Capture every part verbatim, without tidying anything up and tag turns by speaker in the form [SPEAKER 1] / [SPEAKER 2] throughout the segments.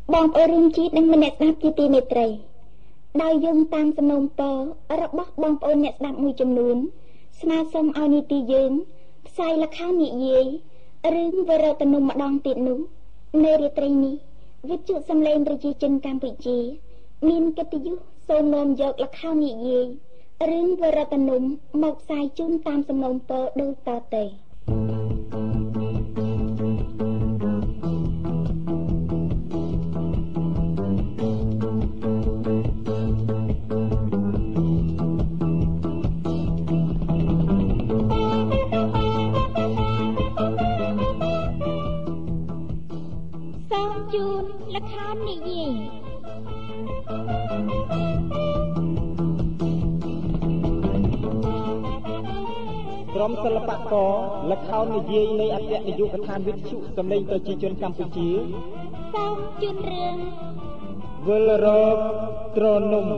[SPEAKER 1] บองเอริมจีดังมันเนสดับจีตีเมตรัยได้ยงตามสนมเปอระบบบังโอนเนสดับมือจำนวนสนาสมเอานิติยืงใส่ละข้าวนิเยหรือเวรตนุมดองติดนุในเรตรีนี้วิจุสำเร็จประจีจันกัมพูชีมินกติยุโซนมยกละข้าวนิเยหรือเวรตนุมหมกใส่จุนตามสนมเปอโดยต่อเตจูนละข้าวนิเยกรมศิลปากรละข้าวนิเยในอภินิยุกทานวิทยุสำเร็จប្រជាជនកម្ពុជាសូមជូនរឿងវិលរកត្រនំ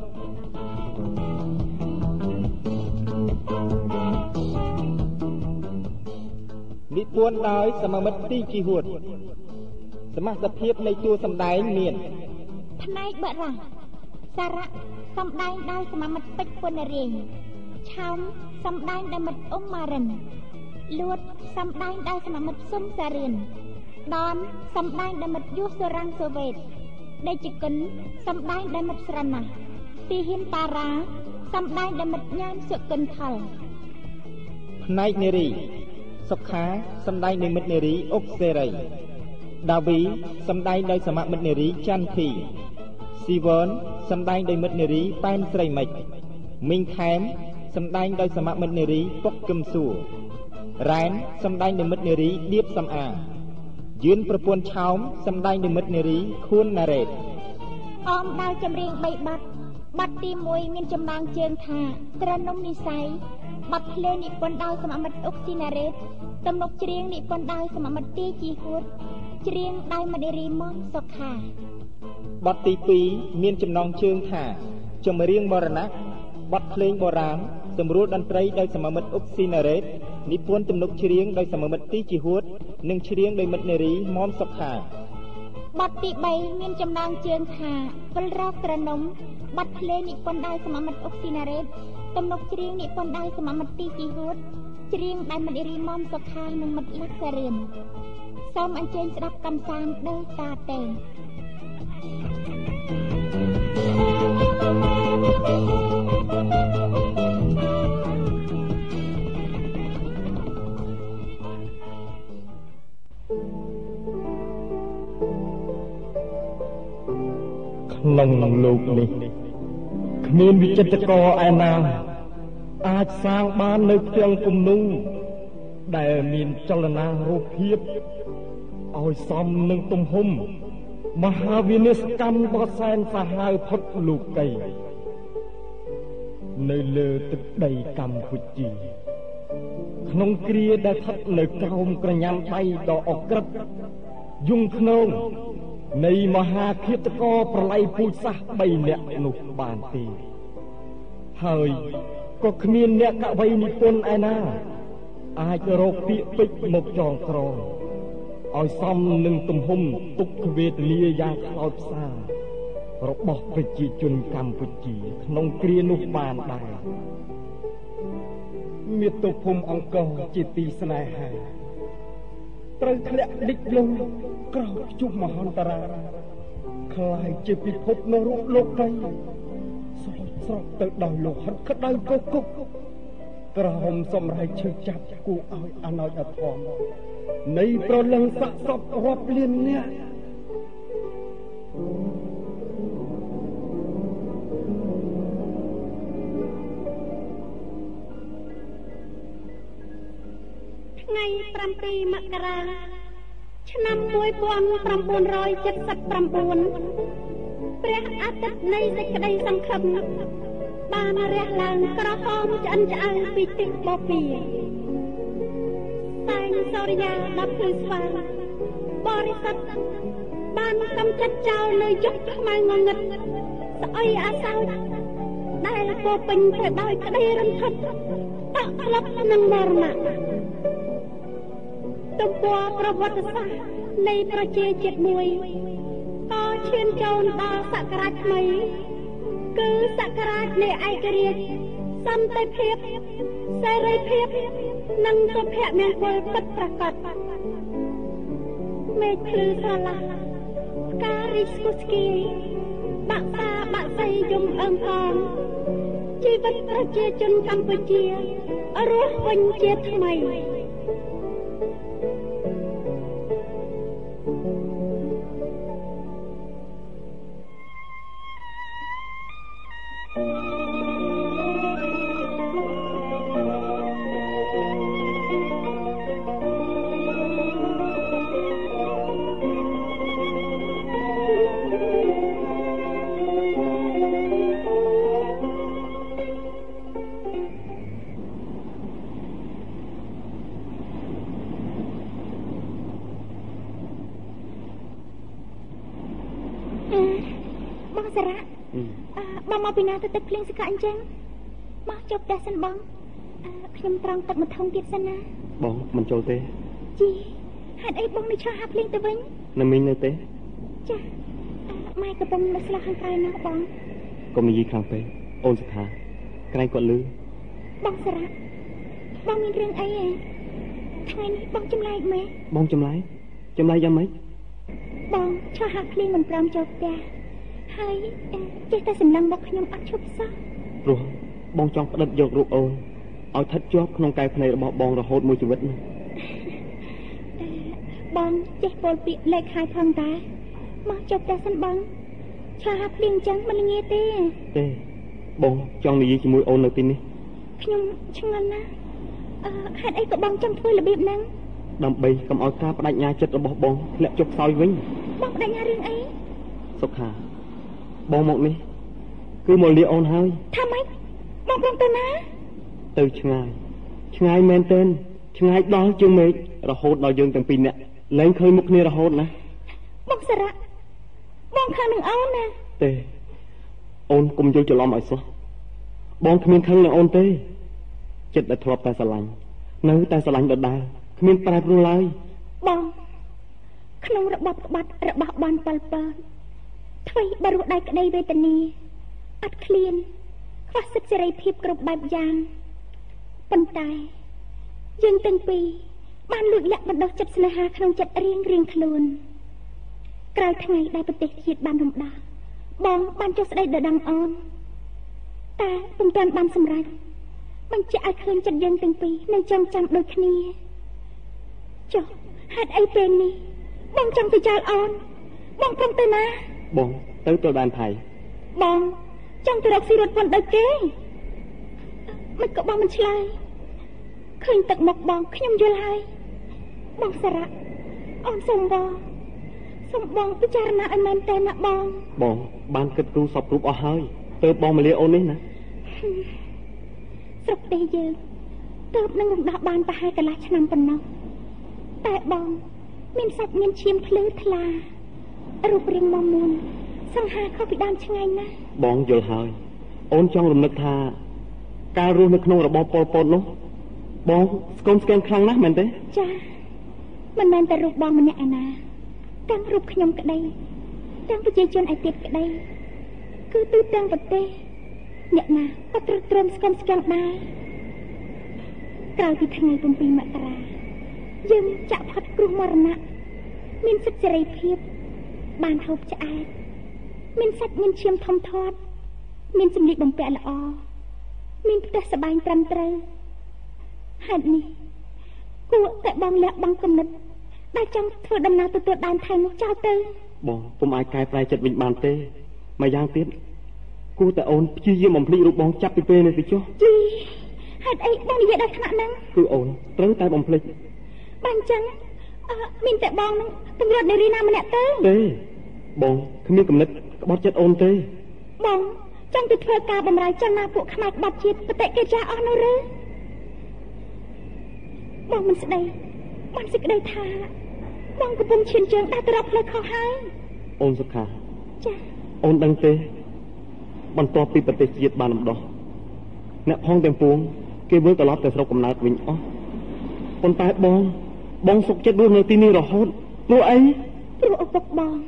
[SPEAKER 1] និពន្ធដោយសមមិត្តទីជីហួតសមាសភាពនៃតួសម្ដែងមានផ្នែកបរោះសារៈសម្ដែងដោយសមាមិត្តពេជ្រពុនរៀងឆោមសម្ដែងដោយមិត្តអ៊ុំម៉ារិនលួតសម្ដែងដោយសមាមិត្តស៊ុំសារឿនដនសម្ដែងដោយមិត្តយុសរ៉ាំងសូវេតដេជគុណសម្ដែងដោយមិត្តស្រណះទីហ៊ិនតារាសម្ដែងដោយមិត្តញ៉ានសុគិនថលផ្នែកនារីសុខាសម្ដែងដោយមិត្តនារីអុកសេរីដាវីសម្ដែងដោយសមមិត្តនារីច័ន្ទធីស៊ីវនសម្ដែងដោយមិត្តនារីប៉ែនស្រីមិចមីងខែមសម្ដែងដោយសមមិត្តនារីពុកកឹមសួររ៉ែនសម្ដែងដោយមិត្តនារីដៀបសំអាយឿនប្រពន្ធឆោមសម្ដែងដោយមិត្តនារីខួនណារ៉េតអមដល់ចម្រៀងបីបទបទទីមួយមានចំណងជើងថាត្រនំនិស័យបទភ្លេងនិពន្ធដោយសមមិត្តអុកស៊ីណារ៉េតទំនុកច្រៀងនិពន្ធដោយសមមិត្តទីជីហួតច្រៀងដោយមនារីមុំសុខាបទទីពីរមានចំណងជើងថាចម្រៀងមរណៈបទភ្លេងបុរាណសម្រួលតន្ត្រីដោយសមមិត្តអុកស៊ីណារ៉េតនិពន្ធទំនុកច្រៀងដោយសមមិត្តទីជីហួតនិងច្រៀងដោយមិត្តនារីមុំសុខាបទទីបីមានចំណងជើងថាវិលរកត្រនំបទភ្លេងនិពន្ធដោយសមមិត្តអុកស៊ីណារ៉េតទំនុកច្រៀងនិពន្ធដោយសមមិត្តទីជីហួតច្រៀងដោយមិត្តនារីមុំសុខានិងមិត្តលក្ខសារឿនសូមអញ្ជើញស្ដាប់កំសាន្តដោយតាតេក្នុងលោកនេះគ្មានវិចិត្រករឯណាអាចសាងបាននៅផ្ទាំងគំនូរដែលមានចលនារូបភាពឲ្យសមនឹងទំហំមហាវិនិស្សកម្មដ៏សែនសាហាវផុតលោកីនៅលើទឹកដីកម្ពុជាក្នុងគ្រាដែលស្ថិតនៅក្រោមក្រញាំដៃដ៏អក្រិតយងខ្នងនៃមហាឃាតករប្រល័យពូជសាសន៍បីនាក់នោះបានទេហើយក៏គ្មានអ្នកកវីនិពន្ធឯណាអាចរកពាក្យពេចន៍មកចងក្រងឲ្យសមនឹងទំហំទុក្ខវេទនាយ៉ាងខ្លោចផ្សារបស់ប្រជាជនកម្ពុជាក្នុងគ្រានោះបានដែរមាតុភូមិអង្គរជាទីស្នេហាត្រូវធ្លាក់លិចលង់ក្រោមព្យុះមហន្តរាយคล้ายជាពិភពនរកលោកីស្រោចស្រពទៅដោយលោហិតក្តៅកគុកក្រហមសម្រែកឈើចាប់គួរឲ្យអណោចអធមនៃប្រលឹងសាក់សពរាប់លាននាក់ថ្ងៃប្រាំពីរមករាឆ្នាំមួយពាន់ប្រាំបួនរយសិបប្រាំបួនព្រះអាទិត្យនៃសេចក្តីសង្ឃឹមបានរះឡើងក្រហមឆ្អិនឆ្អៅពីទិសបូព៌ាតែងសូរិយាដល់ភ្លឺស្វាងបរិសុទ្ធបានកំចាត់ចោលនៅយុគខ្មៅងងឹតស្អុយអាសោចដែលពោពេញទៅដោយក្តីរន្ធត់តក់ក្លឹបនឹងមរណៈទំព័រប្រវត្តិសាស្ត្រនៃប្រជាជាតិមួយក៏
[SPEAKER 2] ឈានចូលដល់សក្ការៈថ្មីគឺសក្ការៈនៃឯករាជ្យសន្តិភាពសេរីភាពនិងសុភមង្គលពិតប្រាកដមេឃភ្លឺស្រឡះផ្ការីកស្គុះស្គីបាក់តាបាក់សីយំអឹងអងជីវិតប្រជាជនកម្ពុជារស់វិញជាថ្មីបងមកពីណាទៅទឹកភ្លៀងសកាអញ្ចឹងមកចុះផ្ទះសិនបងខ្ញុំត្រង់ទឹកម្ថងទៀតសិនណា
[SPEAKER 3] បងមិនចូលទេ
[SPEAKER 2] ជីហេតុអីបងនៅឈរហាភ្លៀងទៅវិញ
[SPEAKER 3] នៅមីងនៅទេ
[SPEAKER 2] ចាម៉ែកំពុងនៅស្លាកខាងក្រៅណាបង
[SPEAKER 3] កុំនិយាយខ្លាំងពេកអូនសុខាក្រែងគាត់លឺ
[SPEAKER 2] បងសារ៉ាបងមានរឿងអីហ៎ថ្ងៃនេះបងចម្លែកមែន
[SPEAKER 3] បងចម្លែកចម្លែកយ៉ាងម៉េច
[SPEAKER 2] បងឈរហាភ្លៀងមិនព្រមចូលផ្ទះហើយចេះតែសម្លឹងមកខ្ញុំអត់ឈប់សោះ
[SPEAKER 3] ព្រោះបងចង់ផ្ដិតយករូបអូនឲ្យស្ថិតជាប់ក្នុងកែវភ្នែករបស់បងរហូតមួយជីវិតណា
[SPEAKER 2] បងចេះពោលពាក្យលេខហើយផងតាមកចុះផ្ទះសិនបងឆាហាភ្លៀងអញ្ចឹងមិនងាយទេ
[SPEAKER 3] ទេបងចង់និយាយជាមួយអូននៅទីនេះ
[SPEAKER 2] ខ្ញុំឆ្ងល់ណាស់អឺហេតុអីក៏បងចង់ធ្វើរបៀបហ្នឹង
[SPEAKER 3] ដើម្បីកុំឲ្យការបដិញ្ញាចិត្តរបស់បងធ្លាក់ចុះខ្សោយវិញ
[SPEAKER 2] បងបដិញ្ញារឿងអី
[SPEAKER 3] សុខាបងមកនេះគឺមកលាអូនហើយ
[SPEAKER 2] ថាម៉េចបងព្រមទៅណា
[SPEAKER 3] ទៅឆ្ងាយឆ្ងាយមែនទែនឆ្ងាយដល់ជាងមេឃរហូតដល់យើងទាំងពីរនាក់លែងឃើញមុខគ្នារហូតណា
[SPEAKER 2] បងសារ៉ាបងខឹងនឹងអូនណា
[SPEAKER 3] ទេអូនកុំយល់ច្រឡំឲ្យសោះបងគ្មានខឹងនឹងអូនទេចិត្តដែលធ្លាប់តែស្រឡាញ់នៅតែស្រឡាញ់ដដែលគ្មានប្រែប្រួលឡើយ
[SPEAKER 2] បងក្នុងរបបក្បាត់របស់បានប៉លពតអ្វីបើរស់ដោយក្តីវេទនាអត់ឃ្លានខ្វះសិទ្ធិសេរីភាពគ្រប់បែបយ៉ាងប៉ុន្តែយើងទាំងពីរបានលួចលាក់បណ្ដោះចិត្តស្នេហាក្នុងចិត្តរៀងរៀងខ្លួនក្រោយថ្ងៃដែលប្រទេសជាតិបានរំដោះបងបានចុះស្ដីដល់ដងអូនតែពុំទាន់បានសម្រេចបញ្ជាក់ឲ្យឃើញចិត្តយើងទាំងពីរនឹងចងចាំដូចគ្នាចុះហេតុអីពេលនេះបងចង់ទៅចោលអូនបងព្រមទៅណា
[SPEAKER 3] បងទៅទៅបានថៃ
[SPEAKER 2] បងចង់ទៅរកស៊ីរត់ពន្ធដល់គេមិនក៏បងមិនឆ្លើយឃើញទឹកមុខបងខ្ញុំយល់ហើយបងសារ៉ាអូនសុំបងសុំបងពិចារណាឲ្យមែនតើណាបង
[SPEAKER 3] បងបានគិតគូរសពគ្រប់អស់ហើយទៅបងមកលាអូននេះណា
[SPEAKER 2] ស្រុកទេយើងទៅនឹងរំដោះបានប្រហែលកន្លះឆ្នាំប៉ុណ្ណោះតែបងមានសាច់មានឈាមភ្លឺថ្លារូបរាងមមួនសង្ហាខុសពីដើមឆ្ងាយណាស់
[SPEAKER 3] បងយល់ហើយអូនចង់រំលឹកថាការរស់នៅក្នុងរបបប៉ុលពតនោះបងស្គមស្គាំងខ្លាំងណាស់មែនទេ
[SPEAKER 2] ចាមិនមែនតែរូបបងម្នាក់ឯណាទាំងរូបខ្ញុំក្តីទាំងប្រជាជនឯទៀតក្តីគឺទូទាំងប្រទេសអ្នកណាក៏ទ្រុឌទ្រោមស្គមស្គាំងដែរក្រោយពីថ្ងៃ7មករាយើងចាក់ផុតគ្រោះមរណៈមានសិទ្ធិសេរីភាពបានហូបឆ្អែតមានសាច់មានឈាមធំធាត់មានសម្លៀកបំពាក់ល្អមានផ្ទះសបែងត្រឹមត្រូវហេតុនេះគួរតែបងលះបង់គំនិតដែលចង់ធ្វើដំណើរទទួលដើមថៃនោះចោលទៅ
[SPEAKER 3] បងពុំអាចកែប្រែចិត្តវិញបានទេម្យ៉ាងទៀតគួរតែអូនព្យាយាមបំភ្លេចរូបបងចាប់ពីពេលនេះទៅចុះ
[SPEAKER 2] ជីហេតុអីបងនិយាយដល់ថ្នាក់ហ្នឹង
[SPEAKER 3] គឺអូនត្រូវតែបំភ្លេច
[SPEAKER 2] បានអញ្ចឹងអឺមានតែបងនឹងទម្លាប់នារីណាម្នាក់ទៅ
[SPEAKER 3] ទេបងគ្មានគំនិតក្បត់ចិត្តអូនទេ
[SPEAKER 2] បងចង់ទៅធ្វើការបម្រើចលនាពួកខ្មែរក្បត់ជាតិបតិកិច្ចអស់នោះឬបងមិនស្ដីបានសេចក្ដីថាបងកំពុងឈានជើងដើរទៅរកផ្លូវខុសហើយ
[SPEAKER 3] អូនសុខា
[SPEAKER 2] ចា
[SPEAKER 3] អូនដឹងទេបន្ទាប់ពីប្រទេសជាតិបានរំដោះអ្នកផងទាំងពួងគេវិលត្រឡប់ទៅស្រុកកំណើតវិញអស់ប៉ុន្តែបងបងសុខចិត្តរស់នៅទីនេះរហូតព្រោះអី
[SPEAKER 2] ព្រោះឪពុកបង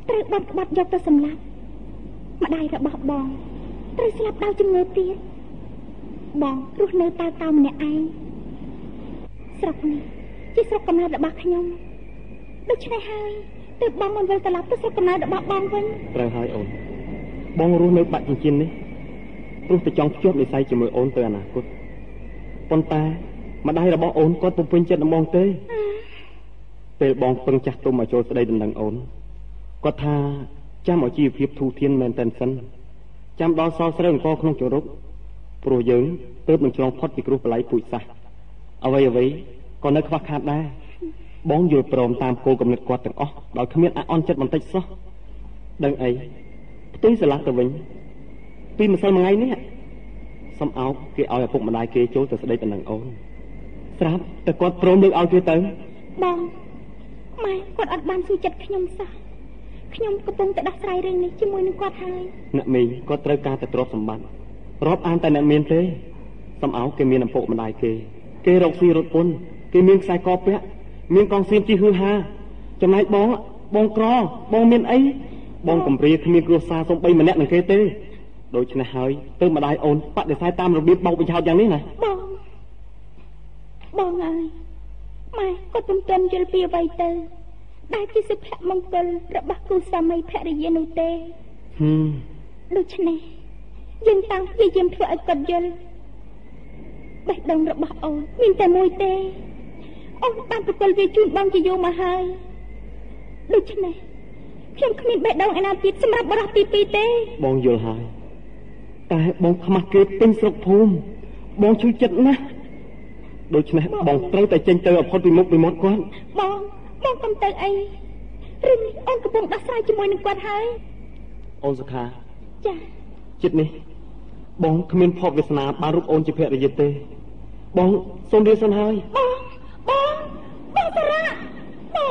[SPEAKER 2] ត្រូវបាត់ក្បត់យកទៅសម្លាប់ម្ដាយរបស់បងត្រូវស្លាប់ដោយជំងឺទៀតបងរស់នៅតែតើម្នាក់ឯងស្រុកនេះជាស្រុកកំណើតរបស់ខ្ញុំដូច្នេះហើយទើបបងមិនវិលត្រឡប់ទៅស្រុកកំណើតរបស់បងវិញ
[SPEAKER 3] ត្រូវហើយអូនបងរស់នៅបាត់ចិញ្ចៀននេះព្រោះតែចង់ភ្ជាប់និស្ស័យជាមួយអូនទៅអនាគតប៉ុន្តែម្ដាយរបស់អូនគាត់ពុំពេញចិត្តនឹងបងទេពេលបងពឹងចាស់ទុំមកចូលស្ដីដណ្ដឹងអូនគាត់ថាចាំឲ្យជីវភាពធូរធានមែនតែនសិនចាំដល់សល់ស្រូវអង្គក្នុងជរុកព្រោះយើងទើបនឹងឆ្លងផុតពីគ្រោះបល័យពូជសាសអ្វីអ្វីក៏នៅខ្វះខាតដែរបងយល់ព្រមតាមគោលគំនិតគាត់ទាំងអស់ដោយគ្មានអអន់ចិត្តបន្តិចសោះដឹងអីផ្ទុយស្រឡះទៅវិញពីម្សិលមួយថ្ងៃនេះសំអោបគេឲ្យឪពុកម្ដាយគេចូលទៅស្ដីដណ្ដឹងអូនស្រាប់តែគាត់ព្រមលើកឲ្យគេទៅ
[SPEAKER 2] បងម៉ែគាត់អត់បានជួយចិត្តខ្ញុំសោះខ្ញុំកំពុងតែដោះស្រាយរឿងនេះជាមួយនឹងគាត់ហើយ
[SPEAKER 3] អ្នកមីងគាត់ត្រូវការតែទ្រព្យសម្បត្តិរាប់អានតែអ្នកមានទេសំអោបគេមានឪពុកម្ដាយគេគេរកស៊ីរត់ពន្ធគេមានខ្សែកពាក់មានកងសៀមជិះហឺហាចំណែកបងបងក្របងមានអីបងកំព្រាគ្មានគ្រួសារសំបីម្នាក់នឹងគេទេដូច្នេះហើយទើបម្ដាយអូនបដិសេធតាមរបៀបបោកបញ្ឆោតយ៉ាងនេះណា
[SPEAKER 2] បងបងអើយម៉ែគាត់ពុំទាន់យល់ពីអ្វីទៅដែលជាសុភមង្គលរបស់គូស្វាមីភរិយានោះទេ
[SPEAKER 3] ហឹម
[SPEAKER 2] ដូច្នេះយើងតាំងព្យាយាមធ្វើឲ្យគាត់យល់បេះដូងរបស់អូនមានតែមួយទេអូនបានប្រគល់វាជូនបងជាយូរមកហើយដូច្នេះខ្ញុំគ្មានបេះដូងឯណាទៀតសម្រាប់បរិះទីពីរទេ
[SPEAKER 3] បងយល់ហើយតែបងខ្មាស់គេពេញស្រុកភូមិបងជួយចិត្តណាស់ដូច្នេះបងត្រូវតែចេញទៅឲ្យផុតពីមុខពីមាត់គាត់
[SPEAKER 2] បងបងកុំទៅអីរឿងនេះអូនកំពុងដោះស្រាយជាមួយនឹងគាត់ហើយ
[SPEAKER 3] អូនសុខា
[SPEAKER 2] ចា
[SPEAKER 3] ចិត្តនេះបងគ្មានភ័ព្វវាសនាបានរូបអូនជាភរិយាទេបងសូមរៀនសិនហើយ
[SPEAKER 2] បងបងបងសារ៉ាបង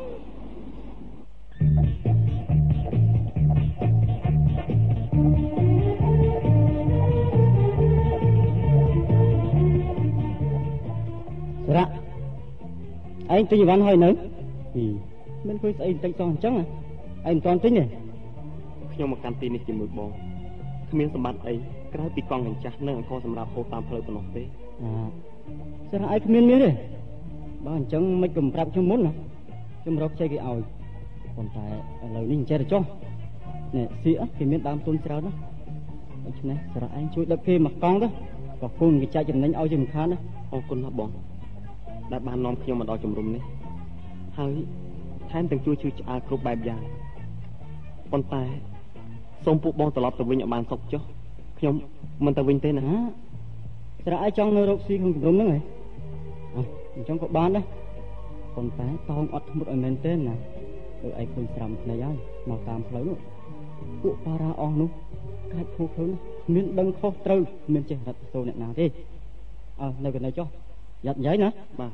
[SPEAKER 1] សារ៉ាឯងទិញអីវ៉ាន់ហើយនៅមិនឃើញស្អីបន្តិចសោះអញ្ចឹងឯងមិនទាន់ទិញទេ
[SPEAKER 3] ខ្ញុំមកកាន់ទីនេះជាមួយបងគ្មានសម្បត្តិអីក្រៅពីកង់កញ្ចាស់និងអង្គសម្រាប់ហូបតាមផ្លូវប៉ុណ្ណោះទេ
[SPEAKER 1] អាសារ៉ាឯងគ្មានមានទេបើអញ្ចឹងមិនកំប្រាប់ខ្ញុំមុនណាខ្ញុំរកខ្ចីគេឲ្យប៉ុន្តែឥឡូវនេះអញ្ចេះទៅចុះនេះសៀកគេមានដើមទុនច្រើនណាដូច្នេះសារ៉ាឯងជួយដឹកគេមកកង់ទៅក៏គូនគេចែកចំណេញឲ្យជាមិនខានណា
[SPEAKER 3] អរគុណណាស់បងដែលបាននាំខ្ញុំមកដល់ជំរំនេះហើយថែមទាំងជួយជឿឆ្អើគ្រប់បែបយ៉ាងប៉ុន្តែសូមពួកបងត្រឡប់ទៅវិញឲ្យបានសុខចុះខ្ញុំមិនទៅវិញទេណា
[SPEAKER 1] សារ៉ាឯងចង់នៅរកស៊ីក្នុងជំរំហ្នឹងហ៎អញ្ចឹងក៏បានដែរប៉ុន្តែតោងអត់ធ្មត់ឲ្យមែនទេណាដូចឯងឃើញស្រាំភ្នែកហើយមកតាមផ្លូវនោះពួកប៉ារ៉ាអស់នោះកាច់ភូខ្លួនមានដឹងខុសត្រូវមានចេះរត់ទៅអ្នកណាទេអើនៅកន្លែងចុះយ៉ាត់ញ៉ៃណា
[SPEAKER 3] បាទ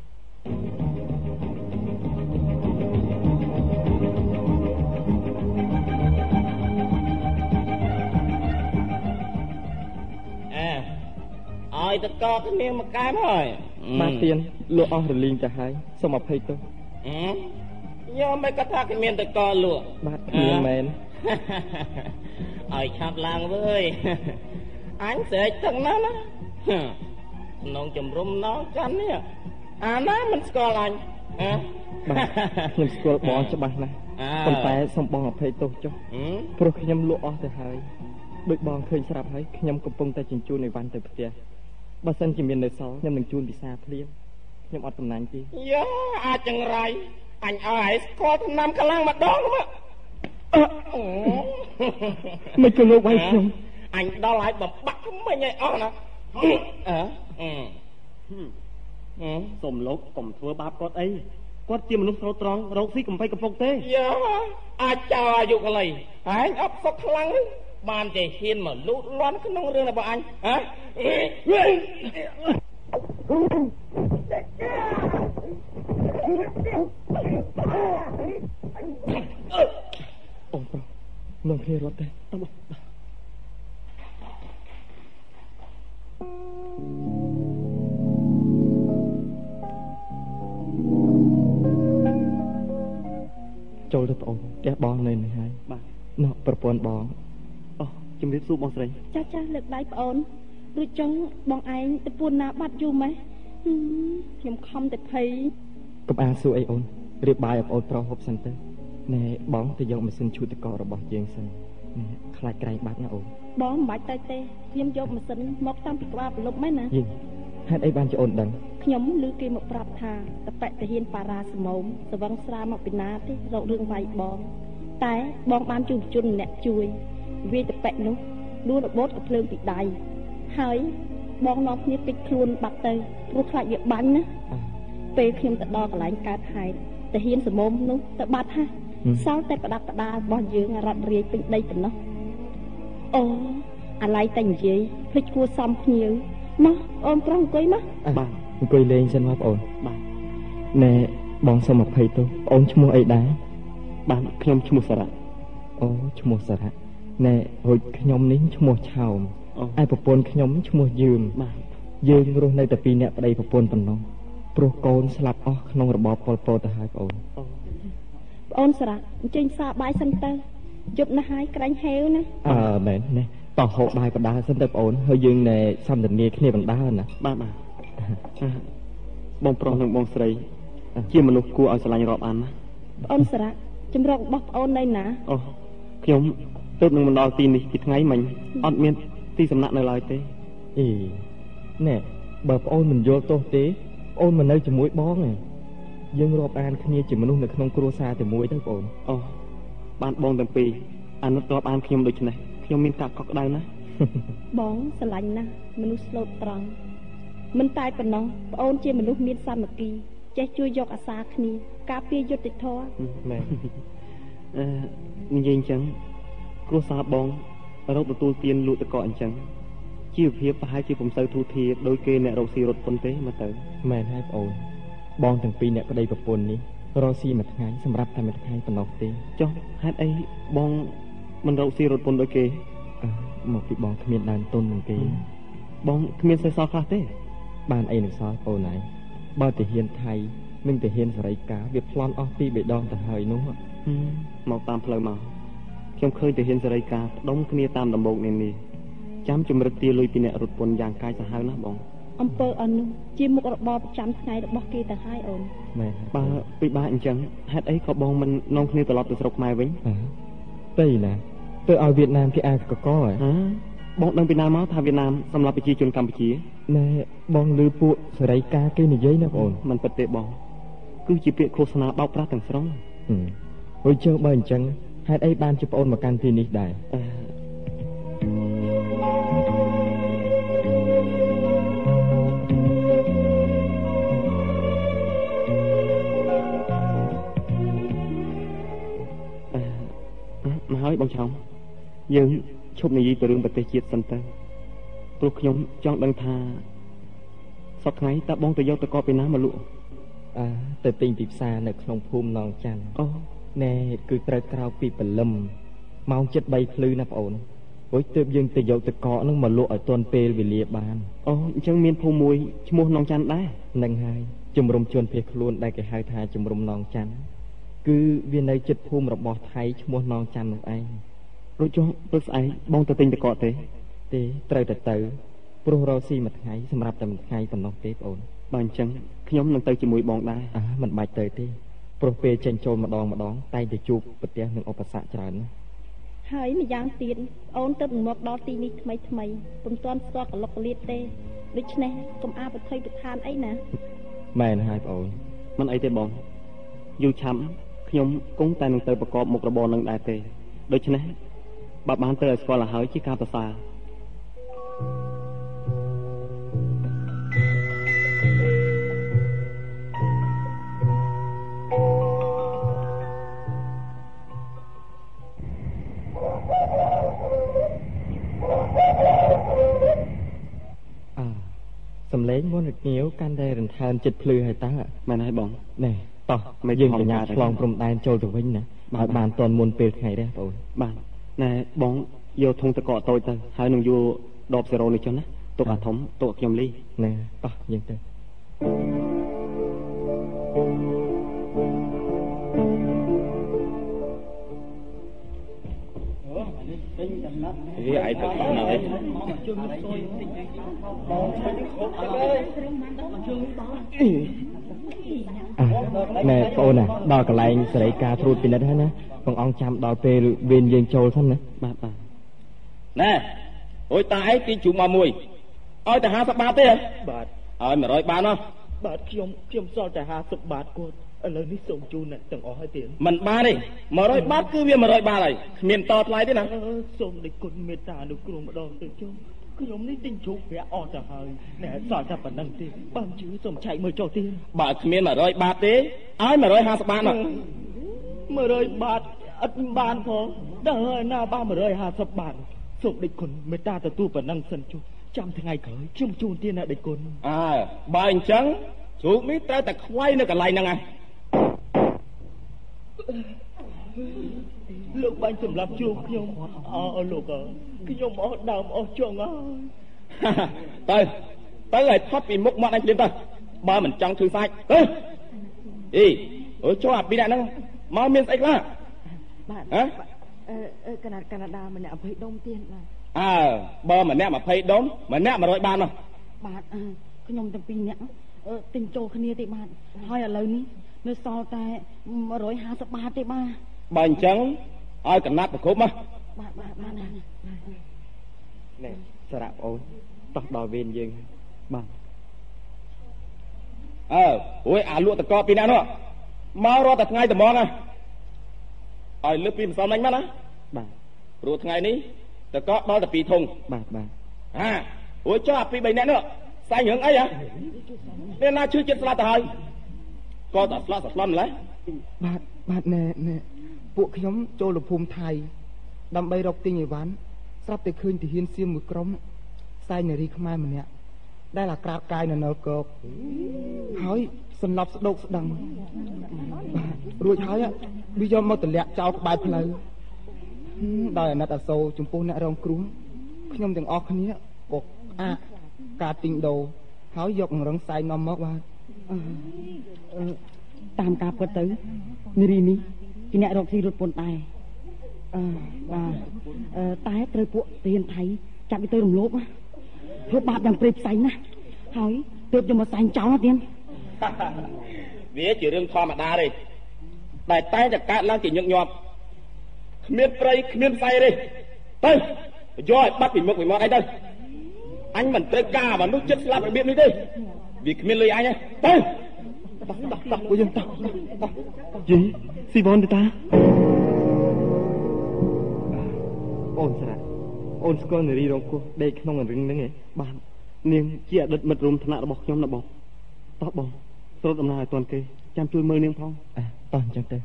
[SPEAKER 4] ឲ្យតកគ្នាមកកែមហើយ
[SPEAKER 3] បាទទៀនលក់អស់រលីងទៅហើយសូមអភ័យទោស
[SPEAKER 4] យកមិនក៏ថាគ្មានតកលក់
[SPEAKER 3] បាទគ្មានមែន
[SPEAKER 4] ឲ្យឆាប់ឡើងវើយអញស្រែកទាំងណាណាក្នុងជំរុំណងកាន់នេះអាណាមិនស្គាល់អញ
[SPEAKER 3] បាទខ្ញុំស្គាល់បងច្បាស់ណាស់ប៉ុន្តែសូមបងអភ័យទោសចុះព្រោះខ្ញុំលក់អស់ទៅហើយដូចបងឃើញស្រាប់ហើយខ្ញុំកំពុងតែជញ្ជូនអីវ៉ាន់ទៅផ្ទះបើសិនជាមាននៅសល់ខ្ញុំនឹងជូនពិសាភ្លាមខ្ញុំអត់កំណាញ់ទេ
[SPEAKER 4] យ៉ាអាចចង្រៃអញឲ្យឲ្យស្គាល់ដំណាំកលាំងម្ដងមក
[SPEAKER 3] មិនក៏លោកឲ្យខ្ញុំ
[SPEAKER 4] អញដល់ឲ្យបំបាក់មិញឲ្យអស់ណាអឺ
[SPEAKER 3] អឺសូមលោកកុំធ្វើបាបគាត់អីគាត់ជាមនុស្សស្រូតត្រង់រកស៊ីកំបីកំពុកទេ
[SPEAKER 4] យ៉ាអាចចោលអាយុកលៃឯងអត់សុខខ្លាំងឬបានតែហ៊ានមកលូតលាន់ក្នុងរឿងរបស់អញហ៎
[SPEAKER 3] អូប្រុសនឹងគ្នារត់ទេតោះចូលទៅបងផ្ទះបងនៅនេះហើយបាទណោះប្រពន្ធបងអូជំរាបសួរបងស្រី
[SPEAKER 2] ចាចាលើកដៃប្អូនរួចចង់បងឯងទៅពួនណាបាត់យូរម៉េចខ្ញុំខំតែភ័យក
[SPEAKER 3] ុំអាសួរអីអូនរៀបបាយឲ្យប្អូនប្រុសហូបសិនទៅណែបងទៅយកម៉ាស៊ីនឈូសទឹកកករបស់យើងសិនណែខ្លាចក្រែងបាត់ណាអូន
[SPEAKER 2] បងមិនបាច់ទៅទេខ្ញុំយកម៉ាស៊ីនមកតាំងពីក្បាលប្រលប់មែនណា
[SPEAKER 3] យីហេតុអីបានជាអូនដឹង
[SPEAKER 2] ខ្ញុំឮគេមកប្រាប់ថាតបៈតាហ៊ានប៉ារ៉ាសមោមស្វឹងស្រាមកពីណាទេរករឿងវាយបងតែបងបានជួបជនម្នាក់ជួយវាយតបៈនោះដួលរបូតកភ្លើងពីដៃហើយបងនាំគ្នាពេចខ្លួនបាត់ទៅព្រោះខ្លាចវាបាញ់ណាពេលខ្ញុំទៅដល់កន្លែងកើតហេតុតាហ៊ានសមោមនោះទៅបាត់ហ่ะសល់តែប្រដាប់ប្រដារបស់យើងរត់រាយពេញដីប៉ុណ្ណោះអូអាឡៃតែនិយាយភ្លេចគួរសំភ្ញៀវមកអូនប្រុសអង្គុយមក
[SPEAKER 3] បាទអង្គុយលេងសិនមកបងអូនបាទណែបងសុំអភ័យទោសបងអូនឈ្មោះអីដែរបាទខ្ញុំឈ្មោះសារៈអូឈ្មោះសារៈណែរួចខ្ញុំនេះឈ្មោះឆោមឯប្រពន្ធខ្ញុំឈ្មោះយឺមបាទយើងរស់នៅតែពីរនាក់ប្តីប្រពន្ធប៉ុណ្ណោះព្រោះកូនស្លាប់អស់ក្នុងរបបប៉ុលពតទៅហើយបងអូន
[SPEAKER 2] បងអូនសារៈអញ្ជើញសាបាយសិនទៅយប់ណាស់ហើយក្រាញ់ហេវណា
[SPEAKER 3] អឺមែនណាតោះហូបបាយបណ្ដាសិនទៅបងអូនហើយយើងណែសន្ទនាគ្នាបណ្ដាណាបាទបាទបងប្រុសនិងបងស្រីជាមនុស្សគួរឲ្យស្រឡាញ់រាប់អានណា
[SPEAKER 2] បងអូនសារៈជំរករបស់បងអូននៅណា
[SPEAKER 3] អូខ្ញុំទើបនឹងមកដល់ទីនេះពីថ្ងៃមិញអត់មានទីសំណាក់នៅឡើយទេអីណែបើបងអូនមិនយល់ទោសទេបងអូនមិននៅជាមួយបងទេយើងរាប់អានគ្នាជាមនុស្សនៅក្នុងគ្រួសារតែមួយទៅបងអូនអូបានបងទាំងពីរអាណិតរាប់អានខ្ញុំដូចនេះខ្ញុំមានកាប់កក់ក្ដៅណាស់
[SPEAKER 2] បងស្រឡាញ់ណាស់មនុស្សស្លូតត្រង់មិនតែប៉ុណ្ណោះប្អូនជាមនុស្សមានសាមគ្គីចេះជួយយកអាសាគ្នាការពារយុត្តិធម៌
[SPEAKER 3] មែនអឺនិយាយអញ្ចឹងគ្រួសារបងរកទទួលទានលក់តកអញ្ចឹងជីវភាពប្រហែលជាពុំសូវធូរធារដោយគេអ្នករកស៊ីរត់ពុនទេមើលទៅមែនហើយបងអូនបងទាំងពីរអ្នកប្តីប្រពន្ធនេះរកស៊ីមួយថ្ងៃសម្រាប់តែមួយថ្ងៃប៉ុណ្ណោះទេចុះហេតុអីបងមិនរកស៊ីរត់ពុនដូចគេមកពីបងគ្មានដើមទុននឹងគេបងគ្មានសេះសល់ខ្លះទេបានអីនឹងសល់បងឯងបើទាហានថៃនិងទាហានសេរីកាវាប្លន់អស់ពីបេដងទៅហើយនោះមកតាមផ្លូវមកខ្ញុំឃើញទាហានសេរីកាផ្ដុំគ្នាតាមដំបូកនេះនេះចាំជំរិតទាលុយពីអ្នករត់ពុនយ៉ាងកាយសាហាវណាស់បង
[SPEAKER 2] អំពើអនុជាមុខរបរប្រចាំថ្ងៃរបស់គេទៅហើយអូន
[SPEAKER 3] មែនបើពិបាកអញ្ចឹងហេតុអីក៏បងមិននាំគ្នាត្រឡប់ទៅស្រុកខ្មែរវិញទៅណាទៅឲ្យវៀតណាមគេអាកកហ៎បងដឹងពីណាមកថាវៀតណាមសម្រាប់ប្រជាជនកម្ពុជាណែបងឮពួកសេរីកាគេនិយាយណាបងអូនមិនពិតទេបងគឺជាពាក្យឃោសនាបោកប្រាស់ទាំងស្រុងហួយជើបើអញ្ចឹងហេតុអីបានជាបងអូនមកកាន់ទីនេះដែរមកហើយបងឆោមយើងឈប់និយាយពីរឿងប្រទេសជាតិសិនទៅព្រោះខ្ញុំចង់ដឹងថាសប្តាហ៍ថ្ងៃតើបងទៅយកតកពីណាមកលក់អើទៅទិញពីផ្សារនៅក្នុងភូមិណងច័ន្ទអូណែគឺត្រូវក្រៅពីព្រលឹមម៉ោង 7:03 ភ្លឺណាបងអូនរួចទើបយើងទៅយកតកនឹងមកលក់ឲ្យទាន់ពេលវេលាបានអូអញ្ចឹងមានភូមិមួយឈ្មោះណងច័ន្ទដែរនឹងហើយជំរំជនភៀសខ្លួនដែលគេហៅថាជំរំណងច័ន្ទគឺវានៅជិតភូមិរបស់ថៃឈ្មោះណងច័ន្ទនោះឯងរួចចុះព្រឹកស្អែកបងទៅទិញតកទេទេត្រូវតែទៅព្រោះរកស៊ីមួយថ្ងៃសម្រាប់តែមួយថ្ងៃប៉ុណ្ណោះទេបងអូនបើអញ្ចឹងខ្ញុំនឹងទៅជាមួយបងដែរអើមិនបាច់ទៅទេព្រោះពេលចេញចូលម្ដងម្ដងតែទៅជួបប្រទះនឹងឧបសគ្គច្រើនណាស់
[SPEAKER 2] ហើយម្យ៉ាងទៀតអូនទៅមកដល់ទីនេះថ្មីថ្មីពុំទាន់ស្គាល់កលុកកលៀតទេដូច្នេះកុំអាប្រថុយប្រឋានអីណា
[SPEAKER 3] មែនហើយបងអូនមិនអីទេបងយូរឆាំខ្ញុំគង់តែនឹងទៅប្រកបមុខរបរនឹងដែរទេដូច្នេះបើបានទៅឲ្យស្គាល់ឲ្យហើយជាការប្រសើរសំឡេងមុនរងាវកាន់តែរន្កើនចិត្តភ្លឺហើយតើមែនហើយបងណែតោះមកយើងកញ្ញាឆ្លងព្រំដែនចូលទៅវិញណាឲ្យបានតន់មុនពេលថ្ងៃរះបងបាទណែបងយកធុងតកកតូចទៅហើយនឹងយកដបសេរ៉ូនេះចុះណាទុកអាធំទុកខ្ញុំលីណែតោះយើងទៅ
[SPEAKER 4] វាឯងទៅខំណាស់ឯង
[SPEAKER 3] ណែបងអូនណាដល់កន្លែងសេរីការត្រួតពិនិត្យហើយណាបងអង្គចាំដល់ពេលវេនយើងចូលសិនណាបាទបាទ
[SPEAKER 4] ណែអូយតាឯងទីជុំមកមួយឲ្យតែហាសិបបាតទេ
[SPEAKER 1] បាទ
[SPEAKER 4] ឲ្យមួយរយបាតមក
[SPEAKER 1] បាទខ្ញុំខ្ញុំសល់តែហាសិបបាតគាត់ឥឡូវនេះសូមជូនអ្នកទាំងអស់ឲ្យទៀត
[SPEAKER 4] មិនបានទេមួយរយបាតគឺវាមួយរយបាតហើយគ្មានតថ្លៃទេណា
[SPEAKER 1] សូមដឹកគុណមេត្តាអនុគ្រោះម្ដងទៅជុំខ្ញុំនេះទិញជ្រូកប្រាក់អស់ទៅហើយណែសល់តែប៉ុណ្្នឹងទេបើមិនជឿសូមឆែកមើលចុះទៀត
[SPEAKER 4] បើគ្មានមួយរយបាតទេឲ្យមួយរយហាសិបបាតមក
[SPEAKER 1] មួយរយបាតអត់បានផងដល់ណាបានមួយរយហាសិបបាតសូមដឹកគុណមេត្តាទទួលប៉ុណ្្នឹងសិនជុំចាំថ្ងៃក្រោយខ្ញុំជូនទៀតណាដឹកគុណ
[SPEAKER 4] អើបើអញ្ចឹងជ្រូកនេះត្រូវតែខ្វាយនៅកន្លែងហ្នឹងឯង
[SPEAKER 1] លោកបាញ់សម្រាប់ជ្រូកខ្ញុំអើលោកអើខ្ញុំអស់ដើមអស់ចុងហើយ
[SPEAKER 4] ទៅទៅឲ្យផុតពីមុខមាត់អញភ្លាមទៅបើមិនចង់ឈឺសាច់ទៅអីអូចូលអាពីរនាក់ហ្នឹងមកមានស្អីខ្លះ
[SPEAKER 5] បាទអឺអឺកណាកាណាដាម្នាក់ยี่สิบដុំទៀតបាទ
[SPEAKER 4] អើបើម្នាក់ยี่สิบដុំម្នាក់មួយរយបានមក
[SPEAKER 5] បាទខ្ញុំទាំងពីរនាក់ទិញចូលគ្នាទេបាទហើយឥឡូវនេះនៅសល់តែមួយរយห้าสิบបាតទេបាទ
[SPEAKER 4] បើអញ្ចឹងឲ្យកណាត់ប្រគប់មក
[SPEAKER 5] បាទបាទបាទ
[SPEAKER 3] ណែសារៈបងអូនតោះដល់វេនយើងបាទ
[SPEAKER 4] អើអូយអាលក់តកពីណានោះមករត់តែថ្ងៃត្មងណាឲ្យលើពីម្សិលមិញមកណា
[SPEAKER 3] បាទ
[SPEAKER 4] ព្រោះថ្ងៃនេះតកដល់តែពីរធុង
[SPEAKER 3] បាទបាទ
[SPEAKER 4] ហាអូយចុះអាពីរបីនាក់នោះសាយរឿងអីហ៎នេះណាឈឺចិត្តស្លាប់ទៅហើយក៏តែស្លាប់ស្លាប់ម្ល៉េះ
[SPEAKER 3] បាទបាទណែណែពួកខ្ញុំចូលលភូមិថៃដើម្បីរកទិញអីវ៉ាន់ស្រាប់តែឃើញទាហានសៀមមួយក្រុមផ្សាយនារីខ្មែរម្នាក់ដែលអាក្រាតកាយនៅនៅកោកហើយសន្លប់ស្ដោកស្ដឹងរួចហើយវាយកមកទម្លាក់ចោលក្បែរផ្លូវដោយអាណិតអាសូរចំពោះអ្នករងគ្រោះខ្ញុំទាំងអស់គ្នាក៏អាការទិញដូរហើយយកអង្រឹងផ្សាយនាំមកបាទ
[SPEAKER 5] តាមការពិតទៅនារីនេះជាអ្នករកស៊ីរត់ពន្ធដែរអឺបាទតែត្រូវពួកទាហានថៃចាប់វាទៅរំលោភធ្វើបាបយ៉ាងព្រៃផ្សៃណាស់ហើយទើបយកមកផ្សាយចោលទៀត
[SPEAKER 4] វាជារឿងធម្មតាទេតែតែតែកើតឡើងជាញឹកញាប់គ្មានព្រៃគ្មានផ្សៃទេទៅយកឲ្យបាត់ពីមុខពីមាត់អីទៅអញមិនត្រូវការមនុស្សចិត្តស្លាប់របៀបនេះទេវាគ្មានលុយអញទេទៅ
[SPEAKER 3] តោះតោះតោះពួកយើងតោះតោះយីស៊ីវ៉នទេតាអូនស្រាអូនស្គាល់នារីរងគ្រោះដេកក្នុងរឿងហ្នឹងឯងបាទនាងជាអតីតមិត្តរួមថ្នាក់របស់ខ្ញុំណាបងតោះបងស្រុតដំណើរឲ្យទាន់គេចាំជួយមើលនាងផងអើតោះអញ្ចឹងទៅ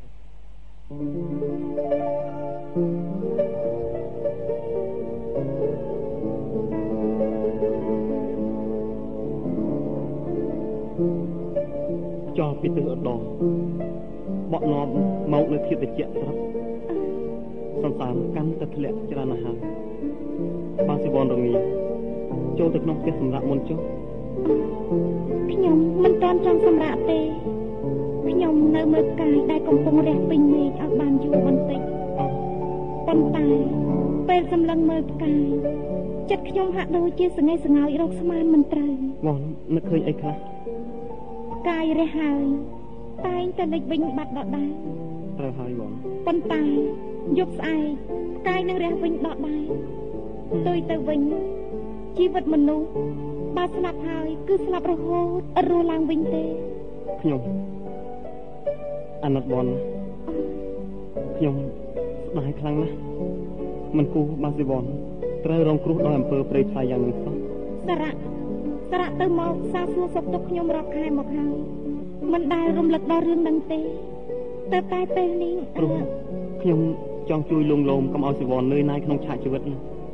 [SPEAKER 3] ចោលពីទឹកឧត្តមបក់នាំមកនៅធាតុត្រជាក់ស្រាប់សង្សារកាន់តែធ្លាក់ច្រើនណាស់ហើយបានស៊ីវ៉នរងាចូលទៅក្នុងផ្ទះសម្រាប់មុនចុះ
[SPEAKER 2] ខ្ញុំមិនទាន់ចង់សម្រាប់ទេខ្ញុំនៅមើលផ្កាយដែលកំពុងរះពេញមេឃឲ្យបានយូរបន្តិចប៉ុន្តែពេលសម្លឹងមើលផ្កាយចិត្តខ្ញុំហាក់ដូចជាស្ងេះស្ងោយរកស្មានមិនត្រូវ
[SPEAKER 3] បងនឹកឃើញអីខ្លះ
[SPEAKER 2] ផ្កាយរះហើយតែងតែលេចវិញបាត់ដដែល
[SPEAKER 3] ត្រូវហើយបង
[SPEAKER 2] ប៉ុន្តែយប់ស្អែកផ្កាយនឹងរះវិញដដែលផ្ទុយទៅវិញជីវិតមនុស្សបើស្លាប់ហើយគឺស្លាប់រហូតអត់រស់ឡើងវិញទេ
[SPEAKER 3] ខ្ញុំអាណិតបងខ្ញុំស្ដាយខ្លាំងណាស់មិនគូបាស៊ីវ៉នត្រូវរងគ្រោះដោយអំពើព្រៃផ្សាយយ៉ាងនេះសោះ
[SPEAKER 2] សារៈសារៈទៅមកសាសួរសុខទុក្ខខ្ញុំរាប់ខែមកហើយមិនដែលរំលឹកដល់រឿងហ្នឹងទេតែតែពេលនេះ
[SPEAKER 3] ព្រោះខ្ញុំចង់ជួយលងលោមកុំឲ្យស៊ីវ៉ននឿយណាយក្នុងឆាកជីវិតណា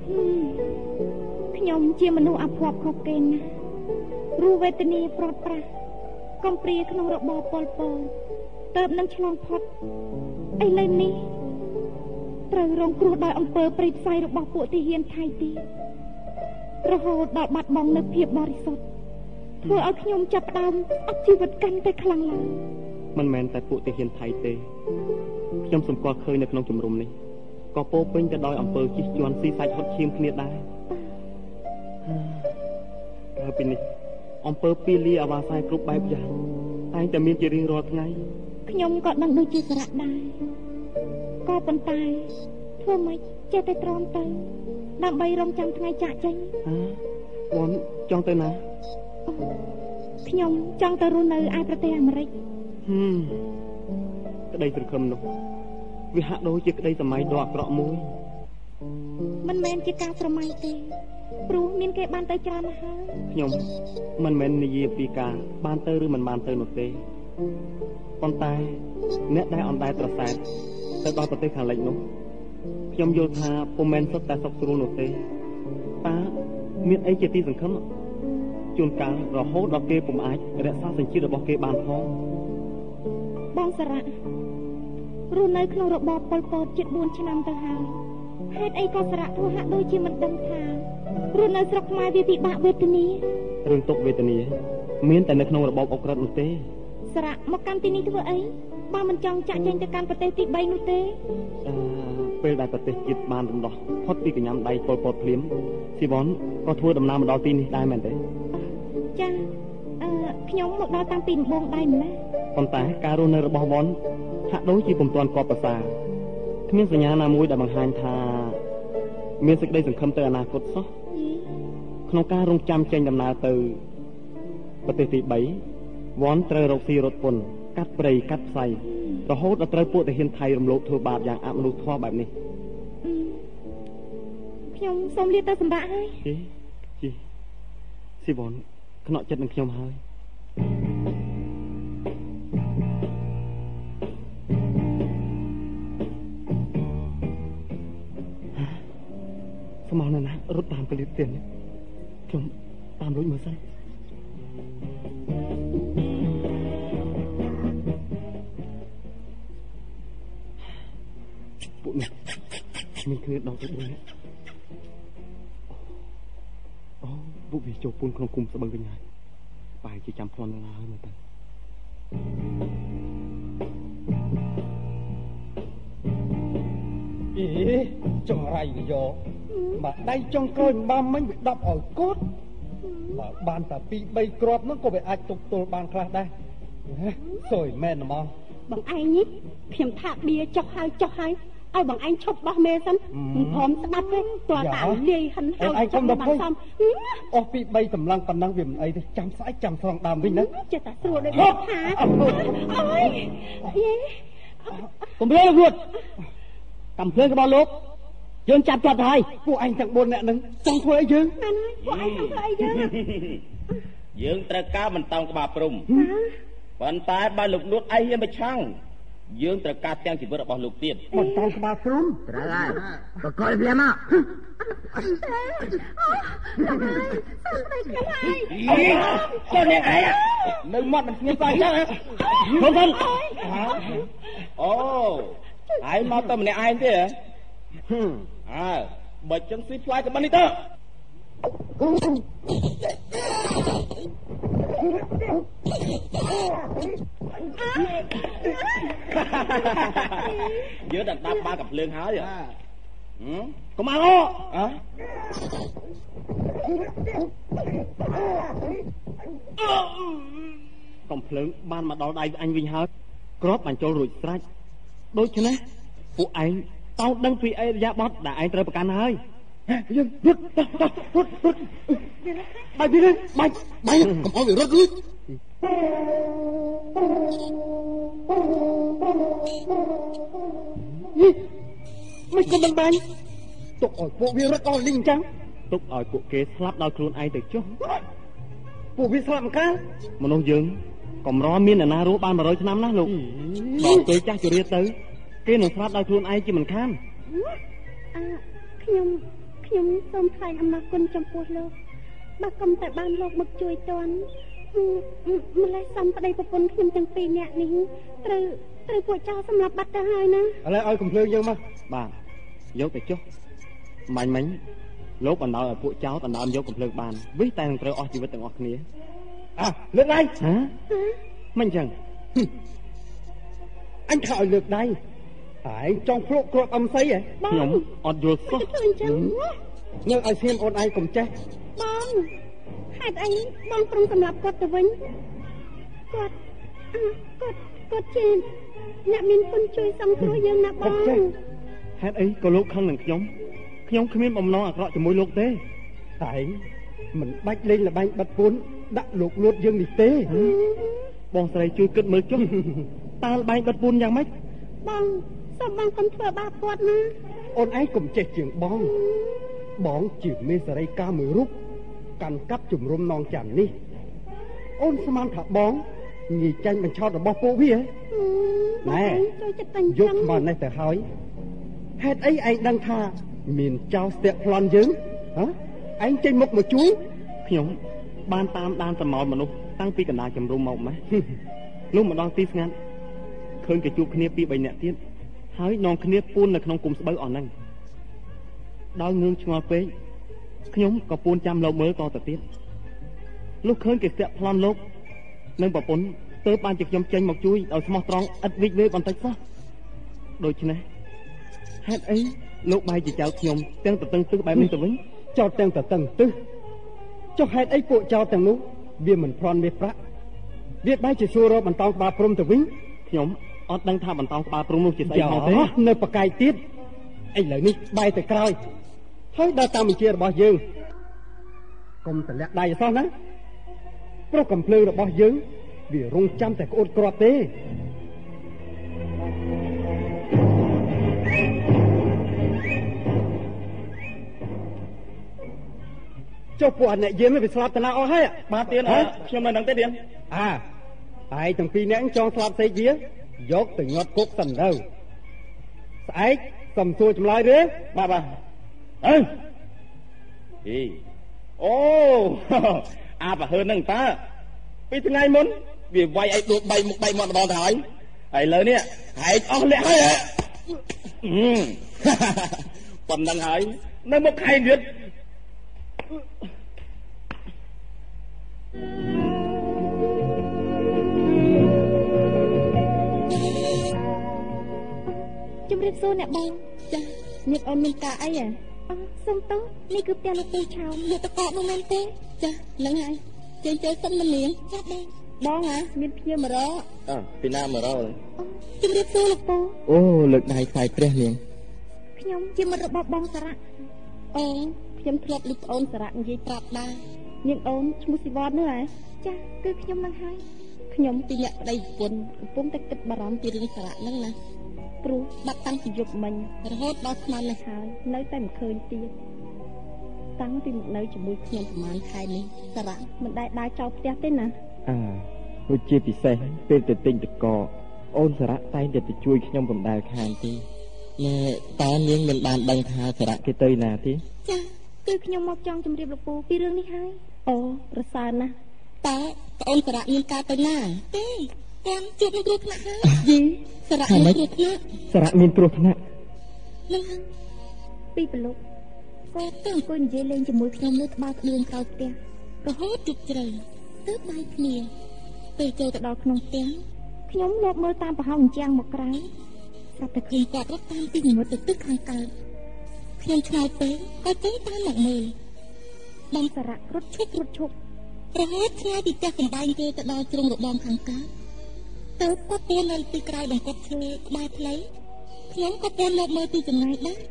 [SPEAKER 2] ខ្ញុំជាមនុស្សអភ័ព្វខុសគេណាស់រស់វេទនាព្រាត់ប្រាសកំព្រាក្នុងរបបប៉ុលពតទៅនឹងឆ្លងផុតឥឡូវនេះត្រូវរងគ្រោះដោយអំពើព្រៃផ្សៃរបស់ពួកទាហានថៃទៀតរហូតដល់បាត់បង់នូវភាពបរិសុទ្ធធ្វើឲ្យខ្ញុំចាប់ផ្ដើមអត់ជីវិតកាន់តែខ្លាំងឡើង
[SPEAKER 3] មិនមែនតែពួកទាហានថៃទេខ្ញុំសម្គាល់ឃើញនៅក្នុងជំរំនេះក៏ពោពេញទៅដោយអំពើជិះជាន់ស៊ីសាច់ហត់ឈាមគ្នាដែរហើយពីនេះអំពើពីលីអាវ៉ាសាយគ្រប់បែបយ៉ាងតែងតែមានជារៀងរាល់ថ្ងៃ
[SPEAKER 2] ខ្ញុំក៏ដឹងដូចជាសារៈដែរក៏ប៉ុន្តែធ្វើម៉េចចេះតែទ្រាំទៅដើម្បីរំចាំថ្ងៃចាក់ចេញ
[SPEAKER 3] ហ៎បងចង់ទៅណា
[SPEAKER 2] ខ្ញុំចង់ទៅរស់នៅឯប្រទេសអាមេរិក
[SPEAKER 3] ហឹមក្តីសង្ឃឹមនោះវាហាក់ដូចជាក្តីសម័យដ៏អាក្រក់មួយ
[SPEAKER 2] មិនមែនជាការស្រមៃទេព្រោះមានគេបានទៅច្រើនណាស់ហើយ
[SPEAKER 3] ខ្ញុំមិនមែននិយាយពីការបានទៅឬមិនបានទៅនោះទេប៉ុន្តែអ្នកដែលអណ្ដែតប្រសែតទៅដល់ប្រទេសខាងលិចនោះខ្ញុំយល់ថាពុំមែនសុទ្ធតែសុខស្រួលនោះទេតើមានអីជាទីសង្ឃឹមជួនកាលរហូតដល់គេពុំអាចរក្សាសញ្ជាតិរបស់គេបានផង
[SPEAKER 2] បងសារៈរស់នៅក្នុងរបបប៉ុលពតជិតបួនឆ្នាំទៅហើយហេតុអីក៏សារៈធ្វើហាក់ដូចជាមិនដឹងថារស់នៅស្រុកខ្មែរវាពិបាកវេទនា
[SPEAKER 3] រឿងទុក្ខវេទនាមានតែនៅក្នុងរបបអុក្រិតនោះទេ
[SPEAKER 2] សារៈមកកាន់ទីនេះធ្វើអីបើមិនចង់ចាក់ចេញទៅកាន់ប្រទេសទីបីនោះទេ
[SPEAKER 3] អឺពេលដែលប្រទេសជាតិបានរំដោះផុតពីកញ្ញាំដៃប៉ុលពតភ្លាមស៊ីវ៉ុនក៏ធ្វើដំណើរមកដល់ទីនេះដែរមែនទេ
[SPEAKER 2] ចាអឺខ្ញុំមកដល់តាំងពីដំបូងដែរម្ល៉េះ
[SPEAKER 3] ប៉ុន្តែការរស់នៅរបស់វ៉ុនហាក់ដូចជាពុំទាន់កប់ប្រសាគ្មានសញ្ញាណាមួយដែលបង្ហាញថាមានសេចក្តីសង្ឃឹមទៅអនាគតសោះក្នុងការរងចាំចេញដំណើរទៅប្រទេសទីបីវ៉ុនត្រូវរកស៊ីរត់ពន្ធកាត់ព្រៃកាត់ផ្សៃរហូតដល់ត្រូវពួកទាហានថៃរំលោភធ្វើបាបយ៉ាងអមនុស្សធម៌បែបនេះ
[SPEAKER 2] ខ្ញុំសូមលាទៅសម្រាប់ហើយ
[SPEAKER 3] ជីជីស៊ីវ៉ុនខ្នក់ចិត្តនឹងខ្ញុំហើយស្មោះណាស់ណារត់តាមកលៀបទៀតខ្ញុំតាមលួចមើលសិនពួកនេះមានគ្នាដល់ទៅbốnនាក់អូពួកវាចូលពួនក្នុងគុំស្បឹងវិញហើយបែរជាចាំប្លន់ណាស់ហើយមើលទៅ
[SPEAKER 1] អេចង្រៃវាយកមកដៃចុងក្រោយបាមិញវាដប់ឲ្យគាត់បើបានតែពីរបីគ្រាប់នោះក៏វាអាចទប់ទល់បានខ្លះដែរសួយមែនហ្មង
[SPEAKER 2] បងឯងនេះខ្ញុំថាបៀចុះហើយចុះហើយឲ្យបងឯងឈប់បោះមេសិនមិនព្រមស្ដាប់ទេតើតាលាយហិនហើយ
[SPEAKER 1] ឯងកុំដល់ភ័យអស់ពីបីកម្លាំងប៉ុណ្ណឹងវាមិនអីទេចាំស្អែកចាំស្រង់ដើមវិញណា
[SPEAKER 2] ចេះតែស្រួលដូចថាអើយយេ
[SPEAKER 5] កុំរើរួតកំភ្លើងរបស់លោកយើងចាប់គាត់ទៅហើយ
[SPEAKER 1] ពួកឯងទាំងbốnនាក់ហ្នឹងចង់ធ្វើអីយើង
[SPEAKER 2] មែនហើយពួកឯងចង់ធ្វើអីយើង
[SPEAKER 4] យើងត្រូវការបន្តោងក្បាលព្រំប៉ុន្តែបើលោកនួតឯងហ៊ានប្រឆាំងយើងត្រូវការទាំងជីវិតរបស់លោកទៀត
[SPEAKER 1] បន្តោងក្បាលព្រំ
[SPEAKER 5] ត្រូវហើយបកលវាមក
[SPEAKER 4] អូលោកហើយទៅអ្នកឯងនៅមាត់មិនស្ងៀមស្អាតចឹងហ៎ខ្ញុំអូឯងមកទៅម្នាក់ឯងទេហ៎អើបើចឹងស៊ីផ្លាយក៏បាននេះទៅយើងដល់ដាប់បាកំភ្លើងហើយកុំអើអើ
[SPEAKER 3] កំភ្លើងបានមកដល់ដៃអញវិញហើយគ្រាប់បានចូលរួចស្រេចដូច្នេះពួកឯងតោដឹងពីអេរយាប័តដែលឯងត្រូវប្រកាន់ហើយ
[SPEAKER 1] យើងរត់រត់រត់រត់បាយវាបាច់បាយកុំឲ្យវារត់លឺមិនក៏មិនបាញ់ទុកឲ្យពួកវារត់ដល់លីងអញ្ចឹង
[SPEAKER 3] ទុកឲ្យពួកគេស្លាប់ដោយខ្លួនឯងទៅចុះ
[SPEAKER 1] ពួកវាស្លាប់មកកាល
[SPEAKER 3] មនុស្សយើងកំរមានអ្នកណារស់បានone hundredឆ្នាំណាស់លោកដល់ពេលចាស់ជរាទៅគេនឹងស្លាប់ដោយខ្លួនឯងជាមិនខាន
[SPEAKER 2] អឺខ្ញុំខ្ញុំសូមថ្លែងអំណរគុណចំពោះលោកបើកុំតែបានលោកមកជួយតន់ម្លេះសំប្តីប្រពន្ធខ្ញុំទាំងពីរនាក់នេះត្រូវត្រូវពួកចោលសម្រាប់បាត់ទៅហើយណា
[SPEAKER 1] ឥឡូវឲ្យកំភ្លើងយើងមក
[SPEAKER 3] បាទយកទៅចុះមាញ់មិញលោកបណ្ដោយឲ្យពួកចោលដណ្ដើមយកកំភ្លើងបានវិសតែនឹងត្រូវអស់ជីវិតទាំងអស់គ្នា
[SPEAKER 1] អើលើកដៃ
[SPEAKER 3] ហ៎មិនអញ្ចឹង
[SPEAKER 1] អញថាឲ្យលើកដៃ
[SPEAKER 3] ហើយចង់ភ្លក់គ្រាប់អំសីហ៎ខ្ញុំអត់យល់សោះនៅឲ្យស្ងៀមអូនឯងកុំចេះ
[SPEAKER 2] បងហេតុអីបងព្រមសម្លាប់គាត់ទៅវិញគាត់គាត់គាត់ជាអ្នកមានគុណជួយសង្គ្រោះយើងណាបង
[SPEAKER 3] ហេតុអីក៏លោកខឹងនឹងខ្ញុំខ្ញុំគ្មានបំណងអាក្រក់ជាមួយលោកទេតែមិនបាច់លេងល្បែងបិទពួនដាក់លោកលួតយើងនេះទេបងស្រីជួយគិតមើលចុះតើល្បែងបិទពួនយ៉ាងម៉េច
[SPEAKER 2] បងសូមបងកុំធ្វើបាបគាត់ណា
[SPEAKER 3] អូនឯងកុំចេះជាងបងបងជាមេសរីកាមួយរូបកាន់កាប់ជំរុំនងច័ន្ទនេះអូនស្មានថាបងងាយចាញ់បញ្ឆោតរបស់ពួកវាណែយកស្មាននេះទៅហើយហេតុអីឯងដឹងថាមានចៅស្ទាក់ប្លន់យើងហ៎ឯងចេញមុខមកជួយខ្ញុំបានតាមដានសម្ោលមនុស្សតាំងពីកណ្ដាលជំរុំមកម៉េះលុះមកដល់ទីស្ងាត់ឃើញគេជួបគ្នាពីរបីនាក់ទៀតហើយនាំគ្នាពួននៅក្នុងគុំស្បូវអស់ហ្នឹងដល់ងឿងឆ្ងល់ពេកខ្ញុំក៏ពួនចាំលោកមើលតទៅទៀតលុះឃើញគេស្ទាក់ប្លន់លោកនិងប្រពន្ធទើបបានជាខ្ញុំចេញមកជួយឲ្យស្មោះត្រង់ឥតវិចវេបន្តិចសោះដូច្នេះហេតុអីលោកបែរជាចោទខ្ញុំទាំងតតឹងទឹះបែបនេះទៅវិញចោទទាំងតតឹងទឹះចុះហេតុអីពួកចោទទាំងនោះវាមិនប្រន់មេប្រាក់វាបែរជាសួររកបន្តោងក្បាលព្រំទៅវិញខ្ញុំអត់ដឹងថាបន្តោងក្បាលព្រំនោះជាស្អីផងទេនៅបកាយទៀតឥឡូវនេះបែរទៅក្រោយហើយដល់តាមបញ្ជារបស់យើងកុំតម្លាក់ដៃអសោះណាព្រោះកំភ្លើងរបស់យើងវារងចាំតែក្អួតគ្រាប់ទេចុះពួកអ្នកយាមវាស្លាប់តាណាអស់ហើយបាទទៀតខ្ញុំមិនដឹងទេទៀតអើហើយទាំងពីរនាក់ចង់ស្លាប់សេកវាយកទៅញាត់គុកសិនទៅស្អែកសុំសួរចម្លើយទេបាទបាទអើអីអូអាប្រហើនហ្នឹងតើពីថ្ងៃមុនវាវាយឲ្យដួលបីមុខបីមាត់ម្ដងទៅហើយហើយឥឡូវនេះហែកអស់លះហើយប៉ុណ្្នឹងហើយនៅមុខខែទៀត
[SPEAKER 2] ជំរាបសួរអ្នកបងចាញាតិអូនមានការអីហ៎អឺសុំទោសនេះគឺផ្ទះលោកពូឆោមយកតកកនោះមែនទេចាហ្នឹងហើយចេញចូលសុំនាងចាដែរបងហ៎មានភ្ញៀវមករក
[SPEAKER 3] អើពីណាមករក
[SPEAKER 2] ជំរាបសួរលោកពូ
[SPEAKER 3] អូលើកដៃខ្សែព្រះនាង
[SPEAKER 2] ខ្ញុំជាមិត្តរបស់បងសារៈអូខ្ញុំធ្លាប់ឮប្អូនសារៈនិយាយប្រាប់ដែរនាងអូនឈ្មោះស៊ីវ៉ាន់នោះហ៎ចាគឺខ្ញុំនឹងហើយខ្ញុំពីអ្នកប្តីប្រពន្ធកំពុងតែគិតបារម្ភពីរឿងសារៈហ្នឹងណាព្រោះបាត់តាំងពីយប់មិញរហូតដល់ស្មាននេះហើយនៅតែមិនឃើញទៀតតាំងពីមកនៅជាមួយខ្ញុំប្រហែលខែនេះសារៈមិនដែលដើរចោលផ្ទះទេណា
[SPEAKER 3] អើដូចជាពិសេសពេលទៅទិញតកអូនសារៈតែងតែទៅជួយខ្ញុំកំដៅខានទេណែតើនាងមិនបានដឹងថាសារៈគេទៅណាទេ
[SPEAKER 2] ចាគឺខ្ញុំមកចង់ជម្រាបលោកពូពីរឿងនេះហើយអូប្រសើរណាស់តើប្អូនសារៈមានការទៅណាទេតាមជួបនឹងគ្រោះថ្នាក់ហើយយីសារៈមានគ្រោះថ្នាក់
[SPEAKER 3] សារៈមានគ្រោះថ្នាក់
[SPEAKER 2] នឹងពីប្រឡប់ក៏ទៅអង្គុយនិយាយលេងជាមួយខ្ញុំនៅក្បាលក្បឿងក្រោយផ្ទះរហូតជិតជ្រៅទើបបាយគ្នាពេលចូលទៅដល់ក្នុងផ្ទះខ្ញុំលបមើលតាមប្រហោងអញ្ចាំងមកក្រៅស្រាប់តែឃើញគាត់រត់តាមពីងើទៅទឹកខាងកើតខ្ញុំឆ្ងល់ពេកក៏ចេញតាមមកមើលបងសារៈរត់ឈប់រត់ឈប់រហូតឆ្ងាយពីផ្ទះកំបែងគេទៅដល់ជ្រុងរបងខាងកើតទៅគាត់ពួននៅទីក្រោយបង្កប់ឈើក្បែរផ្លូវខ្ញុំក៏ពួនលបមើលពីចម្ងាយដែរ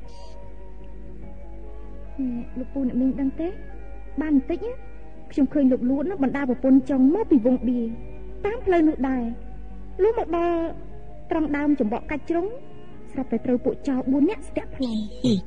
[SPEAKER 2] លោកពូអ្នកមីងដឹងទេបានបន្តិចខ្ញុំឃើញលោកលួតនោះបណ្ដាប្រពន្ធចុងមកពីវងបៀតាមផ្លូវនោះដែរលុះមកដល់ត្រង់ដើមចំបក់កាច់ជ្រុងស្រាប់តែត្រូវពួកចោរបួននាក់ស្ទាក់ប្លន់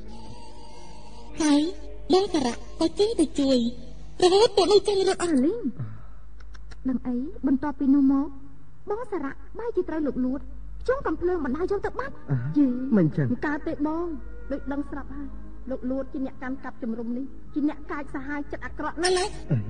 [SPEAKER 2] ហើយបងសារៈក៏ចេញទៅជួយរហូតពួកនោះចេញរត់អស់លីងដឹងអីបន្ទាប់ពីនោះមកបងសារៈបែរជាត្រូវលោកលួតជុំកំភ្លើងបណ្ដាយកទៅបាត់យី
[SPEAKER 3] មិនចឹង
[SPEAKER 2] កើតទេបងដូចដឹងស្រាប់ហើយលោកលួតជាអ្នកកាន់កាប់ជំរុំនេះជាអ្នកកាចសាហាវចិត្តអាក្រក់ណាស់ណា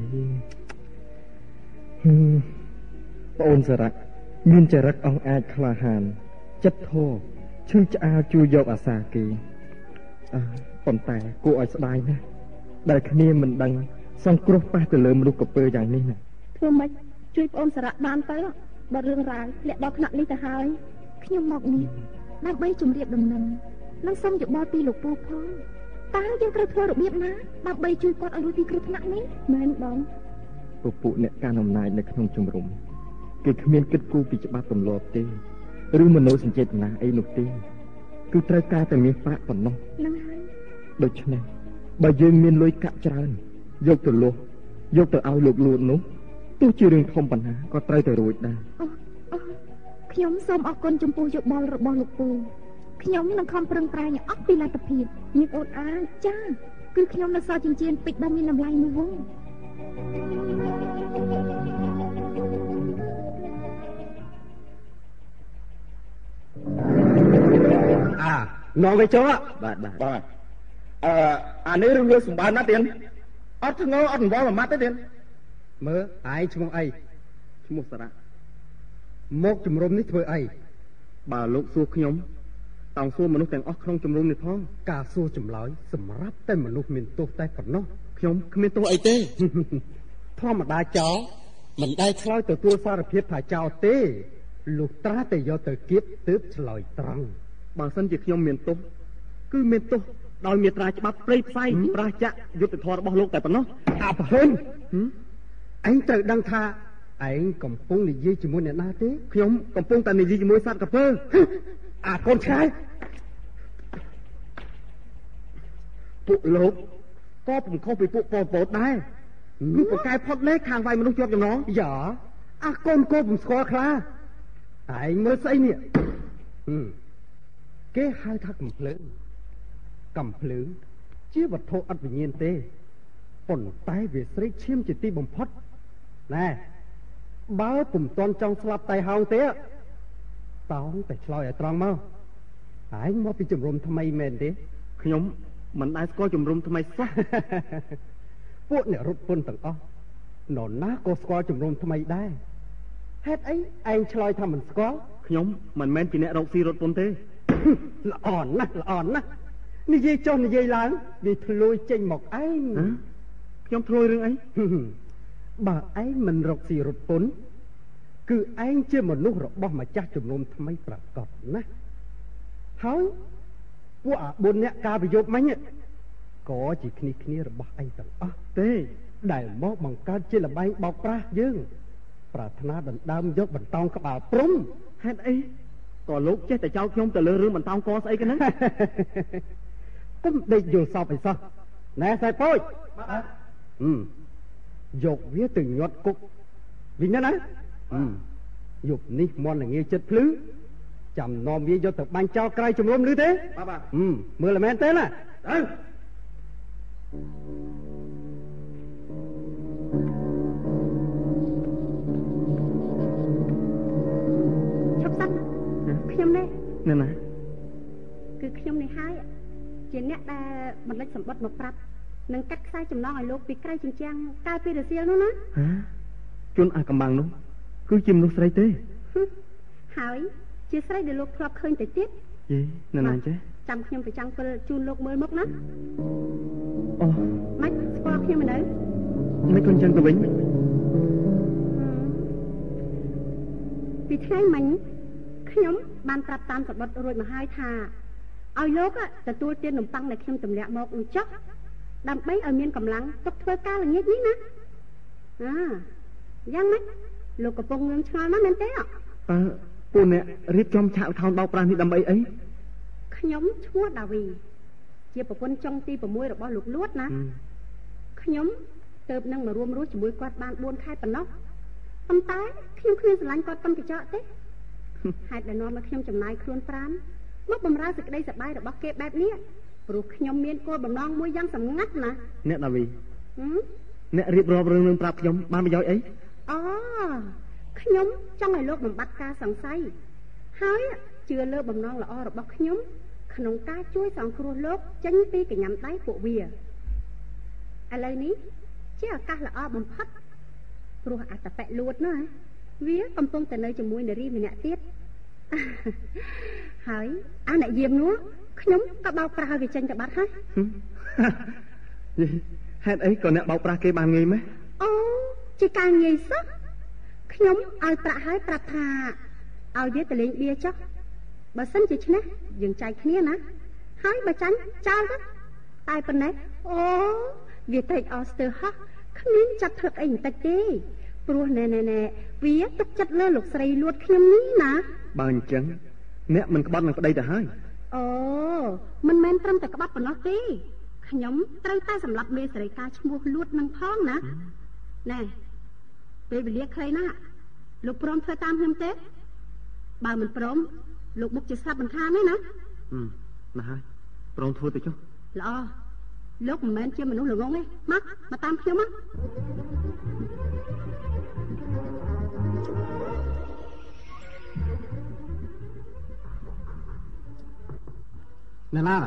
[SPEAKER 3] ប្អូនសារៈមានចរិតអង្អាចក្លាហានចិត្តធម៌ឈឺឆ្អាលជួយយកអាសាគេអើប៉ុន្តែគួរឲ្យស្ដាយណាស់ដែលគ្នាមិនដឹងសង្គ្រោះប៉ះទៅលើមនុស្សកពើយ៉ាងនេះណា
[SPEAKER 2] ធ្វើម៉េចជួយប្អូនសារៈបានទៅបើរឿងរ៉ាវធ្លាក់ដល់ថ្នាក់នេះទៅហើយខ្ញុំមកនេះដើម្បីជម្រាបដំណឹងនិងសូមយោបល់ពីលោកពូផងតើយើងត្រូវធ្វើរបៀបណាដើម្បីជួយគាត់ឲ្យរួចពីគ្រោះថ្នាក់នេះមែនបង
[SPEAKER 3] ពពួកអ្នកកាន់អំណាចនៅក្នុងជំរំគេគ្មានគិតគូរពីច្បាប់ទម្លាប់ទេឬមនោសញ្ចេតនាអីនោះទេគឺត្រូវការតែមានប្រាក់ប៉ុណ្ណោះ
[SPEAKER 2] នឹងហើយ
[SPEAKER 3] ដូច្នេះបើយើងមានលុយកាក់ច្រើនយកទៅលុះយកទៅឲ្យលោកលួននោះទោះជារឿងធំប៉ុណ្ណាក៏ត្រូវតែរួចដែរ
[SPEAKER 2] អូអូខ្ញុំសូមអរគុណចំពោះយោបល់របស់លោកពូខ្ញុំនឹងខំប្រឹងប្រែងអស់ពីលទ្ធភាពញឹកអូនអាចាគឺខ្ញុំនៅសល់ចិញ្ចៀនពេជ្រដ៏មានតម្លៃមួយវង
[SPEAKER 6] អានងវាចូល
[SPEAKER 4] បាទបាទបាទអឺអានេះរឿងរឿងសម្បើមណាស់ទៀតអត់ធ្ងោអត់អង្វល់មួយម៉ាត់ទេទៀត
[SPEAKER 6] មើលឯងឈ្មោះអី
[SPEAKER 4] ឈ្មោះសារៈ
[SPEAKER 6] មកជំរំនេះធ្វើអី
[SPEAKER 3] បើលោកសួរខ្ញុំតោងសួរមនុស្សទាំងអស់ក្នុងជំរំនេះផង
[SPEAKER 6] ការសួរចម្លើយសម្រាប់តែមនុស្សមានទោសតែប៉ុណ្ណោះ
[SPEAKER 3] ខ្ញុំគ្មានទោសអីទេ
[SPEAKER 6] ធម្មតាចោលមិនដែលឆ្លើយទទួលសារភាពថាចោលទេលុះត្រាតែយកទៅគៀបទើបឆ្លើយត្រង់
[SPEAKER 3] បើសិនជាខ្ញុំមានទោសគឺមានទោសដោយមាត្រាច្បាប់ព្រៃផ្សៃប្រាសចាក់យុត្តិធម៌របស់លោកតែប៉ុណ្ណោះ
[SPEAKER 6] អាប្រហែលឯងត្រូវដឹងថាឯងកំពុងនិយាយជាមួយអ្នកណាទេ
[SPEAKER 3] ខ្ញុំកំពុងតែនិយាយជាមួយសត្វក្រពើ
[SPEAKER 6] អាកូនឆ្កែ
[SPEAKER 3] ពួកលោកក៏ពុំខុសពីពួកប៉ុលពតដែរគឺប្រកែផុតលេខខាងវាយមនុស្សជាប់ចំណង
[SPEAKER 6] យ៉ាអាកូនកូនពុំស្គាល់ខ្លាឯងមើលស្អីនេះគេហៅថាកំភ្លើងកំភ្លើងជាវត្ថុអត់វិញ្ញាណទេប៉ុន្តែវាស្រេកឈាមជាទីបំផុតណែបើពុំតន់ចង់ស្លាប់តែហោងទេតោងតែឆ្លើយឲ្យត្រង់មកឯងមកពីជំរំថ្មីមែនទេ
[SPEAKER 3] ខ្ញុំមិនដែលស្គាល់ជំរំថ្មីសោះ
[SPEAKER 6] ពួកអ្នករត់ពន្ធទាំងអស់នរណាក៏ស្គាល់ជំរំថ្មីដែរហេតុអីឯងឆ្លើយថាមិនស្គាល់
[SPEAKER 3] ខ្ញុំមិនមែនជាអ្នករកស៊ីរត់ពន្ធទេ
[SPEAKER 6] ល្អណាស់ល្អណាស់និយាយចុះនិយាយឡើងវាធ្លួយចេញមកឯង
[SPEAKER 3] ខ្ញុំធ្លួយរឿងអី
[SPEAKER 6] បើឯងមិនរកស៊ីរត់ពន្ធគឺឯងជាមនុស្សរបស់ម្ចាស់ជំនុំថ្មីប្រកបណាស់ហើយពួកអាបួនអ្នកការប្រយោគមិញក៏ជាគ្នាគ្នារបស់ឯងទាំងអស់ទេដែលមកបង្កើតជាលបែងបោកប្រាស់យើងប្រាថ្នាដណ្ដើមយកបន្តោងក្បាលព្រំ
[SPEAKER 3] ហេតុអីក៏លោកចេះតែចោទខ្ញុំទៅលើរឿងបន្តោងកស្អីกันហ្នឹង
[SPEAKER 6] គុំដេកយល់សពអីសោះណែសៃពោចបាទហឹមយកវាទៅញាត់គុកវិញណាយប់នេះមន់ល្ងាចិត្តភ្លឺចាំនាំវាយកទៅបាញ់ចោលក្រៅជំរំឬទេ
[SPEAKER 3] បាទបាទ
[SPEAKER 6] ហឹមមើលមែនទេណាទៅ
[SPEAKER 2] ឈប់សិនខ្ញុំនេះ
[SPEAKER 3] ណែណា
[SPEAKER 2] គឺខ្ញុំនេះហើយជាអ្នកដែលបណ្ឌិតសម្បត្តិមកប្រាប់នឹងកាត់ខ្សែចំណងឲ្យលោកពីក្រៅជញ្ជាំងកាលពីរសៀលនោះណា
[SPEAKER 3] ហ៎ជនអាកំបាំងនោះគឺជាមនុស្សស្រីទេ
[SPEAKER 2] ហើយជាស្រីដែលលោកធ្លាប់ឃើញទៅទៀត
[SPEAKER 3] យេណ៎ណាចេះ
[SPEAKER 2] ចាំខ្ញុំទៅចាំងពិលជូនលោកមើលមុខណា
[SPEAKER 3] អូ
[SPEAKER 2] ម៉េចស្គាល់ខ្ញុំនៅ
[SPEAKER 3] មិនក៏អញ្ចឹងទៅវិញ
[SPEAKER 2] ពីថ្ងៃមិញខ្ញុំបានប្រាប់តាមសម្បត្តិរួចមកហើយថាឲ្យលោកទទួលទាននំប៉័ងដែលខ្ញុំទម្លាក់មកនោះចុះដើម្បីឲ្យមានកម្លាំងទុកធ្វើការល្ងាចនេះណាអាយ៉ាងម៉េចលោកកំពុងងឿងឆ្ងល់ណាស់មែនទេអឺ
[SPEAKER 3] ពួកអ្នករៀបចំឆាកថោនបោកប្រាស់នេះដើម្បីអី
[SPEAKER 2] ខ្ញុំឈ្មោះដាវីជាប្រពន្ធចុងទី៦របស់លោកលួតណាខ្ញុំទៅនឹងមករួមរស់ជាមួយគាត់បានបួនខែប៉ុណ្ណោះប៉ុន្តែខ្ញុំគ្មានស្រឡាញ់គាត់ប៉ុនកញ្ចក់ទេហេតុដែលនាំមកខ្ញុំចំណាយខ្លួនប្រាំមកបំរើសេចក្តីសប្បាយរបស់គេបែបនេះព្រោះខ្ញុំមានគោលបំណងមួយយ៉ាងសម្ងាត់ណា
[SPEAKER 3] អ្នកដាវីអ្នករៀបរាប់រឿងនឹងប្រាប់ខ្ញុំបានប្រយោជន៍អី
[SPEAKER 2] អូខ្ញុំចង់ឲ្យលោកបំបត្តិការសង្ស័យហើយជឿលើបំណងល្អរបស់ខ្ញុំក្នុងការជួយសង្គ្រោះលោកចេញពីកញ្ញាំដៃពួកវាឥឡូវនេះជាឱកាសល្អបំផុតព្រោះអត្តបៈលួតណាវាកំពុងតែនៅជាមួយនារីម្នាក់ទៀតហើយអាអ្នកយាមនោះខ្ញុំក៏បោកប្រាស់ឲ្យវាចេញទៅបាត់ហើយ
[SPEAKER 3] ហេតុអីក៏អ្នកបោកប្រាស់គេបានងាយម៉េច
[SPEAKER 2] អូជាការងាយសោះខ្ញុំឲ្យប្រាក់ឲ្យប្រាប់ថាឲ្យវាទៅលេងបៀចុះ
[SPEAKER 7] បើសិនជាឈ្នះយើងចែកគ្នាណាហើយបើចាញ់ចោលទៅតែប៉ុណ្ណេះអូវាត្រេកអរស្ទើរហោះគ្មានចាត់ធ្វើអីបន្តិចទេព្រោះណែណែណែវាទុកចិត្តលើលោកស្រីលួតខ្ញុំនេះណា
[SPEAKER 3] បើអញ្ចឹងអ្នកមិនក្បត់នឹងប្តីទៅហើយ
[SPEAKER 7] អូមិនមែនត្រឹមតែក្បត់ប៉ុណ្ណោះទេខ្ញុំត្រូវតែសម្រាប់មេសេរីការឈ្មោះលួតនឹងផងណាណែពេលវេលាខ្លីណាស់លោកព្រមធ្វើតាមខ្ញុំទេបើមិនព្រមលោកបុកជាស្លាប់មិនខានទេណា
[SPEAKER 3] ណាហើយព្រមធ្វើទៅចុះ
[SPEAKER 7] ល្អលោកមិនមែនជាមនុស្សល្ងងទេមកមកតាមខ្ញុំមក
[SPEAKER 6] ណែណាតា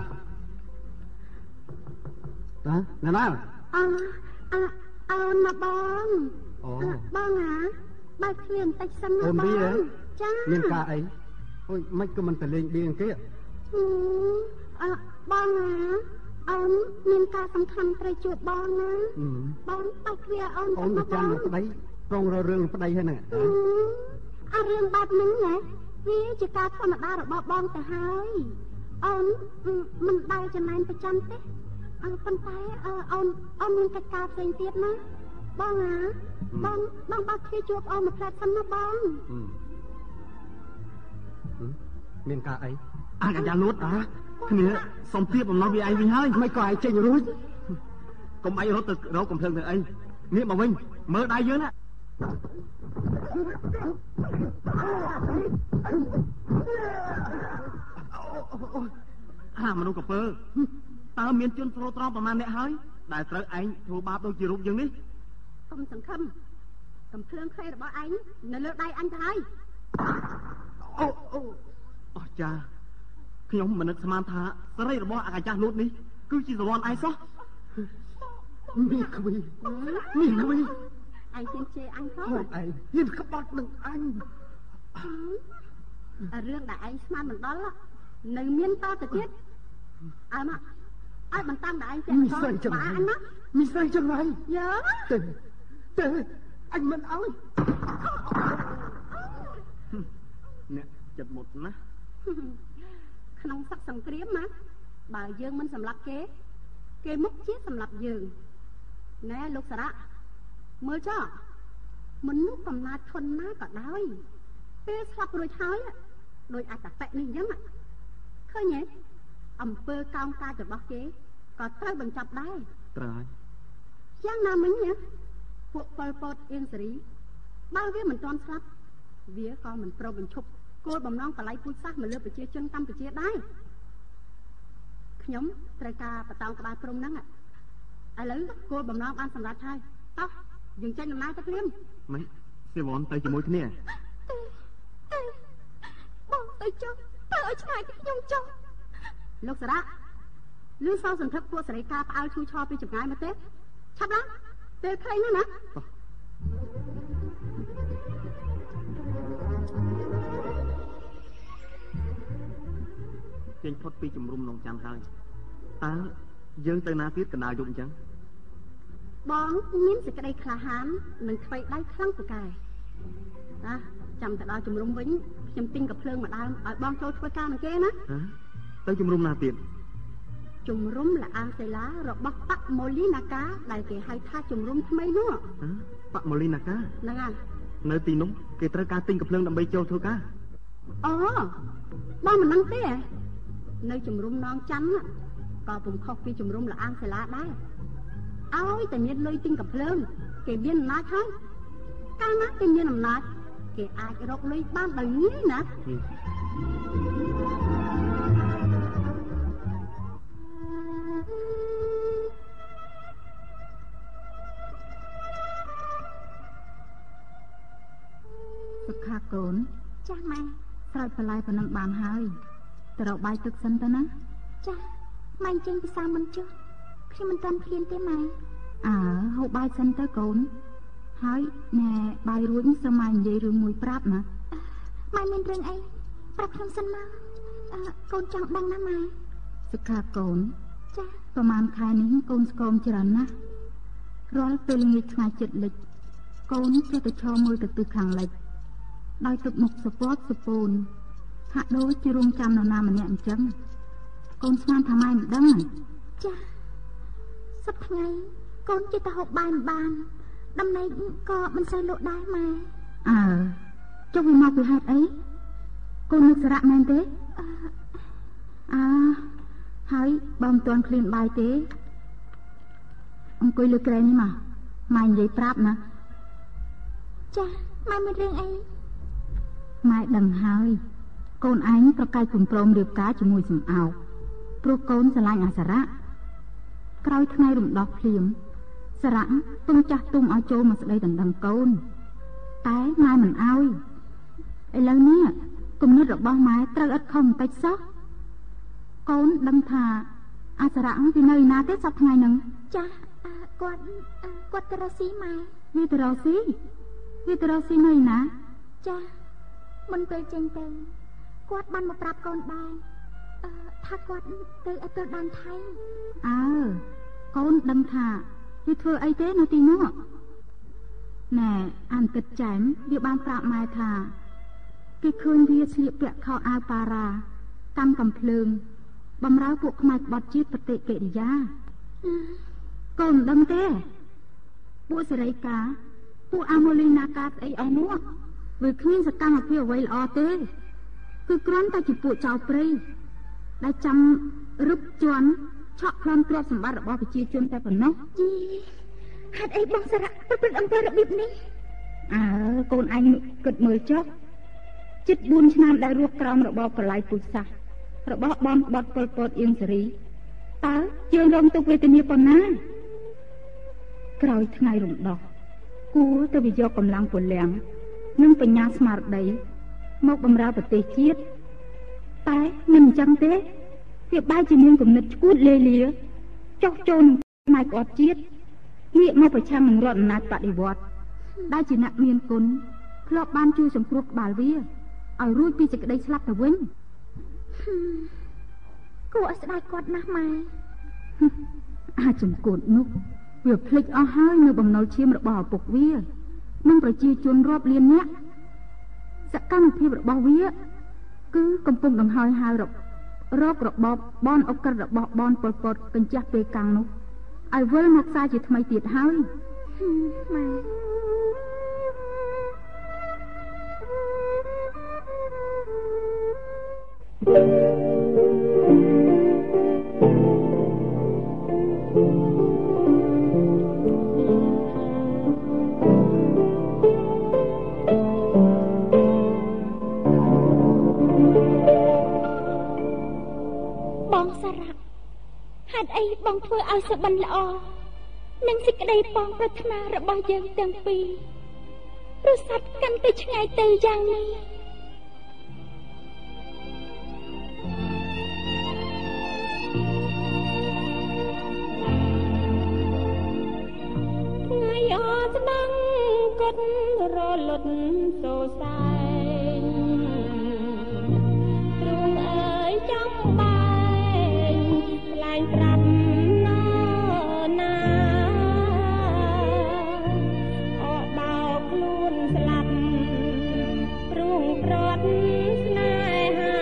[SPEAKER 6] ណែណា
[SPEAKER 7] អើអើអូនមកបងអូបងហ่าបើគ្មានតិចសិនណាបង
[SPEAKER 6] ចាមានការអីអូយមិនក៏មិនទៅលេងបៀងគេ
[SPEAKER 7] អឺបងហ่าអូនមានការសំខាន់ត្រូវជួបបងណាបងបើគ្រាអូន
[SPEAKER 6] អូនទៅចាំប្តីប្រងរឿងប្តីហើយហ្នឹង
[SPEAKER 7] អារឿងបែបហ្នឹងណាវាជាការធម្មតារបស់បងទៅហើយអូនមិនដែលចំណែនប្រចាំទេអើប៉ុន្តែអូនអូនមានកិច្ចការផ្សេងទៀតណាបងហ่าបងបងបើគ្រាជួបអូនមួយផ្លែសិនណាបង
[SPEAKER 6] មានការអី
[SPEAKER 3] អាកាយ៉ាលូតអាគ្នាសុំទៀតបំណងវាឯងវិញហើយ
[SPEAKER 6] មិនក៏ឯងចេញរួច
[SPEAKER 3] កុំឯងរត់ទៅរកកំភ្លើងទៅអីនេះមកវិញមើលដៃយើងណាអាមនុស្សកពើតើមានជនស្រូត្រង់ប្រមាណអ្នកហើយដែលត្រូវឯងធ្វើបាបដូចជារូបយើងនេះ
[SPEAKER 7] កុំសង្ឃឹមកំភ្លើងខ្លីរបស់ឯងនៅលើដៃអញទៅហើយ
[SPEAKER 3] អូអូអស់ចាខ្ញុំមិននឹកស្មានថាស្រីរបស់អាកាចាស់លូតនេះគឺជាសវណ្ណឯងសោះ
[SPEAKER 6] មីខ្វីមីខ្វី
[SPEAKER 7] ឯងហ៊ានជេរអញផង
[SPEAKER 6] ឯងហ៊ានក្បត់នឹងអញ
[SPEAKER 7] រឿងដែលឯងស្មានមិនដល់នៅមានតទៅទៀតអើមកឲ្យបន្តតាមដែលឯងចាក់
[SPEAKER 6] កបាអញណាមីស្រីចឹងហើយ
[SPEAKER 7] យើ
[SPEAKER 6] ទៅទៅអញមិនឲ្យ
[SPEAKER 3] អ្នកចិត្តមុតណា
[SPEAKER 7] ក្នុងសក្តិសង្គ្រាមណាបើយើងមិនសម្លាប់គេគេមុខជាសម្លាប់យើងណែលោកសារៈមើលចុះមនុស្សកំណាចធន់ណាក៏ដោយពេលស្លាប់រួចហើយដោយអត្តបៈនេះអញ្ចឹងឃើញទេអំពើកោងកាចរបស់គេក៏ត្រូវបញ្ចប់ដែរ
[SPEAKER 3] ត្រូវហើយ
[SPEAKER 7] យ៉ាងណាមិញពួកប៉ុលពតអៀងសេរីបើវាមិនទាន់ស្លាប់វាក៏មិនប្រមបញ្ឈប់គោលបំណងបល័យពូជសាសន៍មកលើប្រជាជនកម្ពុជាដែរខ្ញុំត្រូវការបតោងក្បាលព្រំហ្នឹងឥឡូវគោលបំណងបានសម្រេចហើយតោះយើងចេញដំណើរទៅភ្លាម
[SPEAKER 3] ម៉េចសេវនទៅជាមួយគ្នា
[SPEAKER 7] បងទៅចុះទៅឲ្យឆ្ងាយពីខ្ញុំចុះលោកសារៈលឺសោសន្ធឹកពួកសេរីការផ្អើលឈូឆោពីចម្ងាយមកទេឆាប់ឡើងពេលខ្លីណាណា
[SPEAKER 3] ចេញផុតពីជំរុំនងចាំហើយតើយើងទៅណាទៀតកណ្ដាលយប់អញ្ចឹង
[SPEAKER 7] បងមានសេចក្តីក្លាហាននិងថ្មីដៃខ្លាំងពូកែណាចាំទៅដល់ជំរុំវិញខ្ញុំទិញកាភ្លើងមកដើមឲ្យបងចូលធ្វើការនឹងគេណា
[SPEAKER 3] ទៅជំរុំណាទៀត
[SPEAKER 7] ជំរុំលាអាសេឡារបស់ប៉ាក់ម៉ូលីណាកាដែលគេហៅថាជំរុំថ្មីនោះ
[SPEAKER 3] ប៉ាក់ម៉ូលីណាកា
[SPEAKER 7] ហ្នឹងហើយ
[SPEAKER 3] នៅទីនោះគេត្រូវការទិញកាភ្លើងដើម្បីចូលធ្វើការ
[SPEAKER 7] អូបងមិនដឹងទេនៅជំរុំនងច័ន្ទក៏ពុំខុសពីជំរុំលាអាសេឡាដែរឲ្យតែមានលុយទិញកាភ្លើងគេមានអំណាចហើយកាលណាគេមានអំណាចគេអាចរកលុយបានដោយងាយណា
[SPEAKER 2] សុខាកូន
[SPEAKER 7] ចាស់ម៉ែ
[SPEAKER 2] ស្រោចបន្លែប៉ុណ្ណឹងបានហើយទៅរកបាយទឹកសិនទៅណា
[SPEAKER 7] ចាស់ម៉ែចេញពីសាមុនចុះខ្ញុំមិនទាន់ឃ្លានទេម៉ែ
[SPEAKER 2] អើហូបបាយសិនទៅកូនហើយណែបាយរួចសូមម៉ែនិយាយរឿងមួយប្រាប់ណា
[SPEAKER 7] ម៉ែមានរឿងអីប្រាប់ខ្ញុំសិនមកអឺកូនចង់ដឹងណាម៉ែ
[SPEAKER 2] សុខាកូន
[SPEAKER 7] ចាស់
[SPEAKER 2] ប្រហែលខែនេះកូនស្គមច្រើនណាស់រាល់ពេលល្ងាចថ្ងៃចិត្តលិចកូនចេះតែឈរមើលទៅទិសខាងលិចដោយទឹកមុខសពតសពូនហាក់ដូចជារងចាំនរណាម្នាក់អញ្ចឹងកូនស្មានថាម៉ែមិនដឹងចាសប្តាហ៍ថ្ងៃកូនជិះទៅហូបបាយមិនបានដំណេកក៏មិនសូវលក់ដែរម៉ែអើចុះវាមកពីហេតុអីកូននឹកសារៈមែនទេអើហើយបើមិនទាន់ឃ្លានបាយទេអង្គុយលើក្រែនេះមកម៉ែនិយាយប្រាប់ណាចាម៉ែមានរឿងអីម៉ែដឹងហើយកូនឯងប្រកែកព្រមព្រមរៀបការជាមួយសំអោកព្រោះកូនស្រឡាញ់អាសារៈក្រោយថ្ងៃរំដោះភ្លាមសារៈពឹងចាស់ទុំឲ្យចូលមកស្ដីដណ្ដឹងកូនតែម៉ែមិនអោយឥឡូវនេះគំនិតរបស់ម៉ែត្រូវឥតខុសបន្តិចសោះកូនដឹងថាអាសារៈវានៅណាទេសប្តាហ៍ថ្ងៃហ្នឹងចាគាត់គាត់ទៅរកស៊ីម៉ែវាទៅរកស៊ីវាទៅរកស៊ីនៅណាចាមុនពេលចេញទៅគាត់បានមកប្រាប់កូនដែរថាគាត់ទៅអត់ទៅដានថៃអើកូនដឹងថាវាធ្វើអីទេនៅទីនោះណែអានគិតចែមវាបានប្រាប់ម៉ែថាគេឃើញវាស្លៀកពាក់ខោអាវប៉ារ៉ាកាន់កំភ្លើងបំរើពួកខ្មែរក្បត់ជាតិប្រតិកិរិយាកូនដឹងទេពួកសេរីកាពួកអាម៉ូលីណាកាស្អីអស់នោះវាគ្មានសកម្មភាពអ្វីល្អទេគឺគ្រាន់តែជាពួកចៅព្រៃដែលចាំរឹបជន់ឆក់ប្លន់ទ្រព្យសម្បត្តិរបស់ប្រជាជនតែប៉ុណ្ណោះជីហេតុអីបងសារៈប្រព្រឹត្តអំពើរបៀបនេះអើកូនឯងគិតមើលចុះជិតបួនឆ្នាំដែលរស់ក្រោមរបបប្រល័យពូជសាសន៍របស់បងក្បត់ប៉ុលពតអៀងសេរីតើយើងរងទុក្ខវេទនាប៉ុណ្ណាក្រោយថ្ងៃរំដោះគួរទៅវិយកកម្លាំងពលំនិងបញ្ញាស្មារតីមកបម្រើប្រទេសជាតិតែមិនអញ្ចឹងទេវាបែរជាមានគំនិតឈួតលេលាចោះចូលនឹងផ្នែកក្បត់ជាតិងាកមកប្រឆាំងនឹងរដ្ឋអំណាចបដិវត្តន៍ដែលជាអ្នកមានគុណធ្លាប់បានជួយសង្គ្រោះក្បាលវាឲ្យរួចពីសេចក្តីស្លាប់ទៅវិញគួរឲ្យស្ដាយគាត់ណាស់ម៉ែអាចចំគួតនោះវាភ្លេចអស់ហើយនៅបំណុលឈាមរបស់ឪពុកវានិងប្រជាជនរាប់លាននាក់សកម្មភាពរបស់វាគឺកំពុងដង្ហើយហើយរករករបបបនអុកក្រិតរបស់បនប៉ុលពតកញ្ចាស់ពេលកាំងនោះឲ្យវិលមកខ្សែជាថ្មីទៀតហើយម៉ែបងសារៈហេតុអីបងធ្វើឲ្យសុបិនល្អនិងសេចក្តីបងប្រាថ្នារបស់យើងទាំងពីររសាត់កាន់តែឆ្ងាយទៅយ៉ាងនេះថ្ងៃអត់ស្ដឹងកត់រលត់សូសែងទ្រូងអើយចង់បែងខ្លាញ់ប្រាប់ណាណាអត់បោកខ្លួនស្លាប់ព្រួងប្រត់ស្នេហា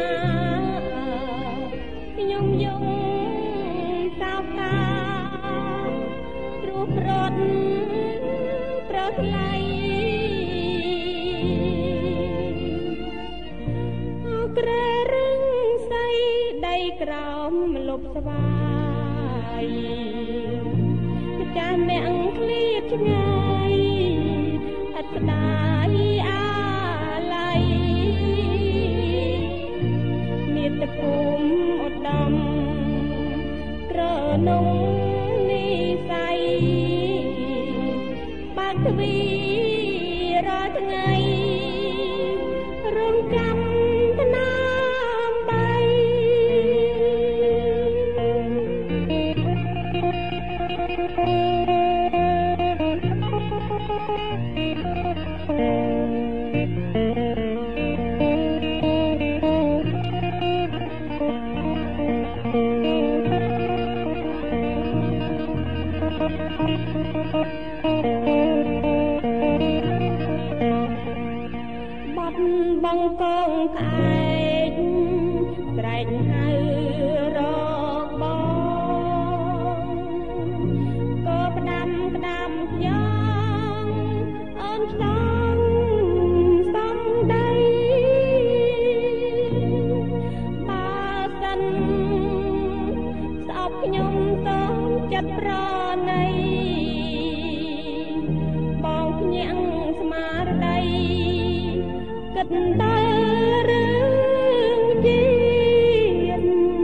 [SPEAKER 2] ខ្ញុំយងសោកកាព្រោះប្រត់ប្រថ្លៃក្រែរឹងស្អីដីក្រោមលប់ស្វាយម្ចាស់មាំងឃ្លៀតឆ្ងាយអត់ស្ដាយអាឡ័យមាតុភូមិឧត្តមក្រនងនិស័យបាក់ទ្វីរាល់ថ្ងៃរំចាំបាត់បងកងក្អែកចិត្តប្រណីបងភ្ញាក់ស្មារតីគិតដល់រឿងជាតិ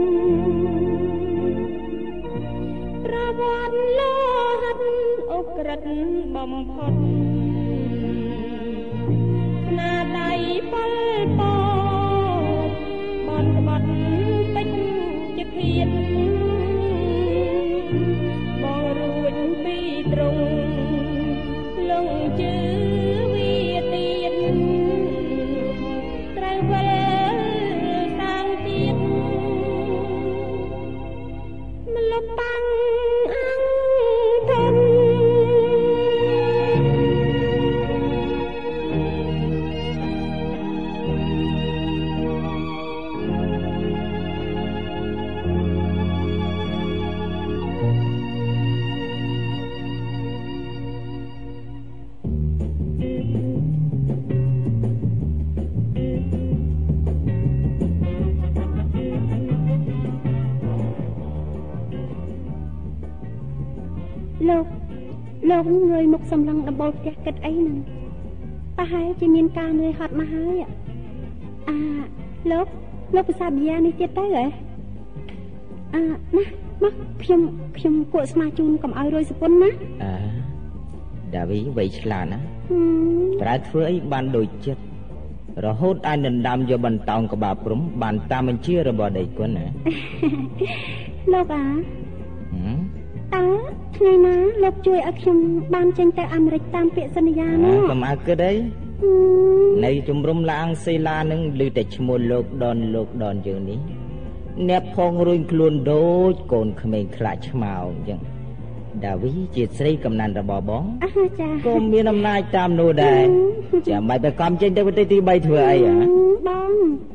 [SPEAKER 2] ប្រវត្តិលោហិតអូក្រិតបំផុតស្នាដៃពលពតបនក្បត់ពេញជាឃាតបងរួចពីត្រង់លងជឿវាទៀតត្រូវវិលសាងទៀតមលបាំងអង្គធំលោកលោកងើយមុខសម្លឹងដំបូលផ្ទះគិតអីហ្នឹងប្រហែលជាមានការនឿយហត់មកហើយអាលោកលោកភាសាបញ្ញានេះទៀតទៅហ៎អាណាមកខ្ញុំខ្ញុំគួរស្មាជូនកុំឲ្យរយសពុនណា
[SPEAKER 8] អើដាវីវៃឆ្លាតណាត្រូវធ្វើអីបានដូចចិត្តរហូតឲ្យដណ្ដើមយកបន្តោងក្បាលព្រំបានតាមបញ្ជារបស់ដៃគុណណា
[SPEAKER 2] លោកអាតើថ្ងៃណាលោកជួយឲ្យខ្ញុំបានចេញទៅអាមេរិកតាមពាក្យសន្យានោះ
[SPEAKER 8] កុំឲ្យគិតអីនៅជំរុំឡាងសេឡានឹងឮតែឈ្មោះលោកដនលោកដនយើងនេះអ្នកផងរួញខ្លួនដូចកូនក្មេងខ្លាចឆ្មៅអញ្ចឹងដាវីជាស្រីកំណានរបស់បង
[SPEAKER 2] អះចា
[SPEAKER 8] ក៏មានអំណាចតាមនោះដែរចាំមិនទៅកំចេញទៅប្រទេសទីបីធ្វើអីហ៎
[SPEAKER 2] បង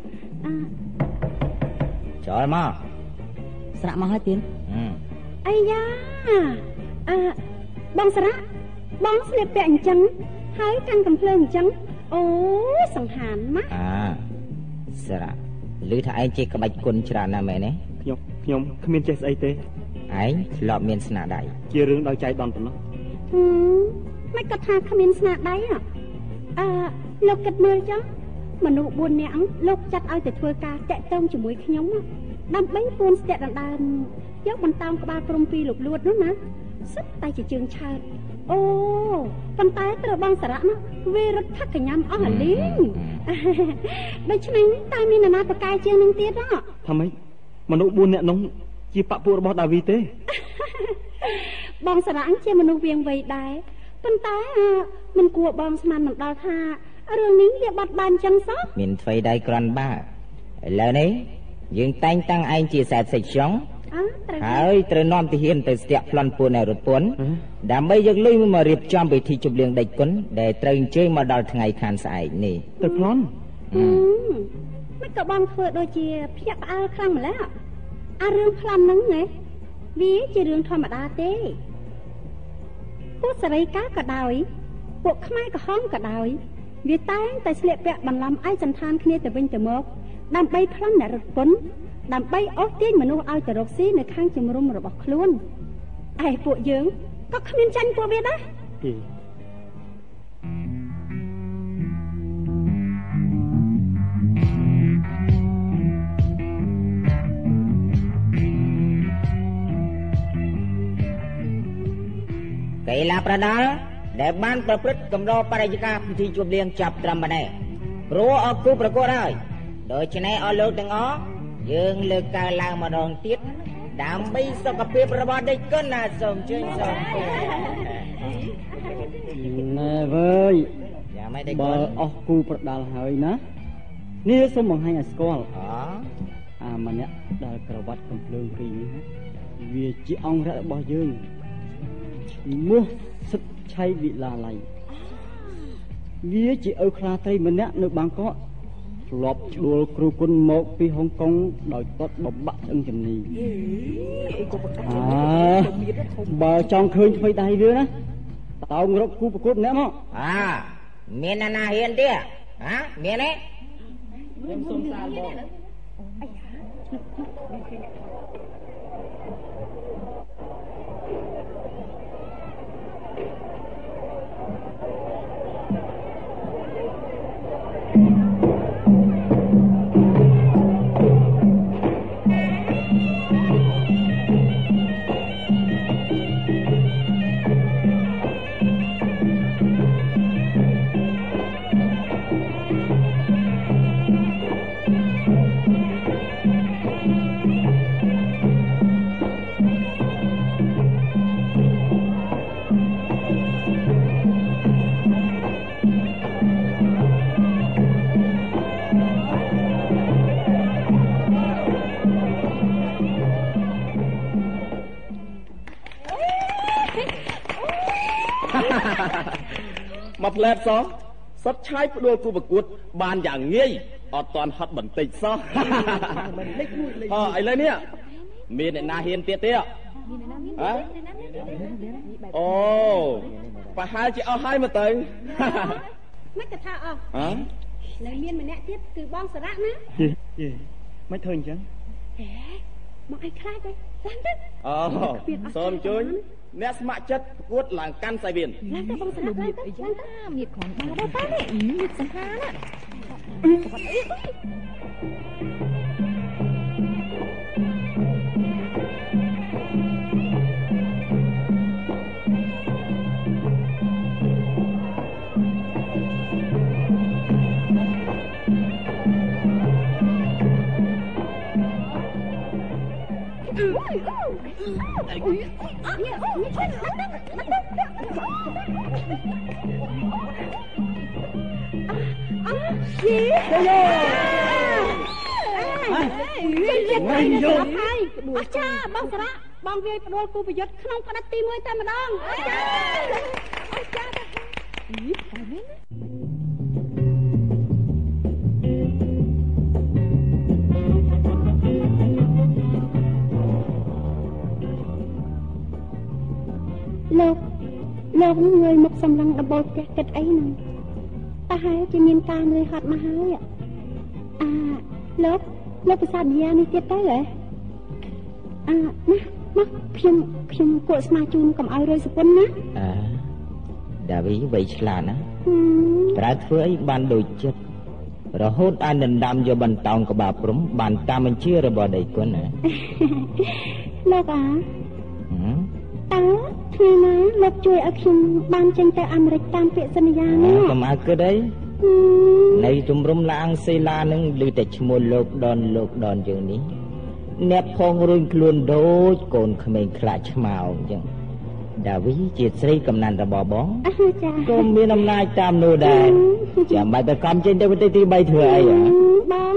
[SPEAKER 8] ចូលមក
[SPEAKER 5] ស្រាក់មកហើយទៀត
[SPEAKER 2] អាយ៉ាអឺបងស្រាក់បងស្លៀកពាក់អញ្ចឹងហើយកាន់កំភ្លើងអញ្ចឹងអូសង្ហានណា
[SPEAKER 8] អាស្រាក់ឮថាឯងចេះក្បាច់គុណច្រើនណាស់មែនទេ
[SPEAKER 3] ខ្ញុំខ្ញុំគ្មានចេះស្អីទេ
[SPEAKER 8] ឯងធ្លាប់មានស្នាដៃ
[SPEAKER 3] ជារឿងដោយចៃដន្យប៉ុណ្ណោះ
[SPEAKER 2] ហឹមមិនគាត់ថាគ្មានស្នាដៃអឺលោកគិតមើលចឹងមនុស្សបួននាក់លោកចាត់ឲ្យទៅធ្វើការតាក់ទងជាមួយខ្ញុំដើម្បីពួនស្ទាក់ដណ្ដើមយកបន្តោងក្បាលព្រំពីលោកលួតនោះណាសិតតែជាជើងឆើតអូប៉ុន្តែត្រូវបងសារៈនោះវារត់ផឹកកញ្ញាំអស់អាលីងដូច្នេះតែមានអាណាប្រកាយជាងនឹងទៀតហ៎
[SPEAKER 3] ថាម៉េចមនុស្សបួននាក់នោះជាបពុរបស់ដាវីទេ
[SPEAKER 2] បងសារៈជាមនុស្សវៀងវៃដែរប៉ុន្តែមិនគួរបងស្មានមិនដល់ថារឿងនេះវាបាត់បានចឹងសោះ
[SPEAKER 8] មានអ្វីដែរគ្រាន់បើឥឡូវនេះយើងតែងតាំងឯងជាសែតសេចខ្យងហើយត្រូវនាំទាហានទៅស្ទាក់ប្លន់ពួននៅរថពន្ធដើម្បីយកលុយមករៀបចំពិធីជប់លៀងដេចគុណដែលត្រូវអញ្ជើញមកដល់ថ្ងៃខានស្អែកនេះ
[SPEAKER 3] ទៅប្លន់
[SPEAKER 2] មិនក៏បងធ្វើដូចជាភ្ញាក់ផ្អើលខ្លាំងម្ល៉េះអារឿងប្លន់ហ្នឹងណាវាជារឿងធម្មតាទេពួកសេរីកាក៏ដោយពួកខ្មែរក្រហមក៏ដោយវាតែងតែស្លៀកពាក់បន្លំឯកសណ្ឋានគ្នាទៅវិញទៅមកដើម្បីប្លន់អ្នករត់ពន្ធដើម្បីអូសទាញមនុស្សឲ្យទៅរកស៊ីនៅខាងជំរុំរបស់ខ្លួនឯពួកយើងក៏គ្មានចាញ់ពួកវាដែរ
[SPEAKER 8] កីឡាប្រដាល់ដែលបានប្រព្រឹត្តកម្របរិយាកាសពិធីជប់លៀងចាប់ត្រឹមប៉ុណ្ណេះព្រោះអគូប្រកួតហើយដូច្នេះអស់លោកទាំងអស់យើងលើកកើឡើងម្ដងទៀតដើម្បីសុខភាពរបស់ដេចគុណណាសូមជើញសូម
[SPEAKER 5] ណែវើយ
[SPEAKER 8] យ៉ាងម៉េចដេចគុណ
[SPEAKER 5] បើអស់គូប្រដាល់ហើយណានេះសូមបង្ហាញឲ្យស្គាល់
[SPEAKER 8] អូ
[SPEAKER 5] អាម្នាក់ដែលក្រវ៉ាត់កំភ្លើងព្រីនេះវាជាអង្គរៈរបស់យើងឈ្មោះសិទ្ធឆៃវិឡាល័យវាជាឪខ្លាត្រីម្នាក់នៅបាងកកធ្លាប់ជួលគ្រូគុណមកពីហុងកុងដោយទាត់បបាក់ឆ្អឹងជំនីអើបើចង់ឃើញថ្មីដៃវាណាតោងរកគូប្រកួតម្នាក់មក
[SPEAKER 8] អាមានណានាហ៊ានទេហ៎មានទេ
[SPEAKER 3] ខ្ញុំសុំសាលបង
[SPEAKER 4] មកផ្លែតសោះសុតឆាយផ្ដួលគូប្រកួតបានយ៉ាងងាយអត់តាន់ហត់បន្តិចសោះអឥឡូវនេះមានអ្នកណាហ៊ានទៀតទេហ៎អូប្រហែលជាអស់ហើយមកទៅ
[SPEAKER 7] មិនក៏ថាអស់
[SPEAKER 4] ហ៎
[SPEAKER 7] នៅមានម្នាក់ទៀតគឺបងសារៈណា
[SPEAKER 3] យេមិនធ្វើអញ្ចឹង
[SPEAKER 7] ហេមកឲ្យខ្លាចទៅចាំទៅ
[SPEAKER 4] អូសូមជួយអ្នកស្ម័គ្រចិត្តប្រកួតឡើងកាន់សាយវៀន
[SPEAKER 7] ឡើងទៅបងសារៈឡើងទៅឡើងទៅមានខំបាល់ទៅនេះមានសង្ហាណាអចាបងសារៈបងវាយផ្ដួលគូប្រយុទ្ធក្នុងផ្ដាច់ទីមួយតែម្ដងអចាអចាទៅអីតែវិញលោកលោកងើយមកសម្លឹងដំបូលផ្ទះគិតអីហ្នឹងតែហើយជាមានការនឿយហត់មកហើយអាលោកលោកប្រសាទយានេះទៀតទៅហ៎អាណាមកខ្ញុំខ្ញុំគួរស្មាជូនកុំឲ្យរយសពុនណា
[SPEAKER 8] អើដាវីវៃឆ្លាតណាត្រូវធ្វើអីបានដូចចិត្តរហូតអានដណ្ដើមយកបន្តោងក្បាលព្រំបានតាមបញ្ជារបស់ដៃគុណណា
[SPEAKER 7] លោកអាតើថ្ងៃណាលោកជួយឲ្យខ្ញុំបានចេញទៅអាមេរិកតាមពាក្យសន្យានេះ
[SPEAKER 8] កុំឲ្យគិតអីនៅជំរំឡាងសេឡានឹងឮតែឈ្មោះលោកដនលោកដនយើងនេះអ្នកផងរួញខ្លួនដូចកូនក្មេងខ្លាចឆ្មៅអញ្ចឹងដាវីជាស្រីកំណាន់របស់បង
[SPEAKER 7] ចា
[SPEAKER 8] ក៏មានអំណាចតាមនោះដែរចាំបាច់ទៅកំចេញទៅប្រទេសទីបីធ្វើអីហ៎
[SPEAKER 7] បង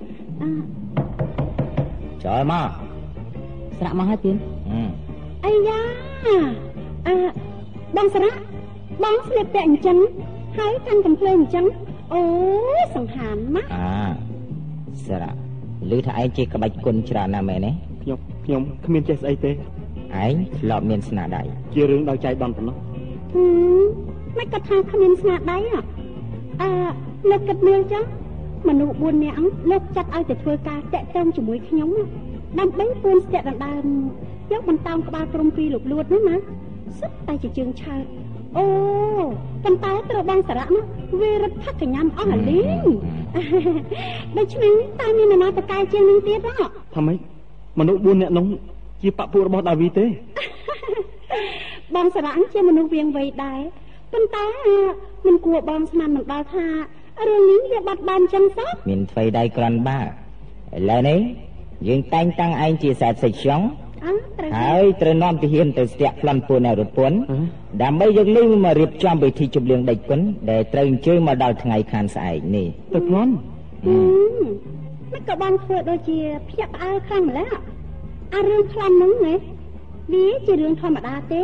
[SPEAKER 8] ចូលមក
[SPEAKER 5] ស្រាក់មកហើយទៀត
[SPEAKER 7] អាយ៉ាអឺបងសារៈបងស្លៀកពាក់អញ្ចឹងហើយកាន់កំភ្លើងអញ្ចឹងអូសង្ហានណាស់
[SPEAKER 8] អាសារៈឮថាឯងជាក្បាច់គុណច្រើនណាស់មែនទេ
[SPEAKER 3] ខ្ញុំខ្ញុំគ្មានចេះស្អីទេ
[SPEAKER 8] ឯងធ្លាប់មានស្នាដៃ
[SPEAKER 3] ជារឿងដោយចៃដន្យប៉ុណ្ណោះ
[SPEAKER 7] ហឹមមិនក៏ថាគ្មានស្នាដៃអឺលោកគិតមើលចឹងមនុស្សបួននាក់លោកចាត់ឲ្យទៅធ្វើការតាក់ទងជាមួយខ្ញុំដើម្បីពួនស្ទាក់ដណ្ដើមយកបន្តោងក្បាលព្រំពីលោកលួតនោះណាសុទ្ធតែជាជើងឆើតអូប៉ុន្តែត្រូវបងសារៈនោះវារត់ផឹកកញ្ញាំអស់អាលីងដូច្នេះតើមាននរណាតកែជាងនឹងទៀតហ៎
[SPEAKER 3] ថាម៉េចមនុស្សបួននាក់នោះជាបពុរបស់ដាវីទេ
[SPEAKER 7] បងសារៈជាមនុស្សវៀងវៃដែរប៉ុន្តែមិនគួរបងស្មានមិនដល់ថារឿងនេះវាបាត់បង់ចឹងសោះ
[SPEAKER 8] មានអ្វីដៃក្រាន់បាឥឡូវនេះយើងតែងតាំងឯងជាសាស្ត្រាចារ្យហើយត្រូវនាំទាហានទៅស្ទាក់ប្លន់ពួកអ្នករត់ពន្ធដើម្បីយកលុយមករៀបចំពិធីជប់លៀងដេចគុណដែលត្រូវអញ្ជើញមកដល់ថ្ងៃខានស្អែកនេះ
[SPEAKER 3] ទៅប្លន់
[SPEAKER 7] មិនក៏បានធ្វើដូចជាភ្ញាក់ផ្អើលខ្លាំងម្ល៉េះអារឿងប្លន់ហ្នឹងណាវាជារឿងធម្មតាទេ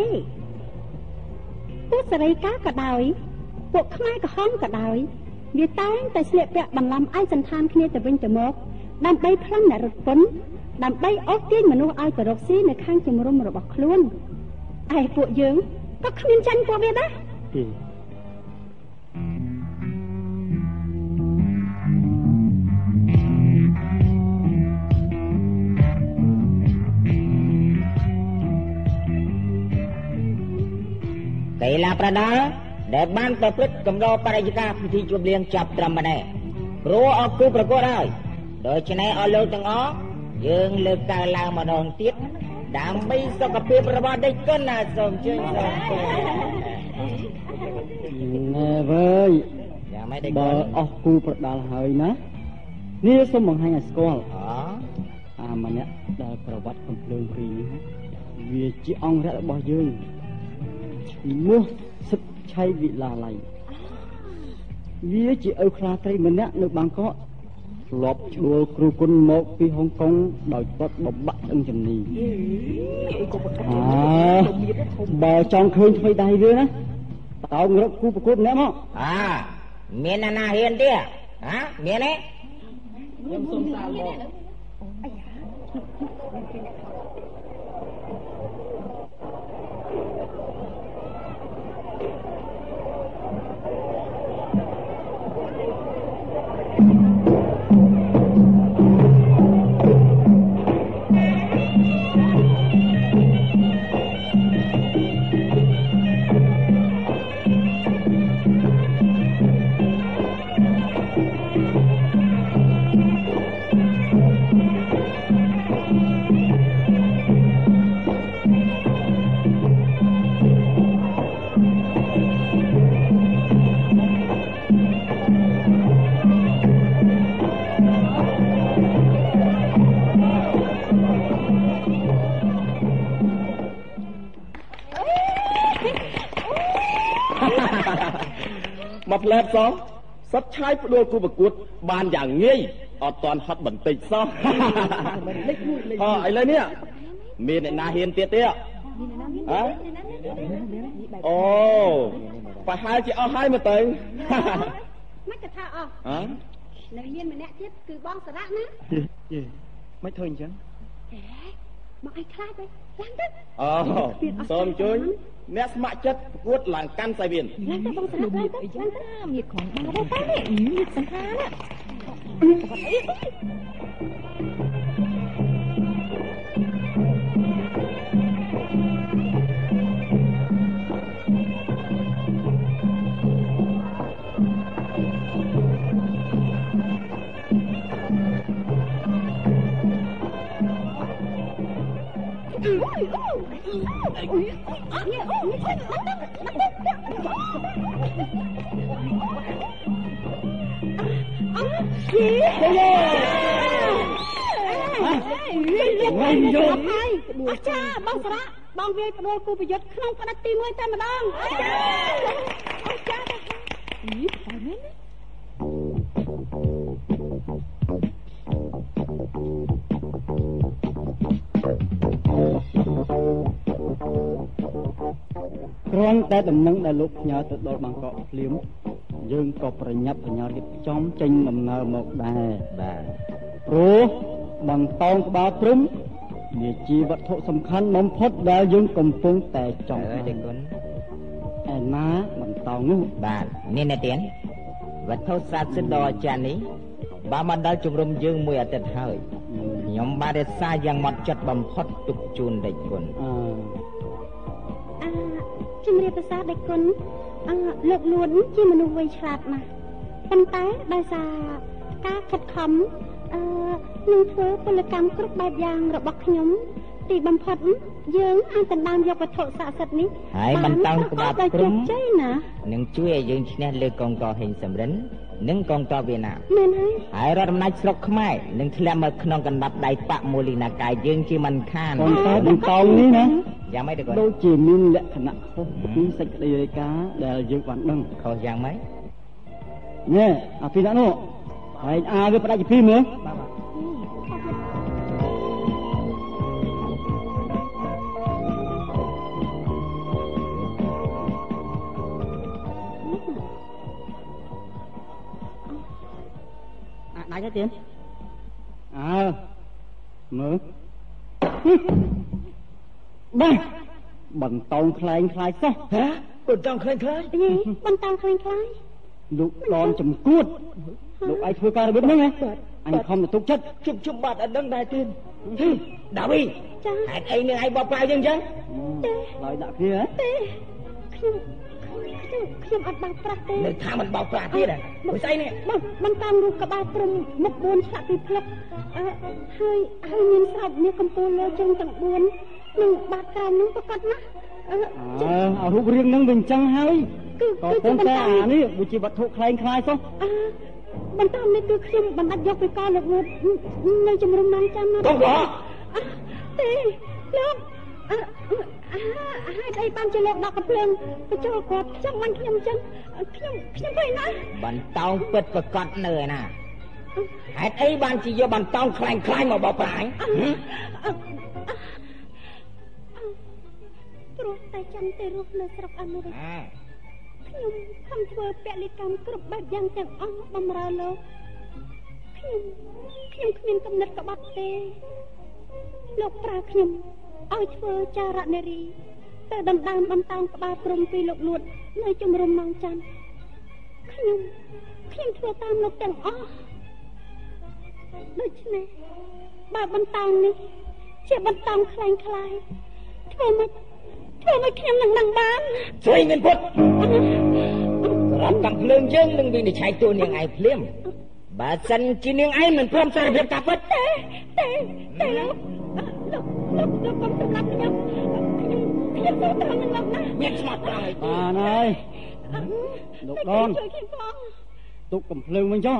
[SPEAKER 7] ពួកសេរីកាក៏ដោយពួកខ្មែរក្រហមក៏ដោយវាតែងតែស្លៀកពាក់បន្លំឯកសន្តានគ្នាទៅវិញទៅមកដើម្បីប្លន់អ្នករត់ពន្ធដើម្បីអូសទាញមនុស្សឲ្យទៅរកស៊ីនៅខាងជំរំរបស់ខ្លួនឯពួកយើងក៏គ្មានចាញ់ពួកវាដែរ
[SPEAKER 8] កីឡាប្រដាល់ដែលបានប្រព្រឹត្តកម្របរិយាកាសពិធីជប់លៀងចាប់ត្រឹមប៉ុណ្ណេះព្រោះអស់គូប្រកួតហើយដូច្នេះអស់លោកទាំងអស់យើងលើកកើឡើងម្ដងទៀតដើម្បីសុខភាពរបស់ដេចគុណណាសូមជឿសូមគោ
[SPEAKER 3] ណែវើយ
[SPEAKER 8] យ៉ាងម៉េចដេចគុណ
[SPEAKER 3] បើអស់គូប្រដាល់ហើយណានេះសូមបង្ហាញឲ្យស្គាល់
[SPEAKER 8] អ
[SPEAKER 3] អាម្នាក់ដែលប្រវត្តិកំភ្លើងព្រីនេះវាជាអង្គរៈរបស់យើងឈ្មោះសិទ្ធឆៃវិឡាល័យវាជាឪខ្លាត្រីម្នាក់នៅបាងកកធ្លាប់ឈ្នួលគ្រូគុណមកពីហុងកុងដោយគាត់បបាក់ដឹងជំនាញអើបើចង់ឃើញថ្មីដៃវាណា
[SPEAKER 5] តោងរកគូប្រកួតម្នាក់មក
[SPEAKER 8] អាមានណានាហ៊ានទេហ៎មានទេ
[SPEAKER 1] ខ្ញុំសុំសាលមកមកផ្លែផ្សងសត្វឆាយផ្ដួលគូប្រកួតបានយ៉ាងងាយអត់តាន់ហត់បន្តិចសោះអឥឡូវនេះមានអ្នកណាហ៊ានទៀតទេហ៎អូប្រហែលជាអស់ហើយមើលទៅ
[SPEAKER 7] មិនក៏ថាអស់
[SPEAKER 3] ហ៎
[SPEAKER 7] នៅមានម្នាក់ទៀតគឺបងសារៈណា
[SPEAKER 3] យេមិនធ្វើអញ្ចឹង
[SPEAKER 7] មកឲ្យខ្លាចទៅឡើងទៅ
[SPEAKER 3] អូសូមជួយអ្នកស្ម័គ្រចិត្តប្រកួតឡើងកាន់សាយវៀន
[SPEAKER 7] ឡើងទៅបងសារៈឡើងទៅអីចឹងមានខំបានដែរតែមានសង្ខារណាអចាបងសារៈបងវាយផ្ដួលគូប្រយុទ្ធក្នុងផ្ដាច់ទីមួយតែម្ដងអចាអចាទៅអីតែមែន
[SPEAKER 5] គ្រាន់តែដំណឹងដែលលោកផ្ញើទៅដល់បាងកកភ្លាមយើងក៏ប្រញាប់ប្រញាល់រៀបចំចេញដំណើរមកដែរ
[SPEAKER 8] បាទ
[SPEAKER 5] ព្រោះបន្តោងក្បាលព្រំវាជាវត្ថុសំខាន់បំផុតដែលយើងកំពុងតែចង់
[SPEAKER 8] អើទេគុណ
[SPEAKER 5] ឯណាបន្តោងនោះ
[SPEAKER 8] បាទនេះអ្នកទៀនវត្ថុស័ក្តិសិទ្ធិដ៏អស្ចារ្យនេះបានមកដល់ជំរំយើងមួយអាទិត្យហើយខ្ញុំបានរក្សាយ៉ាងម៉ត់ចត់បំផុតទុកជូនដេចគុណ
[SPEAKER 5] អឺ
[SPEAKER 2] អឺជំរាបប្រសាដេចគុណអឺលោកលួនជាមនុស្សវៃឆ្លាតណាស់ប៉ុន្តែដោយសារការខិតខំអឺនឹងធ្វើពលកម្មគ្រប់បែបយ៉ាងរបស់ខ្ញុំទីបំផុតយើងអាចដណ្ដើមយកវត្ថុស័ក្តិសិទ្ធិនេះ
[SPEAKER 8] ហើយបន្តោងក្បាលព្រំ
[SPEAKER 2] ជ័យណា
[SPEAKER 8] នឹងជួយឲ្យយើងឈ្នះលើកងទ័ពហេងសំរិននិងកងទ័ពវៀតណាម
[SPEAKER 2] មែនហើយ
[SPEAKER 8] ហើយរដ្ឋអំណាចស្រុកខ្មែរនឹងធ្លាក់មកក្នុងកណ្ដាប់ដៃបកមូលីណាកាយយើងជាមិនខាន
[SPEAKER 5] ប៉ុន្តែបន្តោងនេះណា
[SPEAKER 8] យ៉ាងម៉េចទេគាត់
[SPEAKER 5] ដូចជាមានលក្ខណៈខុសពីសេចក្តីរាយការណ៍ដែលយើងបានដឹង
[SPEAKER 8] ខុសយ៉ាងម៉េច
[SPEAKER 5] ណែអាពីដាក់នោះហើយអាវាផ្ដាច់ពីមើល
[SPEAKER 8] បាទ
[SPEAKER 5] ដាច់ទេទៀនអើមើលបាទបន្តោងខ្លែងខ្លាយសោះ
[SPEAKER 8] ហ៎បន្តោងខ្លែងខ្លាយ
[SPEAKER 2] យីបន្តោងខ្លែងខ្លាយ
[SPEAKER 5] លោកដនចំគួតលោកឯងធ្វើការរបៀបហ្នឹងហ៎អញខំទៅទុកចិត្ត
[SPEAKER 8] ជុំជុំបាត់អត់ដឹងដែរទៀនដាវី
[SPEAKER 2] ចា
[SPEAKER 8] ហេតុអីនឹងឯងបបផ្លាយយើងចឹង
[SPEAKER 5] ឡើយដាក់គ្នាហ៎
[SPEAKER 2] ទេខ្ញុំខ្ញុំអត់បោកប្រាស់ទេ
[SPEAKER 8] នៅថាមិនបោកប្រាស់ទៀតហ៎មិនស្អីនេះ
[SPEAKER 2] បងមិនតាមរូបក្បាលព្រំមុខបួនឆ្លាក់ពីផ្លឹកអឺហើយហើយមានស្រោបមាសកំពូលលើជើងទាំងបួននឹងបាតក្រោមនឹងប្រកាសណា
[SPEAKER 5] អឺអើរូបរាងនឹងវាអញ្ចឹងហើយគឺគឺប៉ុន្តែអានេះវាជាវត្ថុខ្លែងខ្លាយសោះ
[SPEAKER 2] អឺបន្តនេះគឺខ្ញុំបណ្ដាច់យកពីកលោកងួតនៅជំរុំនឹងចាំណា
[SPEAKER 8] បងក៏
[SPEAKER 2] ទេលោកអឺហេតុអីបានជាលោកដល់កំភ្លើងបញ្ចូលគាត់ចាំមិនខ្ញុំចឹងខ្ញុំខ្ញុំវិញណា
[SPEAKER 8] បន្តោងពិតប្រកបនៅឯណាហេតុអីបានជាយកបន្តោងខ្លាញ់ខ្លាញ់មកបោកប្រាញ់
[SPEAKER 2] ព្រោះតែចាំតែរស់នៅស្រុកអាមេរិកខ្ញុំខំធ្វើពលិកម្មគ្រប់បែបយ៉ាងទាំងអស់បំរើលោកខ្ញុំខ្ញុំគ្មានកំណត់ក្បត់ទេលោកប្រើខ្ញុំឲ្យធ្វើចារនារីទៅដណ្ដើមបន្តោងក្បាលព្រំពីលោកលួតនៅជំរំនងច័ន្ទខ្ញុំខ្ញុំធ្វើតាមលោកទាំងអស់ដូច្នេះបើបន្តោងនេះជាបន្តោងខ្លែងខ្លាយធ្វើមិនធ្វើមិនខ្ញុំនឹងនឹងបាន
[SPEAKER 8] ជួយមានពុតសម្រាប់តាំងភ្លើងយើងនឹងវិនិច្ឆ័យតួនាងឯងភ្លាមបើសិនជានាងឯងមិនព្រមសារភាពការពិត
[SPEAKER 2] ទេទេទេលោកលោកលោកលោកកុំសម្លាប់ខ្ញុំខ្ញុំខ្ញុំទៅត្រង់នឹងលោកណា
[SPEAKER 8] មានស្មាត់ត្រង់
[SPEAKER 5] ហើយបានហើយលោកដន
[SPEAKER 2] ជួយខ្ញុំផង
[SPEAKER 5] ទុកកំភ្លើងវិញចុះ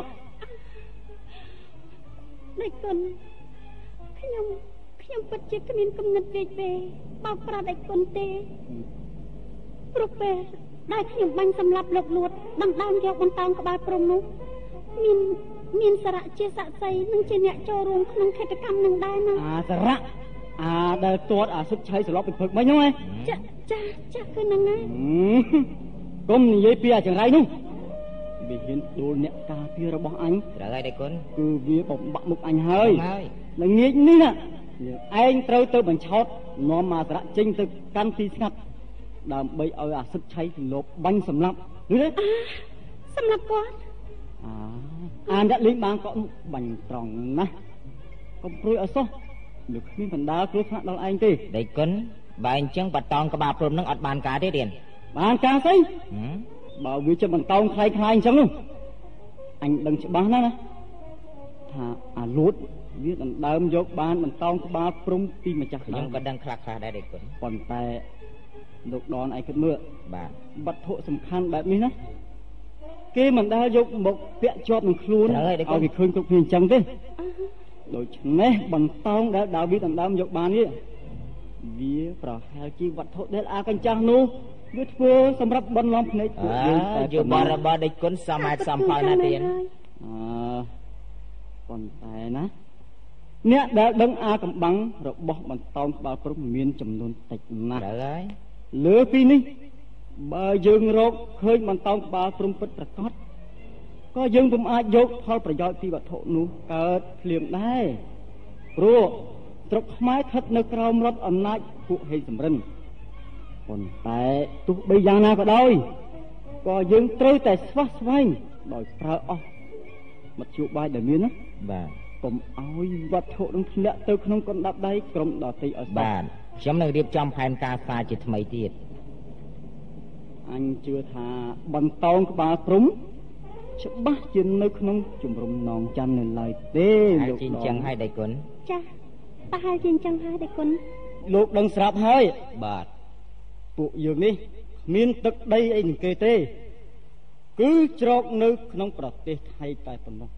[SPEAKER 2] ដេកគុណខ្ញុំខ្ញុំពិតជាគ្មានគំនិតពេកទេបោកប្រាស់ដេកគុណទេព្រោះពេលដែលខ្ញុំបាញ់សម្លាប់លោកលួតដណ្ដើមយកបន្តោងក្បាលព្រំនោះមានមានសារៈជាសាក្សីនិងជាអ្នកចូលរួមក្នុងកិច្ចកម្មនឹងដែរណា
[SPEAKER 5] អាសារៈអាដែលទាត់អាសុខឆៃសន្លប់ពីព្រឹកមិញហ្នឹងហ៎
[SPEAKER 2] ចាចាចាគឺហ្នឹងហើ
[SPEAKER 5] យកុំនិយាយពីអាចង្រៃនោះវាហ៊ានដួលអ្នកការពាររបស់អញ
[SPEAKER 8] ត្រូវហើយដេកគុណ
[SPEAKER 5] គឺវាបំបាក់មុខអញហើយហើយងាកនេះណាឯងត្រូវទៅបញ្ឆោតនាំអាសារៈចេញទៅកាន់ទីស្ងាត់ដើម្បីឲ្យអាសុខឆៃសន្លប់បាញ់សម្លាប់ឬទេ
[SPEAKER 2] សម្លាប់គាត់
[SPEAKER 5] អាអាអ្នកលេងបាងកក់នោះបាញ់ត្រង់ណាកុំព្រួយឲ្យសោះលោកគ្មានបណ្ដាគ្រោះថ្នាក់ដល់ឯងទេ
[SPEAKER 8] ដេកគុណបើអញ្ចឹងបតងក្បាលព្រំនឹងអត់បានការទេរៀន
[SPEAKER 5] បានការស្អីបើវាជាបន្តោងខ្លាយខ្លាយអញ្ចឹងនោះអញដឹងច្បាស់ណាស់ណាថាអាលួតវាដណ្ដើមយកបានបន្តោងក្បាលព្រំពីម្ចាស់
[SPEAKER 8] ខ្ញុំក៏ដឹងខ្លះខ្លះដែរដេកគុណ
[SPEAKER 5] ប៉ុន្តែលោកដនឯងគិតមើល
[SPEAKER 8] បាទ
[SPEAKER 5] វត្ថុសំខាន់បែបនេះណាគេមិនដែលយកមកពាក់ជាប់នឹងខ្លួនឲ្យវាឃើញគ្រប់គ្នាអញ្ចឹងទេដូច្នេះបន្តោងដែលដាវីដដណ្ដើមយកបាននេះវាប្រហែលជាវត្ថុដែលអាកញ្ចាស់នោះវាធ្វើសម្រាប់បន្លំភ្នែក
[SPEAKER 8] ពួកយើងតែយកបរិបទដេចគុណសមត្ថសម្ផលណាទៀត
[SPEAKER 5] អឺប៉ុន្តែណាអ្នកដែលដឹងអាកំបាំងរបស់បន្តោងក្បាលព្រំមានចំនួនតិចណាស់
[SPEAKER 8] ត្រូវហើយ
[SPEAKER 5] លើពីនេះបើយើងរកឃើញបន្តោងក្បាលព្រំពិតប្រាកដក៏យើងពុំអាចយកផលប្រយោជន៍ពីវត្ថុនោះកើតភ្លាមដែរព្រោះស្រុកខ្មែរស្ថិតនៅក្រោមរដ្ឋអំណាចពួកហេសំរិនប៉ុន្តែទោះបីយ៉ាងណាក៏ដោយក៏យើងត្រូវតែស្វះស្វែងដោយប្រើអស់មធ្យោបាយដែលមានណា
[SPEAKER 8] បាទ
[SPEAKER 5] កុំឲ្យវត្ថុនឹងធ្លាក់ទៅក្នុងកណ្ដាប់ដៃក្រុមដតីឲ្យ
[SPEAKER 8] បាទខ្ញុំនឹងរៀបចំផែនការសារជាថ្មីទៀត
[SPEAKER 5] អញជឿថាបន្តោងក្បាលព្រំច្បាស់ជានៅក្នុងជំរំនងច័ន្ទនៅឡើយទេ
[SPEAKER 8] លោកជាអញ្ចឹងហើយដេកគុណ
[SPEAKER 2] ចាប្រហែលជាអញ្ចឹងហើយដេកគុណ
[SPEAKER 5] លោកដឹងស្រាប់ហើយ
[SPEAKER 8] បាទ
[SPEAKER 5] ពួកយើងនេះមានទឹកដីអីនឹងគេទេគឺជ្រកនៅក្នុងប្រទេសថៃតែប៉ុណ្ណោះ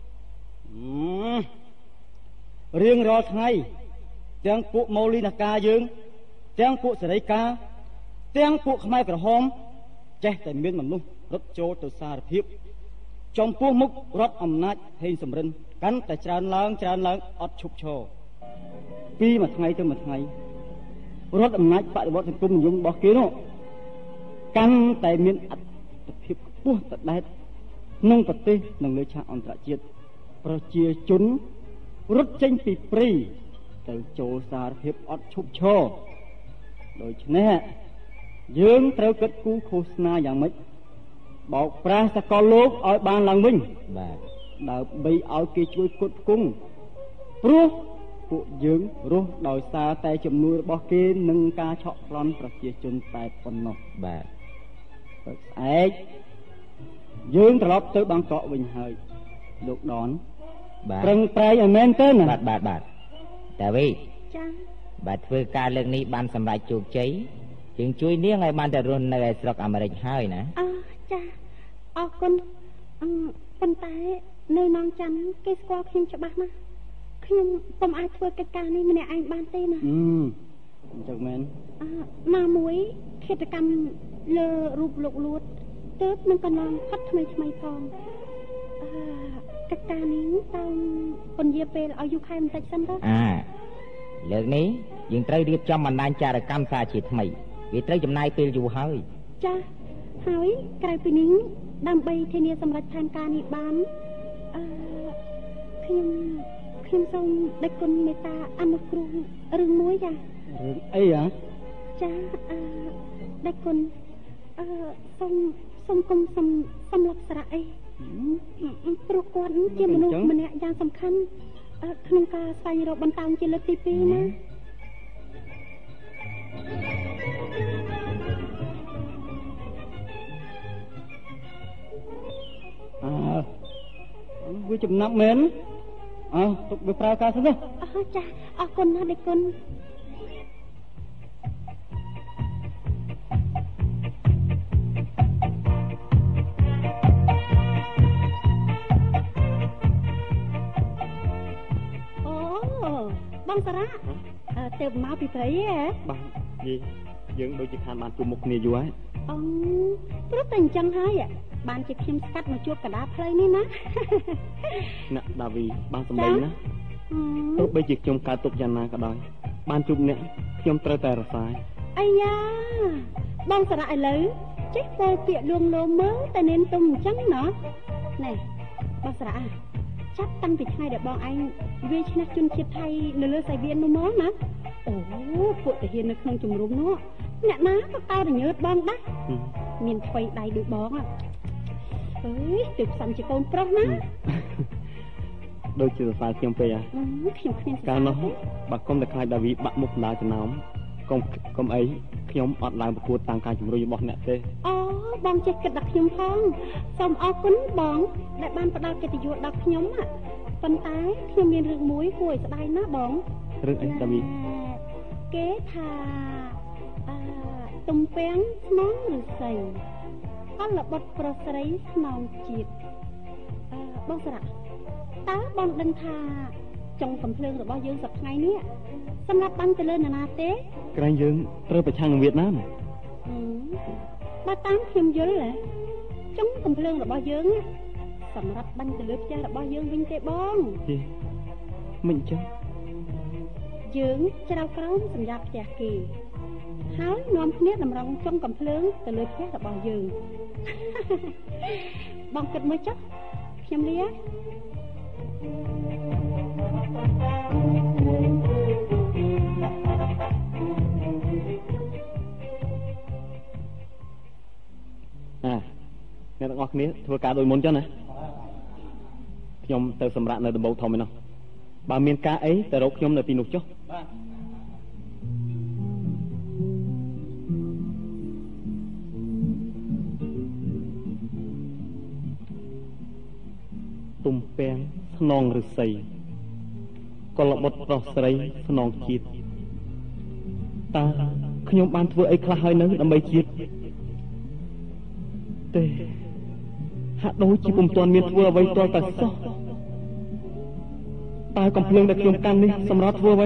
[SPEAKER 5] រៀងរាល់ថ្ងៃទាំងពួកម៉ូលីនាការយើងទាំងពួកសេរីកាទាំងពួកខ្មែរក្រហមចេះតែមានមនុស្សរត់ចូលទៅសារភាពចំពោះមុខរដ្ឋអំណាចហេងសំរិនកាន់តែច្រើនឡើងច្រើនឡើងអត់ឈប់ឈរពីមួយថ្ងៃទៅមួយថ្ងៃរដ្ឋអំណាចបដិវត្តសង្គមនិយមរបស់គេនោះកាន់តែមានអត្ថភាពខ្ពស់ទៅដែរក្នុងប្រទេសនិងលើឆាកអន្តរជាតិប្រជាជនរត់ចេញពីព្រៃទៅចូលសារភាពអត់ឈប់ឈរដូច្នេះយើងត្រូវគិតគូរឃោសនាយ៉ាងម៉េចបោកប្រាស់សកលលោកឲ្យបានឡើងវិញ
[SPEAKER 8] បាទ
[SPEAKER 5] ដើម្បីឲ្យគេជួយផ្គត់ផ្គង់ព្រោះពួកយើងរស់ដោយសារតែជំនួយរបស់គេនិងការឆក់ប្លន់ប្រជាជនតែប៉ុណ្ណោះ
[SPEAKER 8] បាទ
[SPEAKER 5] ព្រឹកស្អែកយើងត្រឡប់ទៅបាងកកវិញហើយលោកដន
[SPEAKER 8] បាទ
[SPEAKER 5] ប្រឹងប្រែងឲ្យមែនទេណា
[SPEAKER 8] បាទបាទបាទតាវី
[SPEAKER 2] ចា
[SPEAKER 8] បាទធ្វើការលើកនេះបានសម្រេចជោគជ័យយើងជួយនាងឲ្យបានទៅរស់នៅឯស្រុកអាមេរិកហើយណា
[SPEAKER 2] អឺចាអរគុណប៉ុន្តែនៅនងច័ន្ទគេស្គាល់ខ្ញុំច្បាស់ណាស់ខ្ញុំពុំអាចធ្វើកិច្ចការនេះម្នាក់ឯងបានទេណា
[SPEAKER 5] អឺអញ្ចឹងមែន
[SPEAKER 2] អឺណាមួយឃាតកម្មលើរូបលោកលួតទើបនឹងកន្លងផុតថ្មីថ្មីផងអឺកិច្ចការនេះតើពន្យាពេលឲ្យយូរខែបន្តិចសិនទៅ
[SPEAKER 8] អាលើកនេះយើងត្រូវរៀបចំបណ្ដាញចារកម្មសារជាថ្មីវាត្រូវចំណាយពេលយូរហើយ
[SPEAKER 2] ចាហើយក្រៅពីនេះដើម្បីធានាសម្រាប់ផែនការនេះបានអឺខ្ញុំខ្ញុំសូមដឹកគុណមេត្តាអនុគ្រោះរឿងមួយចា
[SPEAKER 5] រឿងអីហ៎
[SPEAKER 2] ចាអឺដឹកគុណអឺសូមសូមគុំសូមសម្រាប់សារៈអីព្រោះគាត់ជាមនុស្សម្នាក់យ៉ាងសំខាន់ក្នុងការស្វែងរកបន្តោងជាលើកទីពីរណា
[SPEAKER 5] អើវាចំណាប់មែនអើទុកវាប្រើការសិនណា
[SPEAKER 2] អើចាអរគុណណាស់ដឹកគុណបងសារ៉ាទៅមកពីព្រៃហ៎
[SPEAKER 3] បាទយីយើងដូចជាខានបានជួបមុខគ្នាយូរហើយ
[SPEAKER 2] អូព្រោះតែអញ្ចឹងហើយបានជាខ្ញុំស្កាត់មកជួបកណ្ដាលផ្លូវនេះណា
[SPEAKER 3] អ្នកដាវីបានសម្ដីណាទោះបីជាខ្ញុំកើតទុកយ៉ាងណាក៏ដោយបានជួបអ្នកខ្ញុំត្រូវតែរសាយ
[SPEAKER 2] អាយ៉ាបងសារ៉ាឥឡូវចេះពោលពាក្យលួងលោមមើលតែនាងទុំអញ្ចឹងណាណែបងសារ៉ាចាប់តាំងពីថ្ងៃដែលបងឯងវាឈ្នះជនជាតិថៃនៅលើសាយវាននោះមកណាអូពួកទាហាននៅក្នុងជំរំនោះអ្នកណាក៏កោតញើតបងដែរមានថ្វីដៃដូចបងអើយទើបផ្សំជាកូនប្រុសណា
[SPEAKER 3] ដូចជាសរសើរខ្ញុំពេកហ៎
[SPEAKER 2] ខ្ញុំគ្មាន
[SPEAKER 3] កាលនោះបើគុំតែខ្លាចដាវីបាក់មុខបណ្ដាចំណោមកុំកុំអីខ្ញុំអត់ឡើងប្រកួតតាមការជំរុញរបស់អ្នកទេ
[SPEAKER 2] អូបងចេះគិតដល់ខ្ញុំផងសូមអរគុណបងដែលបានផ្ដល់កិត្តិយសដល់ខ្ញុំប៉ុន្តែខ្ញុំមានរឿងមួយគួរឲ្យស្ដាយណាស់បង
[SPEAKER 3] រឿងអីដាវី
[SPEAKER 2] គេថាអឺទំពាំងស្នងឫស្សីអលបុតប្រុសស្រីស្នងជាតិអឺបងសារ៉ាតើបងដឹងថាចុងកំភ្លើងរបស់យើងសប្តាហ៍ថ្ងៃនេះសម្រាប់បាញ់ទៅលើនរណាទេ
[SPEAKER 3] ក្រែងយើងត្រូវប្រឆាំងនឹងវៀតណាម
[SPEAKER 2] បើតាមខ្ញុំយល់ហ៎ចុងកំភ្លើងរបស់យើងសម្រាប់បាញ់ទៅលើផ្ទះរបស់យើងវិញទេបង
[SPEAKER 3] ទេមិនអញ្ចឹង
[SPEAKER 2] យើងច្រៅក្រោមសម្រាប់ផ្ទះគេហើយនាំគ្នាតម្រង់ចុងកំភ្លើងទៅលើផ្ទះរបស់យើងបងគិតមើលចុះខ្ញុំលា
[SPEAKER 3] អាអ្នកទាំងអស់គ្នាធ្វើការដូចមុនចឹងណាខ្ញុំទៅសម្រាប់នៅដំបូងធំឯណោះបើមានការអីទៅរកខ្ញុំនៅទីនោះចុះបាទទំពាំងស្នងឫស្សីកលបុត្រប្រុសស្រីស្នងជាតិតើខ្ញុំបានធ្វើអីខ្លះហើយនៅដើម្បីជាតិទេហាក់ដូចជាពុំទាន់មានធ្វើអ្វីទាល់តែសោះតើកំភ្លើងដែលខ្ញុំកាន់នេះសម្រាប់ធ្វើអ្វី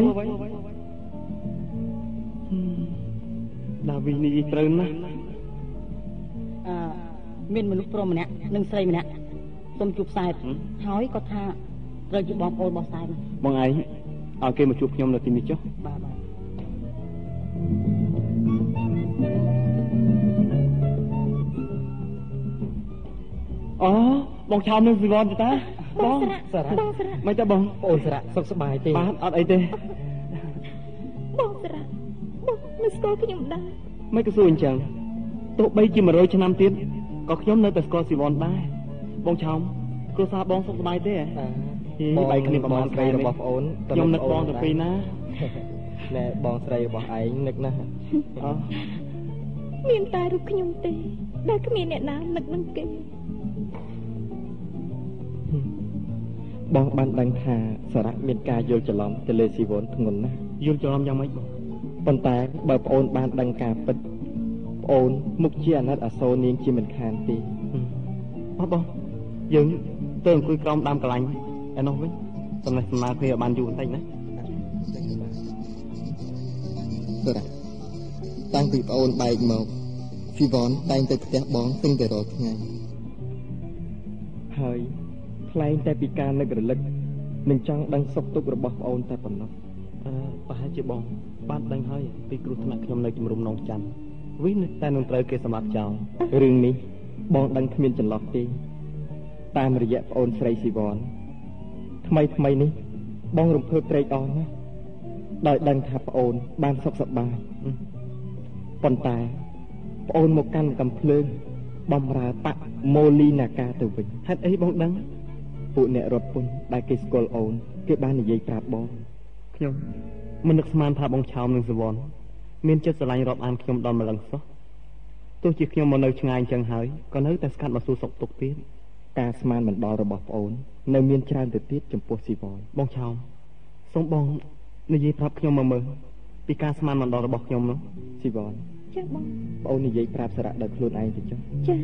[SPEAKER 3] ដាវីនេះត្រូវណាស់
[SPEAKER 5] អឺមានមនុស្សប្រុសម្នាក់និងស្រីម្នាក់សុំជួបសែតហើយគាត់ថាត្រូវជាបងប្អូនរបស់សែត
[SPEAKER 3] បងឯងឲ្យគេមកជួបខ្ញុំនៅទីនេះចុះ
[SPEAKER 5] បាទបាទ
[SPEAKER 3] អូបងឆោមនឹងស៊ីវ៉នទេតា
[SPEAKER 2] បងសារ៉ាបងសារ៉ា
[SPEAKER 3] មិនទេបង
[SPEAKER 6] អូនសារ៉ាសុខសប្បាយទេ
[SPEAKER 3] បាទអត់អីទេ
[SPEAKER 2] បងសារ៉ាបងមិនស្គាល់ខ្ញុំដែរ
[SPEAKER 3] មិនក៏សួរអញ្ចឹងទោះបីជាone hundredឆ្នាំទៀតក៏ខ្ញុំនៅតែស្គាល់ស៊ីវ៉នដែរបងឆោមគ្រួសារបងសុខសប្បាយទេ
[SPEAKER 6] បងបែកគ្នាប្រហែលស្រីរបស់ប្អូន
[SPEAKER 3] ខ្ញុំនឹកបងទៅពីណា
[SPEAKER 6] ណែបងស្រីរបស់ឯងនឹកណាស់
[SPEAKER 2] អូមានតែរូបខ្ញុំទេដែលគ្មានអ្នកណានឹកនឹងគេ
[SPEAKER 6] បងបានដឹងថាសារៈមានការយល់ច្រឡំទៅលើស៊ីវ៉នធ្ងន់ណាស់
[SPEAKER 3] យល់ច្រឡំយ៉ាងម៉េចបង
[SPEAKER 6] ប៉ុន្តែបើប្អូនបានដឹងការពិតប្អូនមុខជាអាណិតអាសូរនាងជាមិនខានទេ
[SPEAKER 3] អត់បងយើងទៅអង្គុយក្រោមដើមកន្លែងឯនោះវិញសំណេះសំណាលគ្នាបានយូរបន្តិចណា
[SPEAKER 6] សារៈតាំងពីប្អូនបែកមកស៊ីវ៉នតែងទៅផ្ទះបងទិញតែរាល់ថ្ងៃហើយថ្លែងតែពីការនឹករលឹកនឹងចង់ដឹងសុខទុក្ខរបស់ប្អូនតែប៉ុណ្ណោះ
[SPEAKER 3] អឺប្រហែលជាបងបានដឹងហើយពីគ្រោះថ្នាក់ខ្ញុំនៅជំរំនងច័ន្ទវិញតែនឹងត្រូវគេសម្លាប់ចោលរឿងនេះបងដឹងគ្មានចន្លោះទេតាមរយៈប្អូនស្រីស៊ីវ័នថ្មីថ្មីនេះបងរំភើបត្រេកអរណាស់ដោយដឹងថាប្អូនបានសុខសប្បាយប៉ុន្តែប្អូនមកកាន់កំភ្លើងបំរើបកម៉ូលីណាកាទៅវិញហេតុអីបងដឹងពួកអ្នករត់ពន្ធដែលគេស្គាល់អូនគេបាននិយាយប្រាប់បងខ្ញុំមិននឹកស្មានថាបងឆោមនិងសវណ្ណមានចិត្តស្រឡាញ់រាប់អានខ្ញុំដល់ម្លឹងសោះទោះជាខ្ញុំមកនៅឆ្ងាយអញ្ចឹងហើយក៏នៅតែស្កាត់មកសួរសុខទុក្ខទៀតការស្មានមិនដល់របស់ប្អូននៅមានច្រើនទៅទៀតចំពោះស៊ីវ័នបងឆោមសូមបងនិយាយប្រាប់ខ្ញុំមកមើលពីការស្មានមិនដល់របស់ខ្ញុំនោះស៊ីវ័ន
[SPEAKER 2] ចាបង
[SPEAKER 3] ប្អូននិយាយប្រាប់សារៈដោយខ្លួនឯងទៅចុះ
[SPEAKER 2] ចា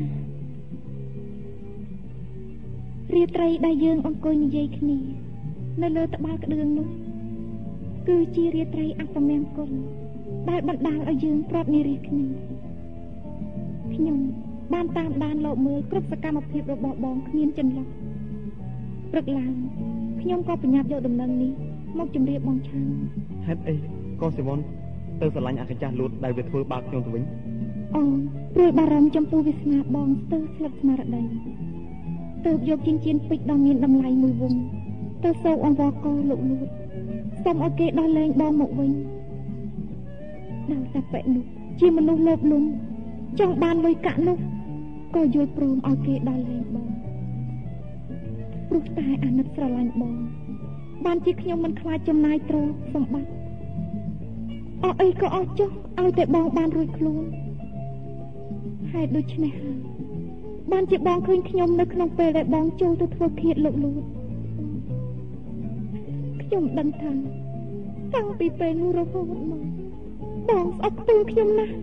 [SPEAKER 2] រាត្រីដែលយើងអង្គុយនិយាយគ្នានៅលើត្បាល់ក្តឿងនោះគឺជារាត្រីអពមង្គលដែលបណ្ដាលឲ្យយើងប្រត់និរិះគ្នាខ្ញុំបានតាមដានលោកមើលគ្រប់សកម្មភាពរបស់បងគ្មានចន្លោះព្រឹកឡើងខ្ញុំក៏ប្រញាប់យកដំណឹងនេះមកជម្រាបបងឆាន
[SPEAKER 3] ហេតុអីក៏ស៊ីវ័នទៅស្រឡាញ់អកចាស់លួតដែលវាធ្វើបាបខ្ញុំទៅវិញ
[SPEAKER 2] អូព្រួយបារម្ភចំពោះវាសនាបងស្ទើរស្លាប់ស្មារតីទើបយកចិញ្ចៀនពេជ្រដ៏មានតម្លៃមួយវង់ទៅសូកអង្វរកលោកលួតសូមឲ្យគេដោះលែងបងមកវិញដល់តែពេកនោះជាមនុស្សលោភលន់ចង់បានលុយកាក់នោះក៏យល់ព្រមឲ្យគេដោះលែងបងព្រោះតែអាណិតស្រឡាញ់បងបានជាខ្ញុំមិនខ្លាចចំណាយទ្រព្យសម្បត្តិអស់អីក៏អស់ចុះឲ្យតែបងបានរួចខ្លួនហេតុដូច្នេះហើយបានជាបងឃើញខ្ញុំនៅក្នុងពេលដែលបងចូលទៅធ្វើឃាតលោកលួតខ្ញុំដឹងថាតាំងពីពេលនោះរហូតមកបងស្អប់ខ្ពើមខ្ញុំណាស់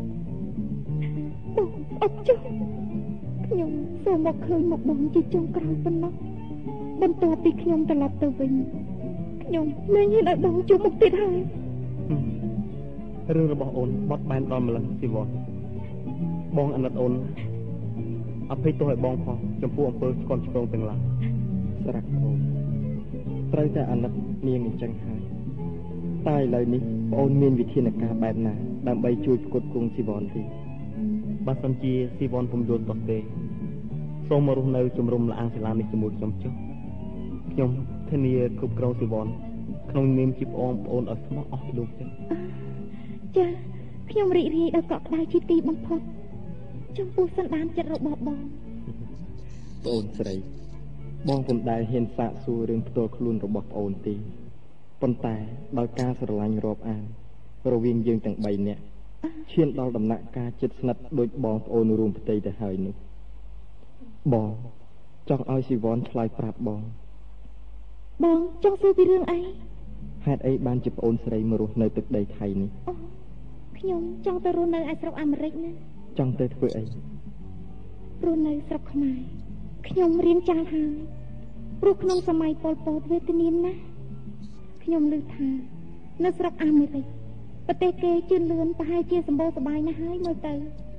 [SPEAKER 2] បងស្អប់ចុះខ្ញុំសូមមកឃើញមកបងជាចុងក្រោយប៉ុណ្ណោះបន្ទាប់ពីខ្ញុំត្រឡប់ទៅវិញខ្ញុំមិនហ៊ានឲ្យបងជួបមុខទៀតហើយ
[SPEAKER 3] រឿងរបស់អូនបត់បែនដល់ម្លឹងស៊ីវ័នបងអាណិតអូនអភ័យទោសឲ្យបងផងចំពោះអំពើស្គមឆ្គងទាំងឡាយស្រៈអូនត្រូវតែអាណិតនាងអញ្ចឹងហើយតែឥឡូវនេះបងអូនមានវិធានការបែបណាដើម្បីជួយផ្គត់ផ្គង់ស៊ីវ័នទេបើសិនជាស៊ីវ័នពុំយល់ទោះទេសូមមករស់នៅជំរុំលាងសាលានេះជាមួយខ្ញុំចុះខ្ញុំធានាគ្រប់គ្រងស៊ីវ័នក្នុងនាមជាប្អូនប្អូនឲ្យស្មោះអស់លោកទេ
[SPEAKER 2] ចាខ្ញុំរីករាយដល់កក់ក្ដៅជាទីបំផុតចំពោះសន្តានចិត្តរបស់បង
[SPEAKER 3] ប្អូនស្រីបងពុំដែលហ៊ានសាកសួររឿងផ្ទាល់ខ្លួនរបស់ប្អូនទេប៉ុន្តែដោយការស្រឡាញ់រាប់អានរវាងយើងទាំងបីនាក់ឈានដល់ដំណាក់កាលជិតស្និទ្ធដូចបងប្អូនរួមផ្ទៃទៅហើយនោះបងចង់ឲ្យស៊ីវ័នឆ្លើយប្រាប់បង
[SPEAKER 2] បងចង់សួរពីរឿងអី
[SPEAKER 3] ហេតុអីបានជាប្អូនស្រីមករស់នៅទឹកដីថៃនេះ
[SPEAKER 2] អូខ្ញុំចង់ទៅរស់នៅឯស្រុកអាមេរិកណា
[SPEAKER 3] ចង់ទៅធ្វើអី
[SPEAKER 2] រស់នៅស្រុកខ្មែរខ្ញុំរៀនចាស់ហើយព្រោះក្នុងសម័យប៉ុលពតវេទនាណាស់ខ្ញុំឮថានៅស្រុកអាមេរិកប្រទេសគេជឿនលឿនប្រហែលជាសម្បូរសប្បាយណាស់ហើយមើលទៅ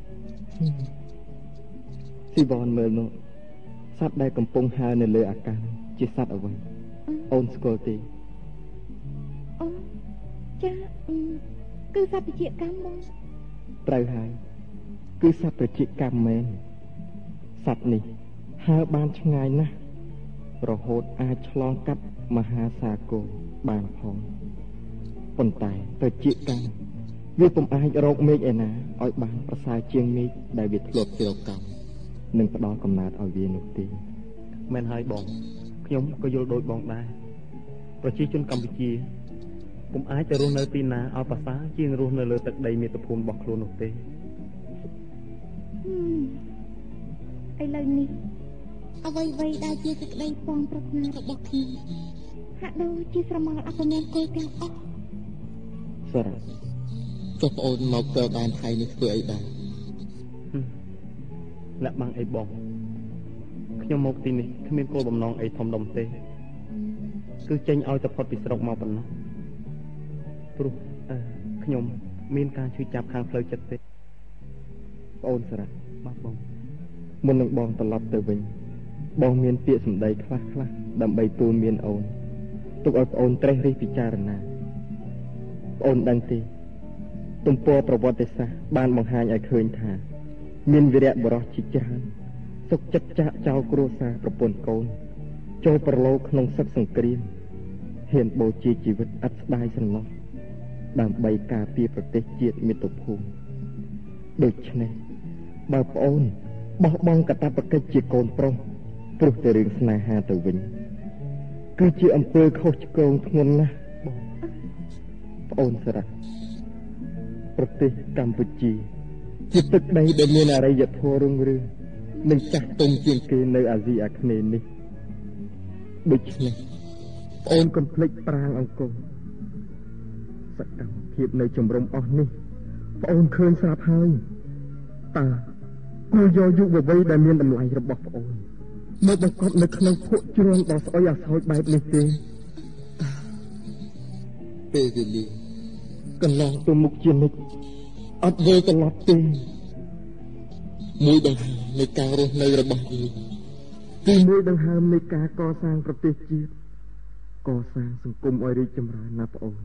[SPEAKER 3] ស៊ីវ័នមើលនោះសត្វដែលកំពុងហើរនៅលើអាកាសជាសត្វអ្វីអូនស្គាល់ទេ
[SPEAKER 2] អូចាគឺសត្វពាជាកម្មបង
[SPEAKER 3] ត្រូវហើយគឺសត្វពាជាកម្មមែនសត្វនេះហើរបានឆ្ងាយណាស់រហូតអាចឆ្លងកាត់មហាសាគរបានផងប៉ុន្តែពាជាកម្មវាពុំអាចរកមេឃឯណាឲ្យបានប្រសើរជាងមេឃដែលវាធ្លាប់ជ្រកកោននិងផ្ដល់កំណើតឲ្យវានោះទេមែនហើយបងខ្ញុំក៏យល់ដូចបងដែរប្រជាជនកម្ពុជាពុំអាចទៅរស់នៅទីណាឲ្យប្រសើរជាងរស់នៅលើទឹកដីមាតុភូមិរបស់ខ្លួននោះទេឥ
[SPEAKER 2] ឡូវនេះអ្វីអ្វីដែលជាសេចក្តីពងប្រាថ្នារបស់ខ្ញុំហាក់ដូចជាស្រមោលអពមង្គលទាំងអស់
[SPEAKER 3] សារ៉ាចុះប្អូនមកទៅដែនថៃនេះធ្វើអីដែរលាក់បាំងអីបងខ្ញុំមកទីនេះគ្មានគោលបំណងអីធំដុំទេគឺចេញឲ្យតែផុតពីស្រុកមកប៉ុណ្ណោះព្រោះខ្ញុំមានការជួយចាប់ខាងផ្លូវចិត្តទេប្អូនសារ៉ាបាទបងមុននឹងបងត្រឡប់ទៅវិញបងមានពាក្យសម្ដីខ្លះខ្លះដើម្បីទូនមានអូនទុកឲ្យប្អូនត្រេះរិះពិចារណាប្អូនដឹងទេទំព័រប្រវត្តិសាស្ត្របានបង្ហាញឲ្យឃើញថាមានវីរៈបុរសជាច្រើនសុខចិត្តចាកចោលគ្រួសារប្រពន្ធកូនចូលប្រឡូកក្នុងសឹកសង្គ្រាមហ៊ានបូជាជីវិតឥតស្ដាយសន្លប់ដើម្បីការពារប្រទេសជាតិមាតុភូមិដូច្នេះបើប្អូនបោះបង់កាតព្វកិច្ចជាកូនប្រុសព្រោះតែរឿងស្នេហាទៅវិញគឺជាអំពើខុសឆ្គងធ្ងន់ណាស់បងប្អូនសារ៉ាប្រទេសកម្ពុជាជាទឹកដីដែលមានអរិយធម៌រុងរឿងនិងចាស់ទុំជាងគេនៅអាស៊ីអាគ្នេយ៍នេះដូច្នេះប្អូនកុំភ្លេចប្រាង្គអង្គរសកម្មភាពនៅជំរំអស់នេះប្អូនឃើញស្រាប់ហើយតើគួរយកយុវវ័យដែលមានតម្លៃរបស់ប្អូនមកបង្កប់នៅក្នុងភក់ជ្រុងដ៏ស្អុយអាសោចបែបនេះទេពេលវេលាកន្លងទៅមុខជានិច្ចអត់វិលត្រឡប់ទេមួយដង្ហើមនៃការរស់នៅរបស់យើងគឺមួយដង្ហើមនៃការកសាងប្រទេសជាតិកសាងសង្គមឲ្យរីកចម្រើនណាប្អូន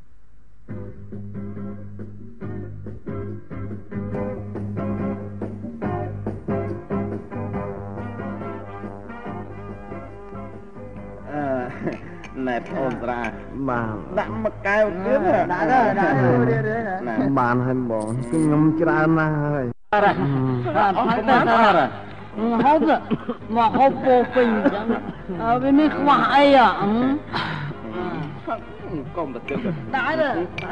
[SPEAKER 4] ណែប្អូនស្រា
[SPEAKER 3] បាទ
[SPEAKER 4] ដាក់មួយកែវទៀត
[SPEAKER 5] ដាក់ទៅដាក់ទៅ
[SPEAKER 3] បានហើយបងខ្ញុំច្រើនណាស់ហើយ
[SPEAKER 5] អរអត់ហើយទៅអរហូបមកហូបពោពេញអញ្ចឹងវានេះខ្វះអីអ្ហ៎
[SPEAKER 4] កុំទៅគិត
[SPEAKER 5] ដាក់ទៅ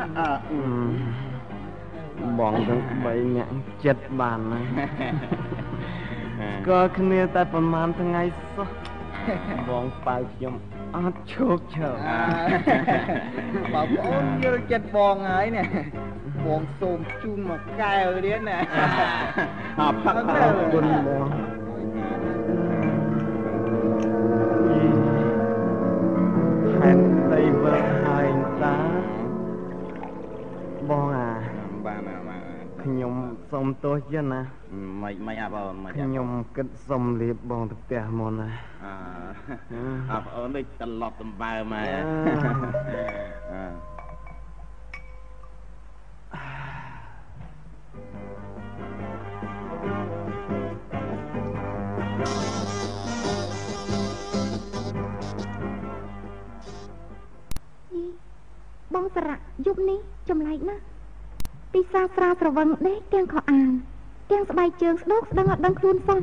[SPEAKER 3] បងទាំងបីអ្នកចិត្តបានណាក៏គ្នាតែប្រហែលថ្ងៃសោះបងប៉ៅខ្ញុំអត់ឈោកឈើ
[SPEAKER 5] បងប្អូនយល់ចិត្តបងហើយនេះបងសូមជូនមកកែវទៀតណា
[SPEAKER 3] អរផាត់អរគុណបងហេតុអីវើហើយតាបងអា
[SPEAKER 4] បានបាន
[SPEAKER 3] ខ្ញុំសុំទោសយណា
[SPEAKER 4] មិនមិនអាបងមិន
[SPEAKER 3] ខ្ញុំគិតសុំលៀបបងទៅផ្ទះមុនណា
[SPEAKER 4] អអើអូននេះត្រឡប់សម្បើមកអឺ
[SPEAKER 2] បងសារៈយប់នេះចម្លែកណាស់ទីសាស្រាស្រវឹងដេកទាំងខោអាវទាំងស្បែកជើងស្ដោកស្ដឹងអត់ដឹងខ្លួនសោះ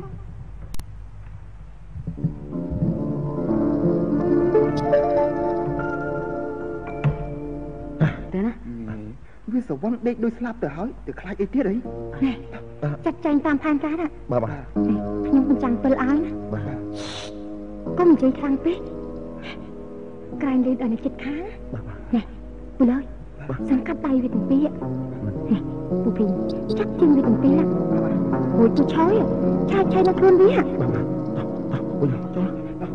[SPEAKER 3] តែណាវាស្រវឹងដេកដូចស្លាប់ទៅហើយទៅខ្លាចអីទៀតអី
[SPEAKER 2] ចាត់ចែងតាមផែនការណា
[SPEAKER 3] បាទបាទ
[SPEAKER 2] ខ្ញុំមិនចាំពិលឲ្យណា
[SPEAKER 3] បាទ
[SPEAKER 2] កុំនិយាយខ្លាំងពេកក្រែងលេងដល់នៅចិត្តខាង
[SPEAKER 3] បាទបាទ
[SPEAKER 2] នេះពុលអើយសង្កាត់ដៃវាទាំងពីរនេះពូពីចាប់ជើងវាទាំងពីរមួយពូឆយឆាឆៃនៅខ្លួនវា
[SPEAKER 3] បាទបាទអូយចុះ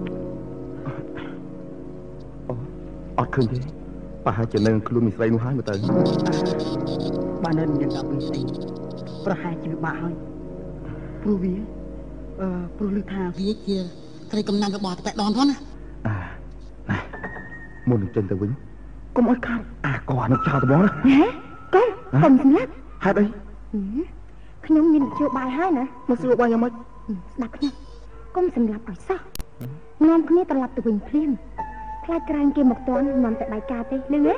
[SPEAKER 3] អត់ឃើញទេប្រហែលជានៅខ្លួនមីស្រីនោះហើយមើលទៅ
[SPEAKER 5] បាននៅយើងដាក់មីស្រីប្រហែលជាវាបាក់ហើយព្រោះវាអឺព្រោះឮថាវាជាស្រីកំណាំរបស់តប៉ែដនផងណា
[SPEAKER 3] អាណែមុននឹងចេញទៅវិញកុំអត់ខាតអាកោអានោះចោលទៅបងណា
[SPEAKER 2] ហ៎កុំកុំសម្លាប់
[SPEAKER 3] ហេតុអី
[SPEAKER 2] ខ្ញុំមាននយោបាយហើយណា
[SPEAKER 3] មកសួរបាយយ៉ាងម៉េច
[SPEAKER 2] ស្ដាប់ខ្ញុំកុំសម្លាប់ឲ្យសោះនាំគ្នាត្រឡប់ទៅវិញភ្លាមខ្លាចក្រែងគេមកតន់នាំតែបាយការទេលឺទេ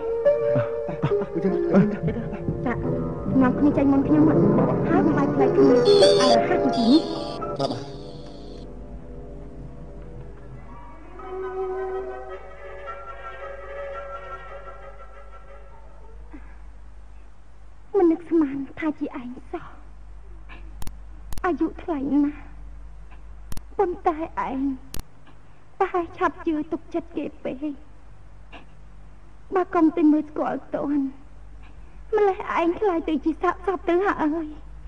[SPEAKER 2] ចានាំគ្នាចេញមុនខ្ញុំហើយបាយផ្លែគ្នាឲ្យរហ័សពីទីនេះ
[SPEAKER 3] បាទបាទ
[SPEAKER 2] មិននឹកស្មានថាជាឯងសោះអាយុថ្លៃណាស់ប៉ុន្តែឯងប្រហែលឆាប់ជឿទុកចិត្តគេពេកបើកុំទៅមើលស្គាល់តន់ម្លេះឯងខ្លាចទៅជាសាប់សាប់ទៅហើយអើយ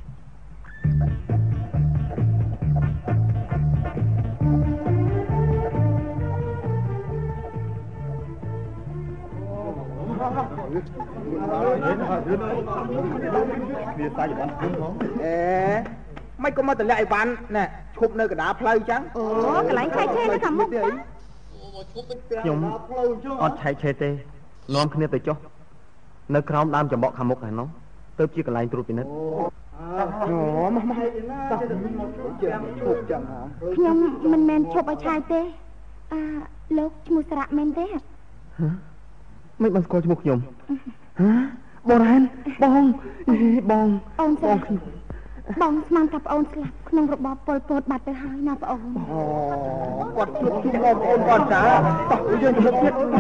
[SPEAKER 3] វាតាយបានគុំផង
[SPEAKER 5] អេមិនក៏មកតម្លាក់អីវ៉ាន់ណែឈប់នៅកណ្ដាលផ្លូវចឹង
[SPEAKER 2] អូកន្លែងឆែកឆេរនៅខាងមុខ
[SPEAKER 3] ខ្ញុំអត់ឆែកឆេរទេនាំគ្នាទៅចុះនៅក្រោមដើមចំបក់ខាងមុខហ្នឹងទៅជាកន្លែងត្រួតពិនិត្យ
[SPEAKER 6] អូមកមកតោះឈប់ចាំ
[SPEAKER 2] ខ្ញុំមិនមែនឈប់ឲ្យឆាយទេអឺលោកឈ្មោះសារៈមែនទេហ៎
[SPEAKER 3] មិនបានស្គាល់ឈ្មោះខ្ញុំហ៎បងរ៉ានបងបង
[SPEAKER 2] អូនសារៈបងស្មានថាប្អូនស្លាប់ក្នុងរបបប៉ុលពតបាត់ទៅហើយណាប្អូន
[SPEAKER 6] អូគាត់ជួបជុំបងប្អូនគាត់ចាតោះយើងទៅមុខទៀតបង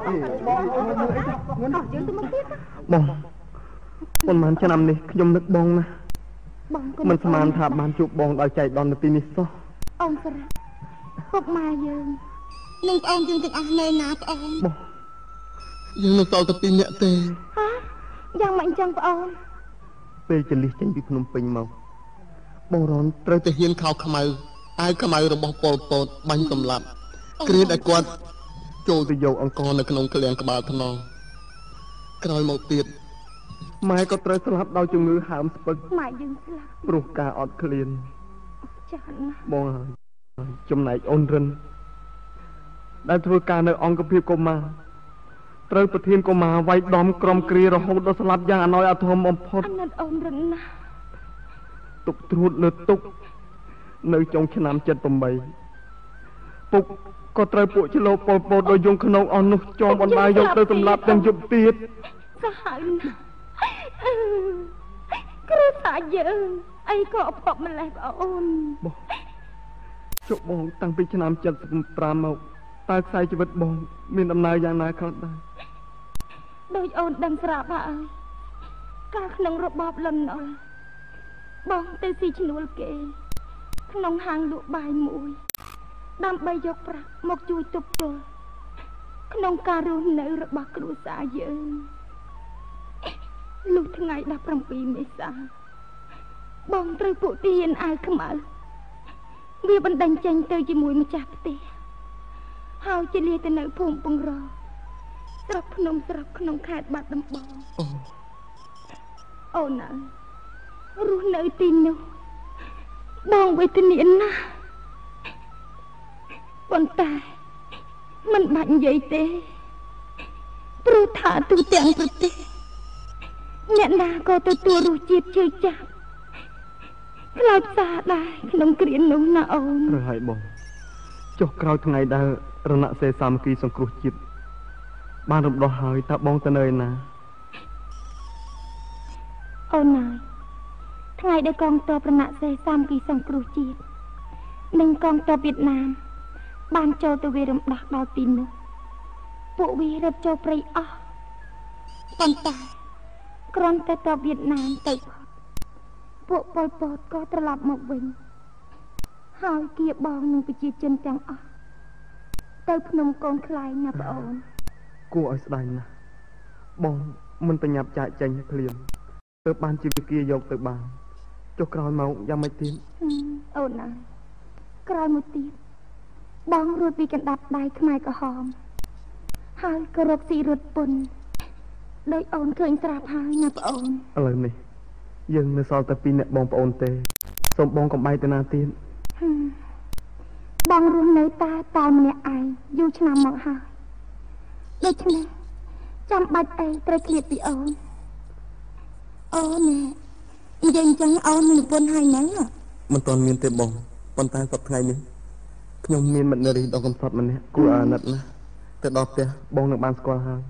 [SPEAKER 2] មុនយើងទៅមុខទៀត
[SPEAKER 3] បងប៉ុន្មានឆ្នាំនេះខ្ញុំនឹកបងណាស់
[SPEAKER 2] បងក៏
[SPEAKER 3] មិនស្មានថាបានជួបបងដោយចៃដន្យនៅទីនេះសោះ
[SPEAKER 2] អូនសារៈពុកម៉ែយើងនឹងប្អូនយើងទាំងអស់នៅណាប្អូន
[SPEAKER 3] បងយើងនៅសល់តែពីរនាក់ទេ
[SPEAKER 2] ហ៎យ៉ាងមិនអញ្ចឹងប្អូន
[SPEAKER 3] ពេលចលិះចេញពីភ្នំពេញមកបងរនត្រូវទៅហ៊ានខោខ្មៅអាវខ្មៅរបស់ប៉ុលពតបាញ់សម្លាប់គ្រាឲ្យគាត់ចូលទៅយកអង្គរនៅក្នុងឃ្លាំងក្បាលថ្នងក្រោយមកទៀតម៉ែក៏ត្រូវស្លាប់ដោយជំងឺហើមស្ពឹក
[SPEAKER 2] ម៉ែយើងស្លាប់
[SPEAKER 3] ព្រោះការអត់ឃ្លាន
[SPEAKER 2] ចាស់ណាស់
[SPEAKER 3] បងហើយចំណែកអូនរិនដែលធ្វើការនៅអង្គភាពកុមារត្រូវប្រធានកុមារវាយដំក្រុមគ្រារហូតដល់ស្លាប់យ៉ាងអណយអធមបំផុត
[SPEAKER 2] អាណិតអូនរិនណាស់
[SPEAKER 3] ទុកត្រួតលើទុកនៅចុងឆ្នាំเจ็ดสิบแปดពុកក៏ត្រូវពួកឆ្លូប៉ុលពតដោយយងក្នុងអស់នោះចងបណ្ដាយកទៅសម្លាប់ទាំងយប់ទៀត
[SPEAKER 2] សាហាវណាស់គ្រូសាយើងអីក៏អភ័ព្វម្លេះបងអូន
[SPEAKER 3] បងជប់បងតាំងពីឆ្នាំเจ็ดสิบห้าមកតើខ្សែជីវិតបងមានដំណើរយ៉ាងណាខ្លះដែរ
[SPEAKER 2] ដោយអូនដឹងស្រាប់ហើយកាលក្នុងរបបលន់នល់បងទៅស៊ីឈ្នួលគេក្នុងហាងលក់បាយមួយដើម្បីយកប្រាក់មកជួយទប់ទល់ក្នុងការរស់នៅរបស់គ្រួសារយើងលុះថ្ងៃដប់ប្រាំពីរមេសាបងត្រូវពួកទាហានអាវខ្មៅវាបណ្ដេញចេញទៅជាមួយម្ចាស់ផ្ទះហើយជាលាទៅនៅភូមិពងរស្រុកភ្នំស្រុកក្នុងខេត្តបាត់ដំបង
[SPEAKER 3] អូ
[SPEAKER 2] អូនអើយរស់នៅទីនោះបងវេទនាណាស់ប៉ុន្តែមិនបាច់និយាយទេព្រោះថាទូទាំងប្រទេសអ្នកណាក៏ទទួលរសជាតិជឿចាប់ខ្លោចផ្សាដែរក្នុងគ្រានោះណាអូន
[SPEAKER 3] ត្រូវហើយបងចុះក្រោយថ្ងៃដែលរណសេសាមគ្គីសង្គ្រោះជាតិបានរំដោះហើយតើបងទៅនៅឯណា
[SPEAKER 2] អូនណាយថ្ងៃដែលកងទ័ពរណសេសាមគ្គីសង្គ្រោះជាតិនិងកងទ័ពវៀតណាមបានចូលទៅវារំដោះដល់ទីនោះពួកវារត់ចូលព្រៃអស់ប៉ុន្តែគ្រាន់តែទ័ពវៀតណាមទៅផុតពួកប៉ុលពតក៏ត្រឡប់មកវិញហើយគៀបងនឹងប្រជាជនទាំងអស់ទៅភ្នំកូនខ្លែងណាប្អូន
[SPEAKER 3] គួរឲ្យស្ដាយណាស់បងមិនប្រញាប់ចាកចេញភ្លាមទើបបានជីវគាយកទៅបានចុះក្រោយមកយ៉ាងម៉េចទៀត
[SPEAKER 2] អូនណាក្រោយមកទៀតបងរួចពីកណ្ដាប់ដៃខ្មែរក្រហមហើយក៏រកស៊ីរត់ពន្ធដោយអូនឃើញស្រាប់ហើយណាប្អូន
[SPEAKER 3] ឥឡូវនេះយើងនៅសល់តែពីរអ្នកបងប្អូនទេសូមបងកុំបែកទៅណាទៀត
[SPEAKER 2] បងរស់នៅតែតែម្នាក់ឯងយូរឆ្នាំមកហើយដូច្នេះចាំបាច់អីត្រូវឃ្លាតពីអូនអូននិយាយអញ្ចឹងអូននឹងពន្ធហើយហ្នឹង
[SPEAKER 3] មិនទាន់មានទេបងប៉ុន្តែសប្តាហ៍ថ្ងៃនេះខ្ញុំមានមិត្តនារីដ៏កំសត់ម្នាក់គួរអាណិតណាស់ទៅដល់ផ្ទះបងនឹងបានស្គាល់ហើយ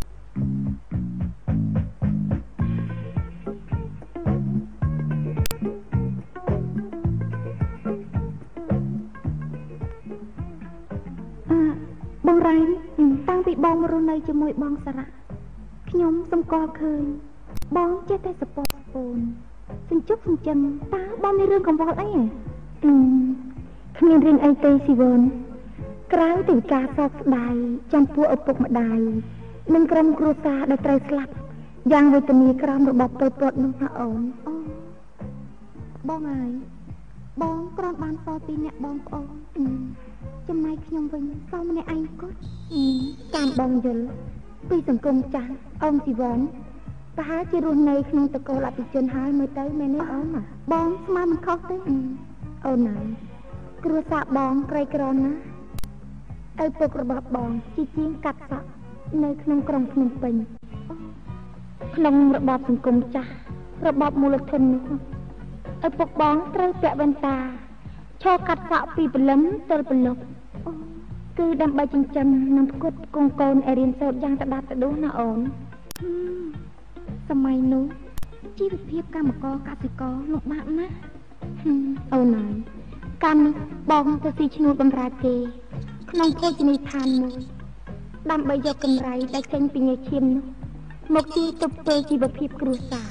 [SPEAKER 2] បងរ៉ែនតាំងពីបងរស់នៅជាមួយបងសារៈខ្ញុំសម្គាល់ឃើញបងចេះតែសពតស្ពូនសញ្ជប់សញ្ចឹមតើបងមានរឿងកង្វល់អីហ៎គ្មានរឿងអីទេស៊ីវនក្រៅពីការសោកស្ដាយចំពោះឪពុកម្ដាយនិងក្រុមគ្រួសារដែលត្រូវស្លាប់យ៉ាងវេទនាក្រោមរបបប៉ុលពតនោះណាអូនអូបងអើយបងគ្រាន់បានសល់ពីអ្នកបងប្អូនចំណែកខ្ញុំវិញសល់ម្នាក់ឯងគាត់តាមបងយល់ពីសង្គមចាស់អ៊ំស៊ីវ៉ាន់ប្រហែលជារស់នៅក្នុងតកូលអភិជនហើយមើលទៅមែនទេអូនបងស្មានមិនខុសទេអូនណាគ្រួសារបងក្រីក្រណាស់ឪពុករបស់បងជាជាងកាត់សក់នៅក្នុងក្រុងភ្នំពេញក្នុងរបបសង្គមចាស់របបមូលធននោះឪពុកបងត្រូវពាក់វ៉ែនតាឈរកាត់សក់ពីព្រលឹមទល់ព្រលប់គឺដើម្បីចិញ្ចឹមនិងផ្គត់កូនកូនឲ្យរៀនសូត្រយ៉ាងតដាត់តដួសណាអូនសម័យនោះជីវភាពកម្មករកសិករលំបាកណាស់អូនហើយកាលនោះបងទៅស៊ីឈ្នួលបម្រើគេក្នុងភោជនីយដ្ឋានមួយដើម្បីយកកម្រៃដែលចេញពីញើសឈាមនោះមកជួយទប់ទល់ជីវភាពគ្រួសារ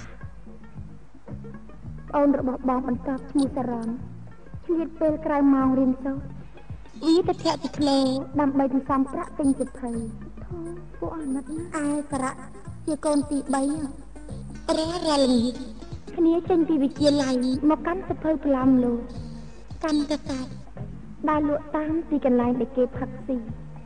[SPEAKER 2] ប្អូនរបស់បងបន្តឈ្មោះសារ៉ាន់ឆ្លៀតពេលក្រៅម៉ោងរៀនសូត្រវាទៅធាក់ទៅផ្លោដើម្បីសន្សំប្រាក់ទិញសិភៅធូពួកអាណិតណាឯសារៈជាកូនទីបីរ៉ារ៉ាល្ងាចគ្នាចេញពីវិទ្យាល័យមកកាន់សិភៅប្រឡំលោកកាន់កសាច់ដើរលក់តាមទីកន្លែងដែលគេផឹកស៊ី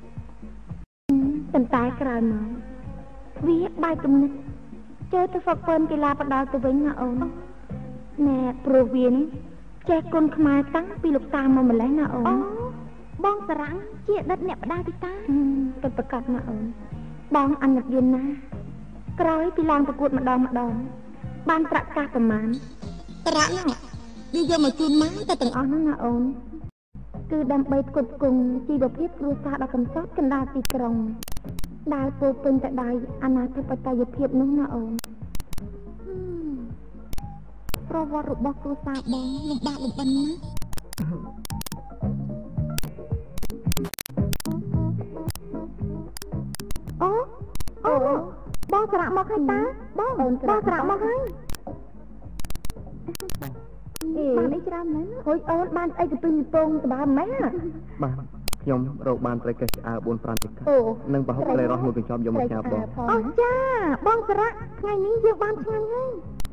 [SPEAKER 2] ប៉ុន្តែក្រោយមកវាបែកគំនិតចូលទៅហ្វឹកហ្វឺនកីឡាបដាល់ទៅវិញណាអូនណែព្រោះវានេះចេះគុណខ្មែរតាំងពីលោកតាមកម្លេះណាអូនបងសារ៉ាំងជាអតីតអ្នកបដាល់ទីតាពិតប្រកបណាអូនបងអាណិតវាណាក្រោយពីឡើងប្រកួតម្ដងម្ដងបានប្រាក់កាសប្រមាណសារ៉ាំងហ្នឹងវាយកមកជូនម៉ែតែទាំងអស់ហ្នឹងណាអូនគឺដើម្បីផ្គត់ផ្គង់ជីវភាពគ្រួសារដ៏កំសត់កណ្ដាលទីក្រុងដែលពោពេញទៅដោយអនាធិបតេយ្យភាពនោះណាអូនប្រវត្តិរបស់គ្រួសារបងលំបាកលំបិនណាអូអូបងស្រក់មកហើយតាបងបងស្រក់មកហើយអេបានអីច្រើនណាស់ហួយអូនបានអីទៅពីពងតបើម៉ែ
[SPEAKER 3] បាទខ្ញុំរកបានត្រីកេះឆ្អើប bốn 5 ទឹកនិងប្រហុកត្រីរស់មួយកញ្ចប់យកមកញ៉ាំបង
[SPEAKER 2] អូចាបងសារៈថ្ងៃនេះយើងបានឆ្ងាញ់ហើយ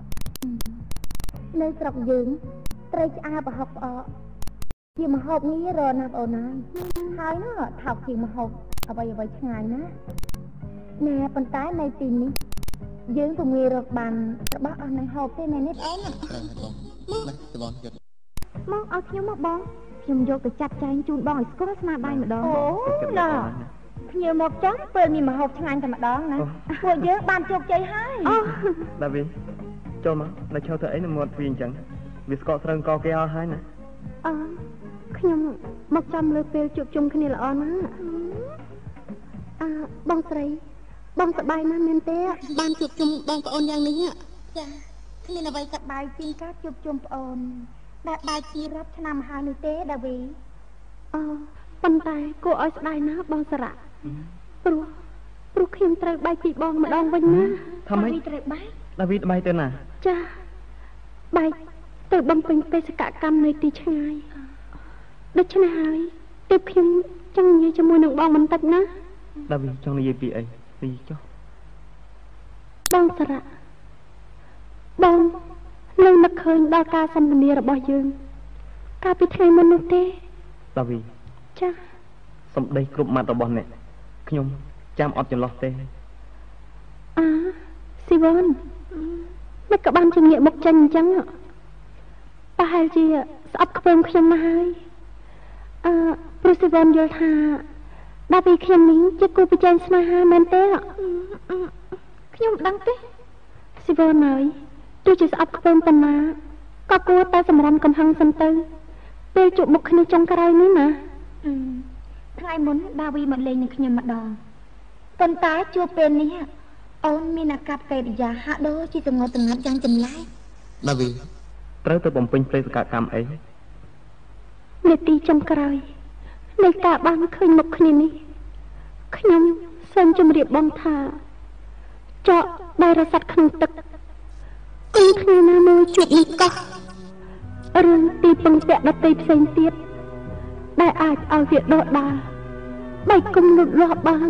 [SPEAKER 2] នៅស្រុកយើងត្រីឆ្អើបប្រហុកផ្អកជាម្ហូបងាយរណាស់បងអូនហើយហើយនោះថោកជាម្ហូបអ្វីអ្វីឆ្ងាញ់ណាណែប៉ុន្តែនៅទីនេះយើងពុំងាយរកបានរបស់អស់នឹងហូបទេណែនេះអូនណាបងមកយកមកឲ្យខ្ញុំមកបងខ្ញុំយកទៅចាត់ចែងជូនបងឲ្យស្គាល់ស្នាដៃម្ដងអូណាភ្ញៀវមកចង់ពេលមានម្ហូបឆ្ងាញ់តែម្ដងណាពួកយើងបានជោគជ័យហើយអូ
[SPEAKER 3] ដាវីចូលមកនៅឈរទៅអីនៅមាត់ទ្វារអញ្ចឹងវាស្កកស្រូវកគេអស់ហើយណា
[SPEAKER 2] អឺខ្ញុំមកចាំលើពេលជួបជុំគ្នាល្អណាស់អឺបងស្រីបងសប្បាយណាស់មែនទេបានជួបជុំបងប្អូនយ៉ាងនេះចាគ្មានអ្វីសប្បាយជាងការជួបជុំប្អូនដែលបាយជារាប់ឆ្នាំហើយនេះទេដាវីអឺប៉ុន្តែគួរឲ្យស្ដាយណាស់បងសារៈព្រោះព្រោះខ្ញុំត្រូវបាយពីបងម្ដងវិញណា
[SPEAKER 3] ថាម៉េច
[SPEAKER 2] ត្រូវបាយ
[SPEAKER 3] ដាវីបាយទៅណា
[SPEAKER 2] ចាបាយទៅបំពេញបេសកកម្មនៅទីឆ្ងាយដូច្នេះហើយទើបខ្ញុំចង់និយាយជាមួយនឹងបងបន្តិចណា
[SPEAKER 3] ដាវីចង់និយាយពីអីនិយាយចុះ
[SPEAKER 2] បងសារៈបងនៅនឹកឃើញដល់ការសន្ទនារបស់យើងកាលពីថ្ងៃមុននោះទេ
[SPEAKER 3] ដាវី
[SPEAKER 2] ចា
[SPEAKER 3] សម្ដីគ្រប់ម៉ាត់របស់អ្នកខ្ញុំចាំអត់ចន្លោះទេ
[SPEAKER 2] អើស៊ីវ៉ាន់មិនក៏បានជំងាកមុខចេញអញ្ចឹងប្រហែលជាស្អប់ខ្ពើមខ្ញុំណាស់ហើយអឺព្រោះស៊ីវ៉ាន់យល់ថាដល់ពីខ្ញុំនេះជាគូប្រជែងស្នេហាមែនទេខ្ញុំដឹងទេស៊ីវ៉ាន់ហើយទោះជាស្អប់ខ្ពើមប៉ុណ្ណាក៏គួរតែសម្រន់កំហឹងសិនទៅពេលជួបមុខគ្នាចុងក្រោយនេះណាថ្ងៃមុនដាវីមកលេងនឹងខ្ញុំម្ដងប៉ុន្តែជួបពេលនេះអូនមានអាកប្បកិរិយាហាក់ដូចជាងងងឹតយ៉ាងចម្លែក
[SPEAKER 3] ដាវីត្រូវទៅបំពេញបេសកកម្មអី
[SPEAKER 2] នាទីចុងក្រោយនៃការបានឃើញមុខគ្នានេះខ្ញុំសូមជម្រាបបងថាចកដែលរសាត់ក្នុងទឹកគង់គ្នាណាមួយជួបនឹងកោះរឿងទីពឹងពាក់ដតីផ្សេងទៀតដែលអាចឲ្យវាដកដាលបែកគុំលូតលាស់បាន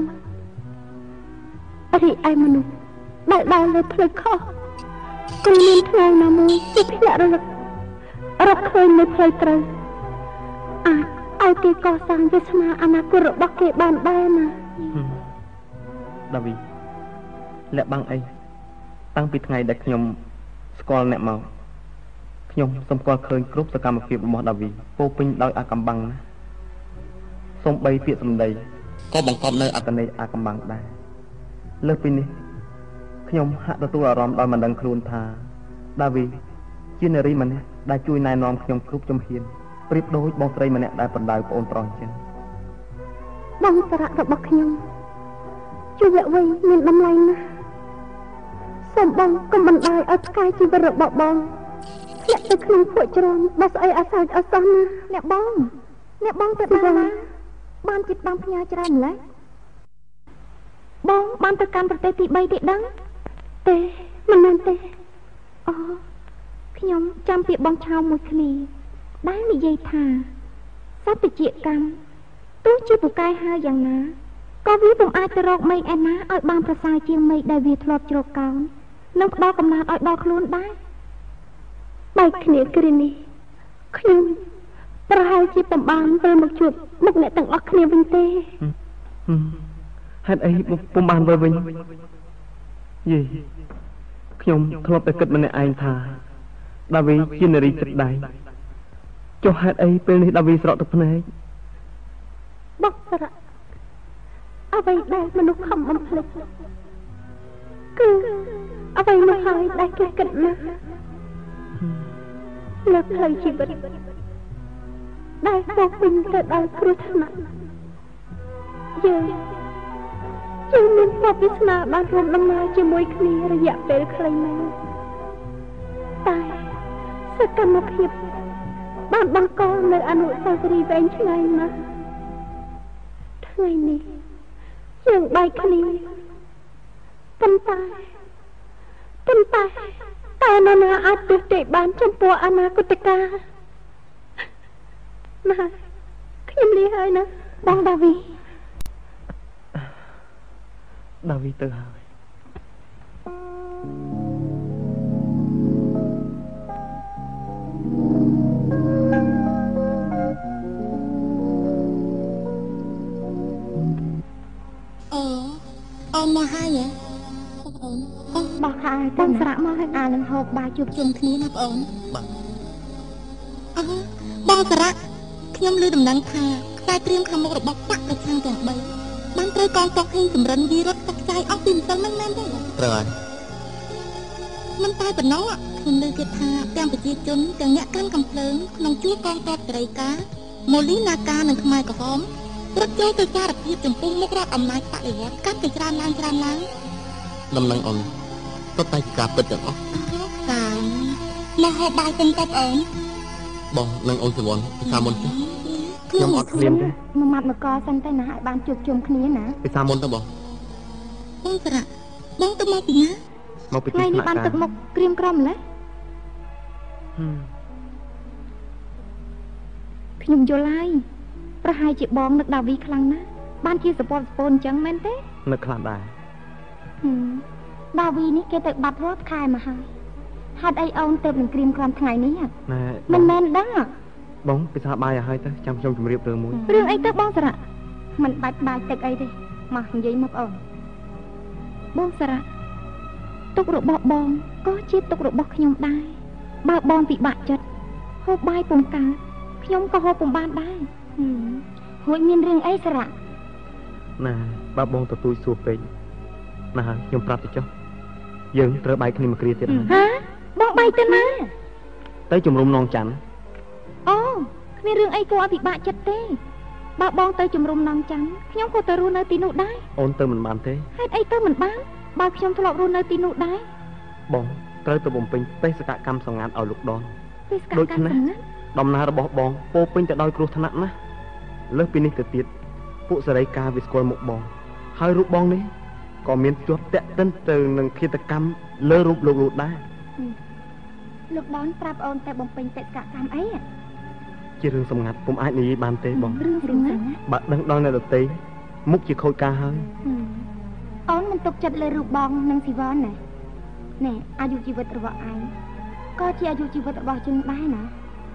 [SPEAKER 2] រីឯមនុស្សដែលដើរលើផ្លូវខុសគ្រាមានថ្ងៃណាមួយជាភ្នាក់រលឹករកឃើញនៅផ្លូវត្រូវអាចឲ្យគេកសាងវាសនាអនាគតរបស់គេបានដែរណា
[SPEAKER 3] ដាវីលាក់បាំងអីតាំងពីថ្ងៃដែលខ្ញុំស្គាល់អ្នកមកខ្ញុំសូមស្គាល់ឃើញគ្រប់សកម្មភាពរបស់ដាវីពោពេញដោយអាកំបាំងណាសូម្បីពាក្យសម្ដីក៏បង្កប់នៅអត្តន័យអាកំបាំងដែរលើសពីនេះខ្ញុំហាក់ទទួលអារម្មណ៍ដោយមិនដឹងខ្លួនថាដាវីជានារីម្នាក់ដែលជួយណែនាំខ្ញុំគ្រប់ជំហានប្រៀបដូចបងស្រីម្នាក់ដែលបណ្ដៅប្អូនប្រុសអញ្ចឹង
[SPEAKER 2] បងសារៈរបស់ខ្ញុំជីវៈវ័យមានតម្លៃណាស់សូមបងកុំបណ្ដោយឲ្យផ្កាយជីវិតរបស់បងធ្លាក់ទៅក្នុងភក់ជ្រាំដល់ស្អីអាសាចអសោះណាអ្នកបងអ្នកបងទៅដល់ណាបានជិតបានផ្ញើច្រើនម្ល៉េះបងបានទៅកាន់ប្រទេសទីបីទេដឹងទេមិនមែនទេអូខ្ញុំចាំពាក្យបងឆោមមួយគ្នាដែលនិយាយថាសត្វជាកម្មទោះជាពូកែហើយយ៉ាងណាក៏វាពុំអាចទៅរកមេឃឯណាឲ្យបានប្រសើរជាងមេឃដែលវាធ្លាប់ជ្រកកោននិងផ្ដល់កំណើតឲ្យដល់ខ្លួនដែរបែកគ្នាគ្រានេះខ្ញុំប្រហែលជាពុំបានទៅមកជួបមុខអ្នកទាំងអស់គ្នាវិញទេ
[SPEAKER 3] ហេតុអីពុំបានទៅវិញយេខ្ញុំធ្លាប់តែគិតម្នាក់ឯងថាដាវីជានារីចិត្តដៃចុះហេតុអីពេលនេះដាវីស្រក់ទឹកភ្នែក
[SPEAKER 2] បកស្រក់អ្វីដែលមនុស្សខំបំភ្លេចគឺអ្វីនោះហើយដែលគេគិតណាស់លើផ្លូវជីវិតដែលពោពេញទៅដោយគ្រោះថ្នាក់យើងយើងមានភពវាសនាបានរួមដំណើរជាមួយគ្នារយៈពេលខ្លីណាស់តែសកម្មភាពបានបង្កនៅអនុស្សាវរីយ៍វែងឆ្ងាយណាស់ថ្ងៃនេះយើងបែកគ្នាប៉ុន្តែប៉ុន្តែតែនរណាអាចទស្សន៍ទេបានចំពោះអនាគតកាលណាខ្ញុំលាហើយណាបងដាវី
[SPEAKER 3] ដាវីទៅហើយ
[SPEAKER 2] អូអូមកហើយអូនអូបោះខោឲ្យតាមស្រាក់មកឲ្យអានឹងហូបបាយជួបជុំគ្នាណាបងអូនបាទអឺបងសារៈខ្ញុំឮដំណឹងថាខ្សែត្រៀមខាងមុខរបស់បកប្រឆាំងទាំងបីបានត្រូវកងទ័ពហ៊ីងចម្រិនវារត់ទឹកខ្សែអស់ពីម្សិលមិញមែនទេ
[SPEAKER 3] ត្រូវហើយ
[SPEAKER 2] មិនតែប៉ុណ្ណោះខ្ញុំឮគេថាទាំងប្រជាជនទាំងអ្នកកាន់កំភ្លើងក្នុងជួរកងទ័ពសេរីការម៉ូលីណាកានិងខ្មែរក្រហមរត់ចូលទៅសារភាពចំពោះមុខរដ្ឋអំណាចបដិវត្តកាន់តែច្រើនឡើងច្រើនឡើង
[SPEAKER 3] ដំណឹងអូនទៅតែការពិតទាំងអស់
[SPEAKER 2] តាមកហូបបាយទាំងតបអូន
[SPEAKER 3] បងនិងអូនសវណ្ណពិសាមុនចុះខ្ញុំអត់ឃ្លានទេ
[SPEAKER 2] មួយម៉ាត់មកកសិនទៅណាឲ្យបានជួបជុំគ្នាណា
[SPEAKER 3] ពិសាមុនទៅបង
[SPEAKER 2] បងសារៈបងទៅមកពីណា
[SPEAKER 3] មកពីទី
[SPEAKER 2] ថ្ងៃនេះបានទឹកមកក្រៀមក្រំម្ល៉េះខ្ញុំយល់ហើយប្រហែលជាបងនឹកដាវីខ្លាំងណាស់បានជាសពតស្ពូនអញ្ចឹងមែនទេ
[SPEAKER 3] នឹកខ្លាំងដែរ
[SPEAKER 2] ដាវីនេះគេទៅបាត់រាល់ខែមកហើយហេតុអីអូនទៅនឹងក្រៀមក្រំថ្ងៃនេះ
[SPEAKER 3] ណែ
[SPEAKER 2] មិនមែនដឹង
[SPEAKER 3] បងពិសាបាយឲ្យហើយទៅចាំខ្ញុំជម្រាបរឿងមួយ
[SPEAKER 2] រឿងអីទៅបងសារៈមិនបាច់បាយទឹកអីទេមកនិយាយមកអូនបងសារៈទុករបស់បងក៏ជាទុករបស់ខ្ញុំដែរបើបងពិបាកចិត្តហូបបាយពុំកើតខ្ញុំក៏ហូបពុំបានដែរហួចមានរឿងអីសារៈ
[SPEAKER 3] ណាបើបងទទូចសួរពេកណាខ្ញុំប្រាប់ទៅចុះយើងត្រូវបាយគ្នាមួយគ្រាទៀត
[SPEAKER 2] ហ៎បងបាយទៅណា
[SPEAKER 3] ទៅជំរុំនងច័ន្ទ
[SPEAKER 2] អូគ្មានរឿងអីគួរឲ្យពិបាកចិត្តទេបើបងទៅជំរុំនងច័ន្ទខ្ញុំក៏ទៅរស់នៅទីនោះដែរ
[SPEAKER 3] អូនទៅមិនបានទេ
[SPEAKER 2] ហេតុអីទៅមិនបានបើខ្ញុំធ្លាប់រស់នៅទីនោះដែរ
[SPEAKER 3] បងត្រូវទៅបំពេញបេសកកម្មសម្ងាត់ឲ្យលោកដន
[SPEAKER 2] ដូច្នេះ
[SPEAKER 3] ដំណើររបស់បងពោពេញទៅដោយគ្រោះថ្នាក់ណាស់លើសពីនេះទៅទៀតពួកសេរីការវាស្គាល់មុខបងហើយរូបបងនេះក៏មានជាប់តាក់ទិនទៅនឹងឃាតកម្មលើរូបលោកលោកដែរ
[SPEAKER 2] លោកដនប្រាប់អូនតែបំពេញបេសកកម្មអី
[SPEAKER 3] ជារឿងសម្ងាត់ពុំអាចនិយាយបានទេបង
[SPEAKER 2] រឿងសម្ងាត់
[SPEAKER 3] បើដឹងដល់អ្នកដទៃមុខជាខូចការហើយ
[SPEAKER 2] អូនមិនទុកចិត្តលើរូបបងនិងស៊ីវ៉ាន់ណាណែអាយុជីវិតរបស់ឯងក៏ជាអាយុជីវិតរបស់យើងដែរណា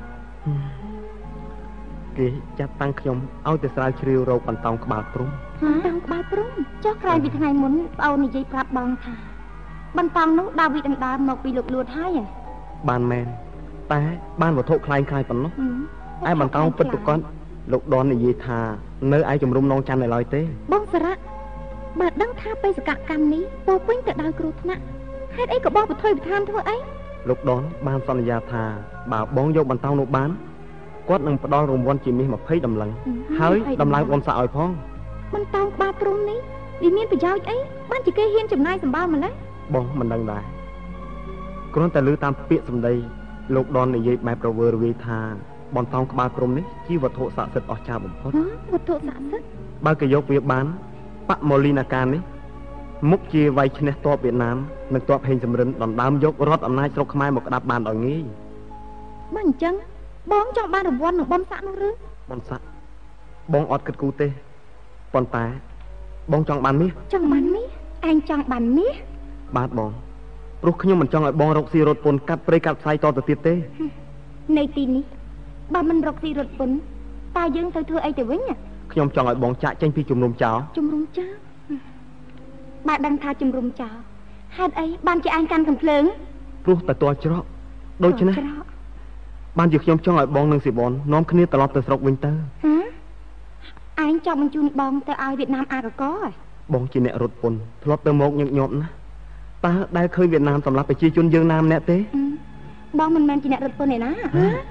[SPEAKER 3] គេចាត់តាំងខ្ញុំឲ្យទៅស្រាវជ្រាវរោគបន្តោងក្បាលព្រំ
[SPEAKER 2] បន្តោងក្បាលព្រំចុះក្រោយពីថ្ងៃមុនប្អូននិយាយប្រាប់បងថាបន្តោងនោះដាវីដដណ្ដើមមកពីលោកលួតហើយ
[SPEAKER 3] បានមែនតែបានវត្ថុคล้ายคล้ายប៉ុណ្ណោះឯបន្តោងពិតប្រកបលោកដននិយាយថានៅឯជំរុំនងច័ន្ទនៅឡើយទេ
[SPEAKER 2] បងសារៈបើដឹងថាបេសកកម្មនេះពោពេញទៅដោយគ្រោះថ្នាក់ហេតុអីក៏បងបថុយបន្ថែមធ្វើអី
[SPEAKER 3] លោកដនបានសន្យាថាបើបងយកបន្តោងនោះបានគាត់នឹងផ្ដល់រង្វាន់ជាមាសยี่สิบដំឡឹងហើយដំឡើងអូនសាក់ឲ្យផង
[SPEAKER 2] បន្តោងក្បាលព្រំនេះវាមានប្រយោជន៍អីបានជាគេហ៊ានចំណាយសម្បើម្ល៉េះ
[SPEAKER 3] បងមិនដឹងដែរគ្រាន់តែឮតាមពាក្យសម្ដីលោកដននិយាយបែបប្រវើរវាយថាបន្តោងក្បាលព្រំនេះជាវត្ថុស័ក្តិសិទ្ធិអស្ចារ្យបំផុត
[SPEAKER 2] វត្ថុស័ក្តិសិទ្ធិ
[SPEAKER 3] បើគេយកវាបានបកម៉ូលីណាកានេះមុខជាវាយឈ្នះទ័ពវៀតណាមនិងទ័ពហេងសំរិនដណ្ដើមយករដ្ឋអំណាចស្រុកខ្មែរមកក្តាប់បានដោយងាយ
[SPEAKER 2] បើអញ្ចឹងបងចង់បានរង្វាន់នឹងបំសាក់នោះឬ
[SPEAKER 3] បំសាក់បងអត់គិតគូរទេប៉ុន្តែបងចង់បានមាស
[SPEAKER 2] ចង់បានមាសឯងចង់បានមាស
[SPEAKER 3] បាទបងព្រោះខ្ញុំមិនចង់ឲ្យបងរកស៊ីរត់ពន្ធកាត់ព្រៃកាត់ផ្សៃតទៅទៀតទេ
[SPEAKER 2] នៅទីនេះបើមិនរកស៊ីរត់ពន្ធតើយើងទៅធ្វើអីទៅវិញ
[SPEAKER 3] ខ្ញុំចង់ឲ្យបងចាក់ចេញពីជំនុំចោល
[SPEAKER 2] ជំនុំចោលបើដឹងថាជំនុំចោលហេតុអីបានជាឯងកាន់កំភ្លើង
[SPEAKER 3] ព្រោះតែតัวច្រកដូច្នេះបានជាខ្ញុំចង់ឲ្យបងនិងស៊ីបននាំគ្នាត្រឡប់ទៅស្រុកវិញទៅ
[SPEAKER 2] ហ៎ឯងចង់បញ្ជូនបងទៅឲ្យវៀតណាមអាកកហ៎
[SPEAKER 3] បងជាអ្នករត់ពន្ធធ្លាប់ទៅមកញឹកញាប់ណាស់តើដែលឃើញវៀតណាមសម្លាប់ប្រជាជនយើងណាម្នាក់ទេ
[SPEAKER 2] បងមិនមែនជាអ្នករត់ពន្ធឯណា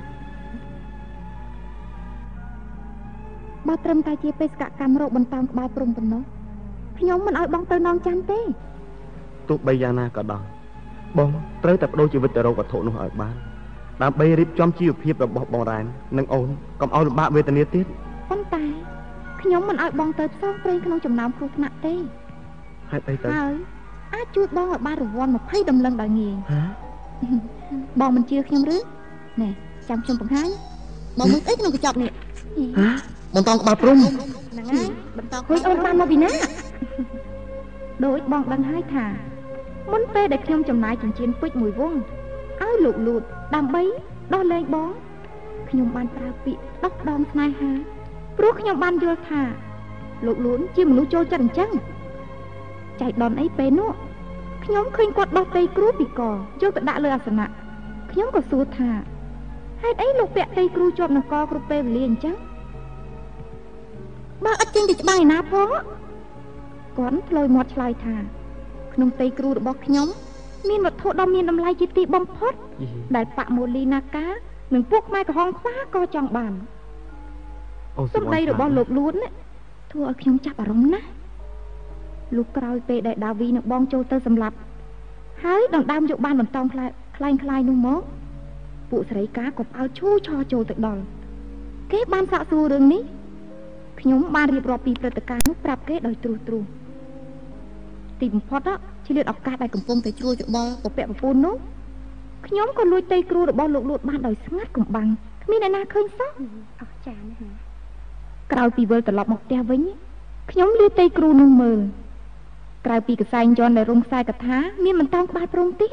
[SPEAKER 2] បើត្រឹមតែជាបេសកកម្មរកបន្តោងក្បាលព្រំប៉ុណ្ណោះខ្ញុំមិនឲ្យបងទៅនងច័ន្ទទេ
[SPEAKER 3] ទោះបីយ៉ាងណាក៏ដោយបងត្រូវតែបដូរជីវិតទៅរកវត្ថុនោះឲ្យបានដើម្បីរៀបចំជីវភាពរបស់បងរ៉ែននិងអូនកុំឲ្យលំបាកវេទនាទៀត
[SPEAKER 2] ប៉ុន្តែខ្ញុំមិនឲ្យបងទៅផ្សងព្រេងក្នុងចំណោមគ្រោះថ្នាក់ទេ
[SPEAKER 3] ហេតុអីទៅ
[SPEAKER 2] ហើយអាចជួយបងឲ្យបានរង្វាន់ยี่สิบដំឡឹងដោយងាយ
[SPEAKER 3] ហ៎
[SPEAKER 2] បងមិនជឿខ្ញុំឬណែចាំខ្ញុំបង្ហាញបងមើលអីក្នុងកញ្ចក់នេះ
[SPEAKER 3] ហ៎បន្តោងក្បាលព្រំ
[SPEAKER 2] ហ្នឹងហើយបន្តោងខ្លួនអូនបានមកពីណាដូចបងដឹងហើយថាមុនពេលដែលខ្ញុំចំណាយចិញ្ចៀនពេជ្រមួយវងឲ្យលោកលូតដើម្បីដោះលែងបងខ្ញុំបានប្រើពាក្យដោះដងស្នេហាព្រោះខ្ញុំបានយល់ថាលោកលូនជាមនុស្សចូលចិត្តអញ្ចឹងចៃដនអីពេលនោះខ្ញុំឃើញគាត់ដោះដីគ្រូពីកយកទៅដាក់លើអាសនៈខ្ញុំក៏សួរថាហេតុអីលោកពាក់ដីគ្រូជាប់នឹងកគ្រប់ពេលវេលាអញ្ចឹងបើអត់ចេញទៅច្បាស់ឯណាផងគាត់ធ្លោយមាត់ឆ្លើយថាក្នុងដីគ្រូរបស់ខ្ញុំមានវត្ថុដ៏មានតម្លៃជាទីបំផុតដែលប៉ម៉ូលីណាកានិងពួកខ្មែរក្រហមខ្វាក៏ចង់បានសម្ដីរបស់លោកលួនធ្វើឲ្យខ្ញុំចាប់អារម្មណ៍ណាស់លោកក្រោយពេលដែលដាវីនិងបងចូលទៅសម្លាប់ហើយដណ្ដើមយកបានបន្តោងខ្លែងខ្លែងខ្លាយនោះមកពួកស្រីកាក៏ផ្អើលឈូឆោចូលទៅដល់គេបានសាកសួររឿងនេះខ្ញុំបានរៀបរាប់ពីព្រឹត្តិការណ៍នោះប្រាប់គេដោយត្រួសត្រាសទីបំផុតជាលៀនឱកាសដែលកំពុងតែជ្រួលច្បល់ពពាក់ប្រពន្ធនោះខ្ញុំក៏លួចដីគ្រូរបស់លោកលួតបានដោយស្ងាត់កំបាំងគ្មានអ្នកណាឃើញសោះអស្ចារ្យណាស់ក្រោយពីវិលត្រឡប់មកផ្ទះវិញខ្ញុំលាដីគ្រូនោះមើលក្រៅពីកសែងយ័ន្តដែលរងខ្សែកថាមានបន្តោងក្បាលព្រំទៀត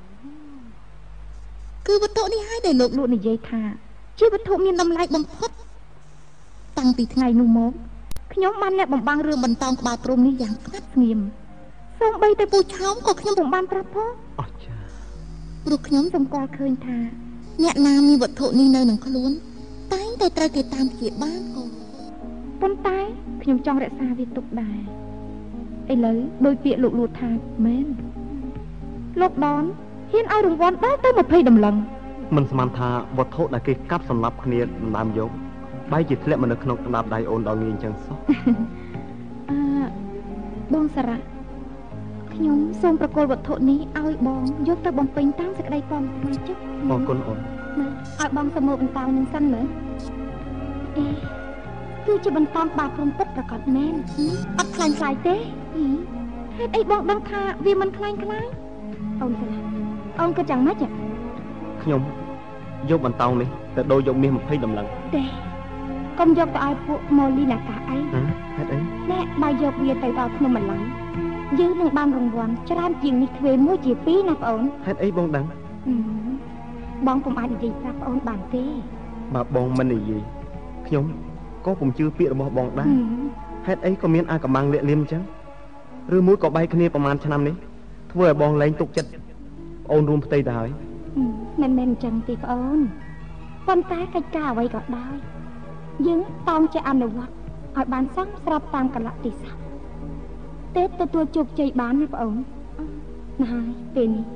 [SPEAKER 2] គឺវត្ថុនេះហើយដែលលោកលួតនិយាយថាជាវត្ថុមានតម្លៃបំផុតតាំងពីថ្ងៃនោះមកខ្ញុំបានលាក់បំបាំងរឿងបន្តោងក្បាលព្រំនេះយ៉ាងស្ងាត់ស្ងៀមសូម្បីតែពូឆោមក៏ខ្ញុំពុំបានប្រាប់ផង
[SPEAKER 3] អស្ចារ្យ
[SPEAKER 2] ព្រោះខ្ញុំសម្គាល់ឃើញថាអ្នកណាមានវត្ថុនេះនៅនឹងខ្លួនតែងតែត្រូវគេតាមជាបានកូនប៉ុន្តែខ្ញុំចង់រក្សាវាទុកដែរឥឡូវដោយពាក្យលោកលួតថាមែនលោកដនហ៊ានឲ្យរង្វាន់ដល់ទៅยี่สิบដំឡឹង
[SPEAKER 3] មិនស្មានថាវត្ថុដែលគេកាប់សម្លាប់គ្នាដណ្ដើមយកបែរជាធ្លាក់មកនៅក្នុងក្តាប់ដៃអូនដល់ងាយអញ្ចឹងសោះ
[SPEAKER 2] អឺបងសារ៉ាខ្ញុំសូមប្រគល់វត្ថុនេះឲ្យបងយកទៅបំពេញតាមសេចក្តីពំថ្មីចុះ
[SPEAKER 3] អរគុណអូន
[SPEAKER 2] ឲ្យបងសមោបន្តោងនឹងសិនមើលអេគឺជាបន្តោងបាព្រំពិតប្រកបមែនអត់ខ្លាញ់ខ្លាយទេហេតុអីបងដឹងថាវាមិនខ្លាញ់ខ្លាយអូនស្លាអូនគិតយ៉ាងម៉េច
[SPEAKER 3] ខ្ញុំយកបន្តោងនេះទៅដូរយកមាសยี่สิบដំឡឹង
[SPEAKER 2] ទេកុំយកទៅឲ្យពួកម៉ូលីណាកាអី
[SPEAKER 3] ហេតុអី
[SPEAKER 2] ណែបើយកវាទៅដល់ភ្នំម្ល៉េះយើងនឹងបានរង្វាន់ច្រើនជាងនេះទ្វេមួយជាពីរណាបងអូន
[SPEAKER 3] ហេតុអីបងដឹង
[SPEAKER 2] បងពុំអាចនិយាយប្រាប់បងអូនបានទេ
[SPEAKER 3] បើបងមិននិយាយខ្ញុំក៏ពុំជឿពាក្យរបស់បងដែរហេតុអីក៏មានអាកំបាំងលាក់លៀមអញ្ចឹងឬមួយក៏បែកគ្នាប្រហែលឆ្នាំនេះធ្វើឲ្យបងលែងទុកចិត្តអូនរួមផ្ទៃទៅហើយ
[SPEAKER 2] មិនមែនអញ្ចឹងទេបងអូនប៉ុន្តែកិច្ចការអ្វីក៏ដោយយើងតោងចេះអនុវត្តឲ្យបានសមស្របតាមកលៈទេសៈទេទទួលជោគជ័យបានណាបងអូនណាហើយពេលនេះ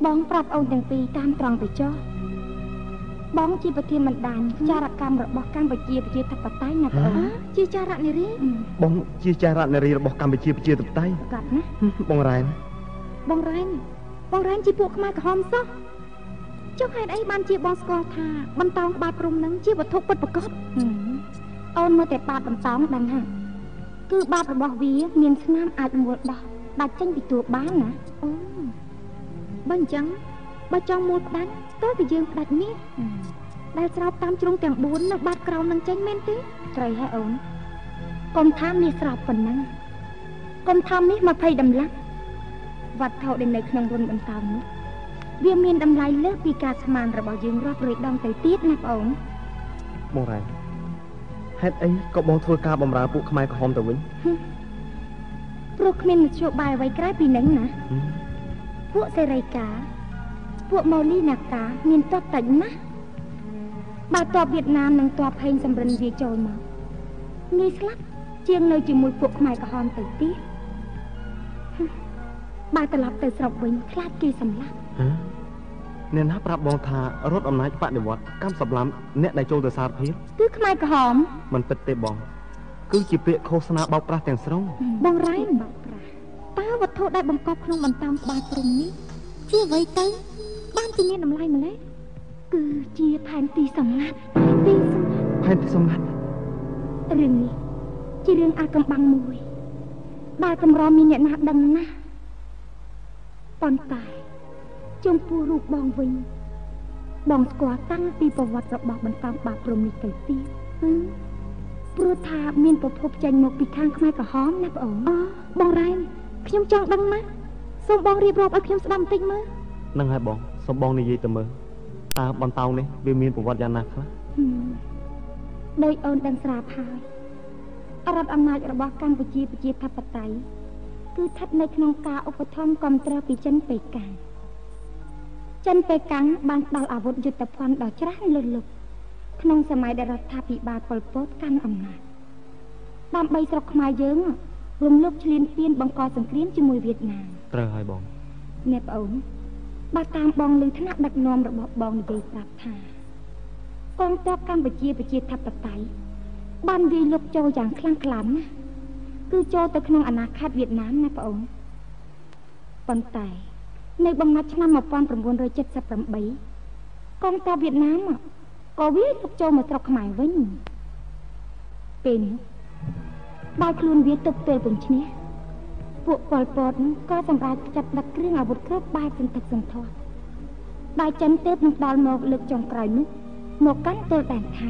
[SPEAKER 2] បងប្រាប់អូនទាំងពីរតាមត្រង់ទៅចុះបងជាប្រធានបណ្ដាញចារកម្មរបស់កម្ពុជាប្រជាធិបតេយ្យណាបងជាចារនារី
[SPEAKER 3] បងជាចារនារីរបស់កម្ពុជាប្រជាធិបតេយ្យ
[SPEAKER 2] កាត់ណា
[SPEAKER 3] បងរ៉ែន
[SPEAKER 2] បងរ៉ែនបងរ៉ែនជាពួកខ្មែរក្រហមសោះចុះហេតុអីបានជាបងស្គាល់ថាបន្តោងក្បាលព្រំនឹងជាវត្ថុពិតប្រាកដអូនមើលតែបាតបន្តោងដឹងហាគឺបាតរបស់វាមានស្នាមអាចមួលដោះដាច់ចេញពីតួបានណាអូបើអញ្ចឹងបើចង់មួលផ្ដាច់តើគឺយើងផ្ដាច់នេះដែលស្រោបតាមជ្រុងទាំងបួននៅបាតក្រោមនឹងចេញមែនទេត្រូវហើយអូនកុំថាមាសស្រោបប៉ុណ្ណឹងកុំថាមាសម្ភៃតម្លៃវត្ថុដែលនៅក្នុងរុនបន្តោងនោះវាមានតម្លៃលើសពីការស្មានរបស់យើងរាប់រយដងទៅទៀតណាបងអូន
[SPEAKER 3] បងរ៉ែហេតុអីក៏បងធ្វើការបម្រើពួកខ្មែរក្រហមទៅវិញ
[SPEAKER 2] ព្រោះគ្មានមធ្យោបាយអ្វីក្រៅពីនឹងណាពួកសេរីកាពួកម៉ូលីណាកាមានទ័ពតិចណាស់បើទ័ពវៀតណាមនិងទ័ពហេងសំរិនវាចូលមកងាយស្លាប់ជាងនៅជាមួយពួកខ្មែរក្រហមទៅទៀតបើត្រឡប់ទៅស្រុកវិញខ្លាចគេសម្លាប់
[SPEAKER 3] អ្នកណាប្រាប់បងថារត់អំណាចបដិវត្តកម្មសម្លាប់អ្នកដែលចូលទៅសារភាព
[SPEAKER 2] គឺខ្មែរក្រហម
[SPEAKER 3] មិនពិតទេបងគឺជាពាក្យឃោសនាបោកប្រាស់ទាំងស្រុង
[SPEAKER 2] បងរ៉ែនបោកប្រាស់តើវត្ថុដែលបង្កប់ក្នុងបន្តោងក្បាលព្រំនេះជាអ្វីទៅបានជាមានតម្លៃម្ល៉េះគឺជាផែនទីសម្ងាត់ទីសម្ងាត់
[SPEAKER 3] ផែនទីសម្ងាត់
[SPEAKER 2] រឿងនេះជារឿងអាកំបាំងមួយដែលកម្រមានអ្នកណាដឹងណាស់ប៉ុន្តែចំពោះរូបបងវិញបងស្គាល់តាំងពីប្រវត្តិរបស់បន្តោងក្បាលព្រំនេះទៅទៀតព្រោះថាមានប្រភពចេញមកពីខាងខ្មែរក្រហមណាបងអូនអូបងរ៉ែនខ្ញុំចង់ដឹងណាស់សូមបងរៀបរាប់ឲ្យខ្ញុំស្ដាប់បន្តិចមើល
[SPEAKER 3] នឹងហើយបងសូមបងនិយាយទៅមើលតើបន្តោងនេះវាមានប្រវត្តិយ៉ាងណាខ្លះ
[SPEAKER 2] ដោយអូនដឹងស្រាប់ហើយរដ្ឋអំណាចរបស់កម្ពុជាប្រជាធិបតេយ្យគឺស្ថិតនៅក្នុងការឧបត្ថម្ភគាំទ្រពីចិនប៉េកាំងចិនប៉េកាំងបានផ្ដល់អាវុធយុទ្ធភ័ណ្ឌដ៏ច្រើនលើសលប់ក្នុងសម័យដែលរដ្ឋាភិបាលប៉ុលពតកាន់អំណាចដើម្បីស្រុកខ្មែរយើងរំលោភឈ្លានពានបង្កសង្គ្រាមជាមួយវៀតណាម
[SPEAKER 3] ត្រូវហើយបង
[SPEAKER 2] អ្នកប្អូនបើតាមបងលើថ្នាក់ដឹកនាំរបស់បងនិយាយប្រាប់ថាកងទ័ពកម្ពុជាប្រជាធិបតេយ្យបានវាយលុកចូលយ៉ាងខ្លាំងក្លាណាស់គឺចូលទៅក្នុងអាណាខេត្តវៀតណាមណាប្អូនប៉ុន្តែនៅបំណាច់ឆ្នាំmột nghìn chín trăm七十八កងទ័ពវៀតណាមក៏វាយលុកចូលមកស្រុកខ្មែរវិញពេលនោះដោយខ្លួនវាទប់ទល់ពុំឈ្នះពួកប៉ុលពតក៏សម្រាប់ចាត់ដឹកគ្រឿងអាវុធគ្រប់បែបសន្ធឹកសន្ធាប់ដោយចិនទើបនឹងដល់មកលើកចុងក្រោយនោះមកកាន់ទល់ដែនថៃ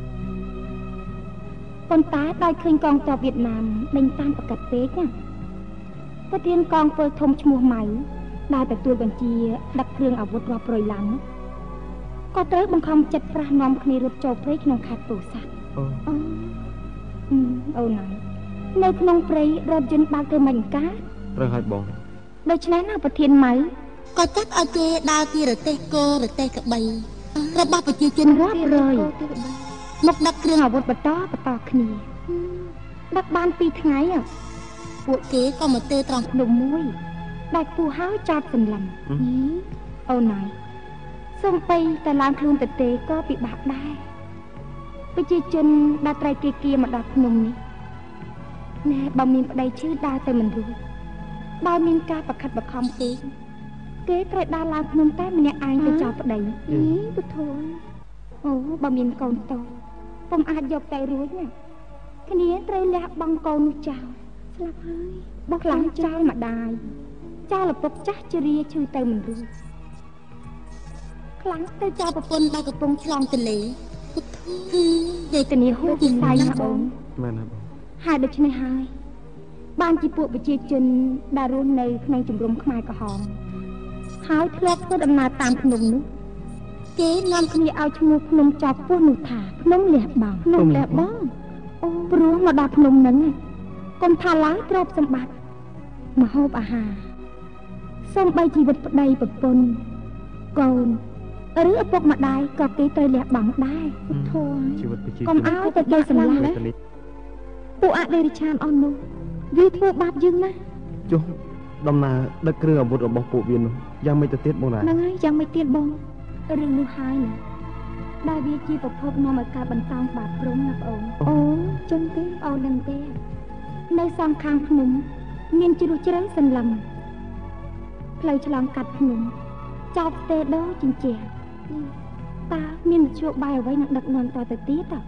[SPEAKER 2] ប៉ុន្តែដោយឃើញកងទ័ពវៀតណាមដេញតាមប្រកាសពេកណាប្រធានកងពលធំឈ្មោះម៉ៅដែលទទួលបញ្ជាដឹកគ្រឿងអាវុធរាប់រយឡានក៏ត្រូវបង្ខំចិត្តប្រាស់នាំគ្នារត់ចូលព្រៃក្នុងខេត្តពោធិ៍សាត់អូអូននៅក្នុងព្រៃរថយន្តបើកទៅមិនកា
[SPEAKER 3] ត្រូវហើយបង
[SPEAKER 2] ដូច្នេះណាប្រធានម៉ៅក៏ចាត់ឲ្យគេដើរទីរទេសគោរទេសកបីរបស់ប្រជាជនរាប់រយមកដឹកគ្រឿងអាវុធបន្តបន្តគ្នាដឹកបានពីរថ្ងៃពួកគេក៏មកទៅត្រង់ភ្នំមួយដែលពូហើយចោតសម្លឹងអូនហើយសំបីតែឡើងខ្លួនទៅទេក៏ពិបាកដែរប្រជាជនដែលត្រូវគេគៀមកដល់ភ្នំនេះណែបើមានប្តីឈឺដើរទៅមិនរួចបើមានការប្រខិតបខំពេកគេត្រូវដើរឡើងភ្នំតែម្នាក់ឯងទៅចោលប្តីអីពធូនអូបើមានកូនតូចពុំអាចយកទៅរួចណាគ្នាត្រូវលះបង់កូននោះចោលស្លាប់ហើយបោះខ្លាំងចោលម្ដាយចោលឪពុកចាស់ជ្រាឈឺទៅមិនរួចខ្លាំងទៅចោលប្រពន្ធដែលកំពុងឆ្លងទន្លេគឺនិយាយទៅនេះហួសវិស័យណាបង
[SPEAKER 3] មែនណាបង
[SPEAKER 2] ហើយដូច្នេះហើយបានជាពួកប្រជាជនដែលរស់នៅក្នុងជំរំខ្មែរក្រហមហើយធ្លាប់ធ្វើដំណើរតាមភ្នំនោះគេនាំគ្នាឲ្យឈ្មោះភ្នំចោពពោះនោះថាភ្នំលះបង់ភ្នំលះបង់អូព្រោះមកដល់ភ្នំហ្នឹងកុំថាឡើយទ្រព្យសម្បត្តិម្ហូបអាហារសូម្បីជីវិតប្តីប្រពន្ធកូនឬឪពុកម្ដាយក៏គេត្រូវលះបង់ដែរធំ
[SPEAKER 3] ជីវិតប្រជាជន
[SPEAKER 2] កុំឲ្យទៅដោយសម្លាប់ពួកអដេរិឆានអស់នោះវាធ្វើបាបយើងណាស់
[SPEAKER 3] ចុះបដំណើរដឹកគ្រឿងអាវុធរបស់ពួកវានោះយ៉ាងមិនទៅទៀតបងណា
[SPEAKER 2] ហ្នឹងហើយយ៉ាងមិនទៀតបងរឿងនោះហើយណាដែលវាជាប្រភពនាំឲ្យការបន្តោងបាបព្រំណាបងអូនអូចឹងទេអូនដឹងទេនៅសងខាងភ្នំមានជ្រោះជ្រៅសន្លឹមផ្លូវឆ្លងកាត់ភ្នំចោតទេដោជញ្ជាតើមានមធ្យោបាយអ្វីនឹងដឹកនាំតទៅទៀតតើ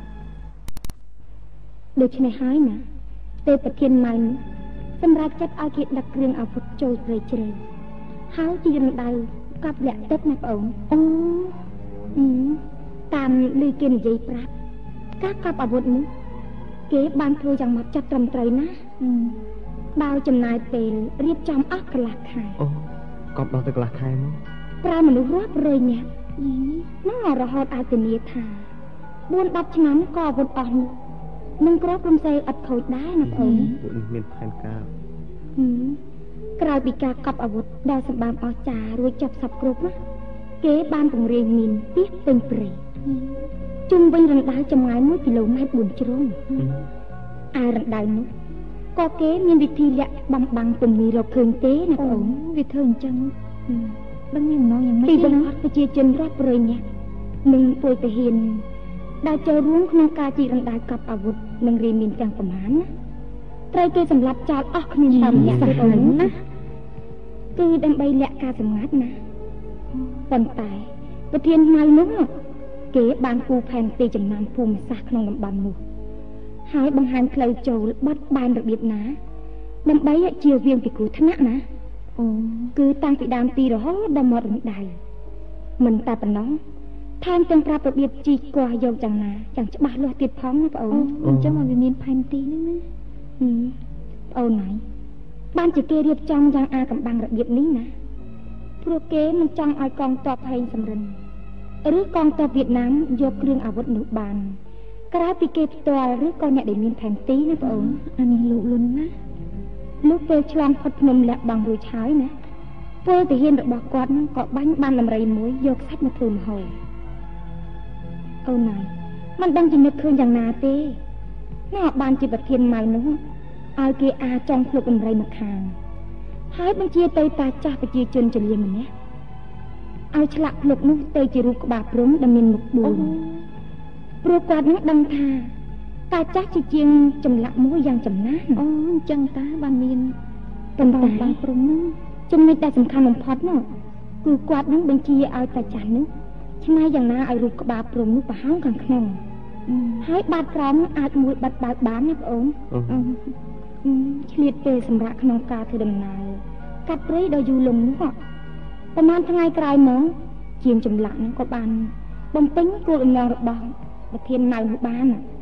[SPEAKER 2] ដូច្នេះហើយណាទេពធានម៉ៅសម្រាប់ចិត្តឲ្យគេដឹកគ្រឿងអាវុធចូលព្រៃជ្រៅហើយជារំដៅកាប់លាក់ទឹកណាបងអូនអូតាមឮគេនិយាយប្រាប់ការកាប់អាវុធនេះគេបានធ្វើយ៉ាងម៉ត់ចត់ត្រឹមត្រូវណាដោយចំណាយពេលរៀបចំអស់កន្លះខែ
[SPEAKER 3] អូកប់ដល់ទៅកន្លះខែនោះ
[SPEAKER 2] ប្រើមនុស្សរាប់រយនាក់ហ្នឹងរហូតអាចធានាថាបួនដប់ឆ្នាំក៏អាវុធអស់នោះនឹងគ្រាប់រំសេអត់ខូចដែរណាបងអូន
[SPEAKER 3] ពួកនេះមានផែនការ
[SPEAKER 2] ក្រោយពីការកប់អាវុធដែលសម្បានអស្ចារ្យរួចចប់សពគ្រប់ណាគេបានពង្រាយមានពីពេញព្រៃជុំវិញរណ្ដៅចម្ងាយមួយគីឡូម៉ែត្របួនជ្រុងឯរណ្ដៅនោះក៏គេមានវិធីលាក់បំបាំងពំនីរកឃើញទេណាបងអូនវាធ្វើអញ្ចឹងដឹងមានម្ដងយ៉ាងម៉េចទីបំផុតប្រជាជនរាប់រយនាក់និងពលទាហានដែលចូលរួមក្នុងការជីករណ្ដៅកប់អាវុធនិងរៀបមានទាំងប្រមាណណាត្រូវគេសម្លាប់ចោលអស់គ្មានតាមអ្នកទេអូនណាគឺដើម្បីលាក់ការសម្ងាត់ណាប៉ុន្តែប្រធានម៉ៅនោះគេបានគូផែនទីចំណាំភូមិសាស្ត្រក្នុងតំបន់នោះហើយបង្ហាញផ្លូវចូលបត់បែនរបៀបណាដើម្បីជៀសវាងពីគ្រោះថ្នាក់ណាអូគឺតាំងពីដើមទីរហូតដល់មាត់រណ្ដៅមិនតែប៉ុណ្ណោះថែមទាំងប្រាប់របៀបជីកគាស់យកយ៉ាងណាយ៉ាងច្បាស់លាស់ទៀតផងណាបងអូនអញ្ចឹងមកវាមានផែនទីហ្នឹងណាបងអូនណាបានជាគេរៀបចំយ៉ាងអាកំបាំងរបៀបនេះណាព្រោះគេមិនចង់ឲ្យកងទ័ពហេងសំរិនឬកងទ័ពវៀតណាមយកគ្រឿងអាវុធនោះបានក្រៅពីគេផ្ទាល់ឬក៏អ្នកដែលមានផែនទីណាបងអូនអានេះលោកលុនណាលោកពេលឆ្លងផុតភ្នំលាក់បាំងរួចហើយណាពលទាហានរបស់គាត់ហ្នឹងក៏បាញ់បានដំរីមួយយកសាច់មកធ្វើម្ហូបអូនណាមិនដឹងជានឹកឃើញយ៉ាងណាទេណាបានជាប្រធានម៉ៅនោះឲ្យគេអាចង់ភ្លុកដំរីមកខាងហើយបញ្ជាទៅតាចាស់ប្រជាជនចលៀមម្នាក់ឲ្យឆ្លាក់ភ្លុកនោះទៅជារូបក្បាលព្រំដែលមានមុខបួនព្រោះគាត់នឹងដឹងថាតាចាស់ជាជាងចម្លាក់មួយយ៉ាងចំណាស់អូអញ្ចឹងតាបានមានប៉ុន្តែក្បាលព្រំនោះចំណុចដែលសំខាន់បំផុតនោះគឺគាត់នឹងបញ្ជាឲ្យតាចាស់នោះឆ្នៃយ៉ាងណាឲ្យរូបក្បាលព្រំនោះប្រហោងខាងក្នុងហើយបាតក្រោមអាចមួយបាត់បើកបានណាបងអូនឆ្លៀតពេលសម្រាប់ក្នុងការធ្វើដំណើរកាត់ព្រៃដល់យូរលងនោះប្រហែលថ្ងៃក្រោយមកជាងចម្លាក់ហ្នឹងក៏បានបំពេញគោលបំណងរបស់ប្រធានម៉ៅនោះបាន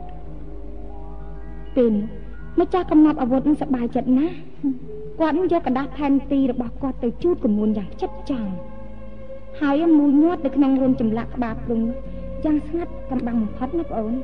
[SPEAKER 2] ពេលម្ចាស់កំណត់អាវុធនឹងសប្បាយចិត្តណាស់គាត់នឹងយកกระดาษផែនទីរបស់គាត់ទៅជូតកមួនយ៉ាងចិត្តចង់ហើយមូលញាត់នៅក្នុងរន្ធចម្លាក់ក្បាលព្រំយ៉ាងស្ងាត់កំបាំងបំផុតណាបងអូន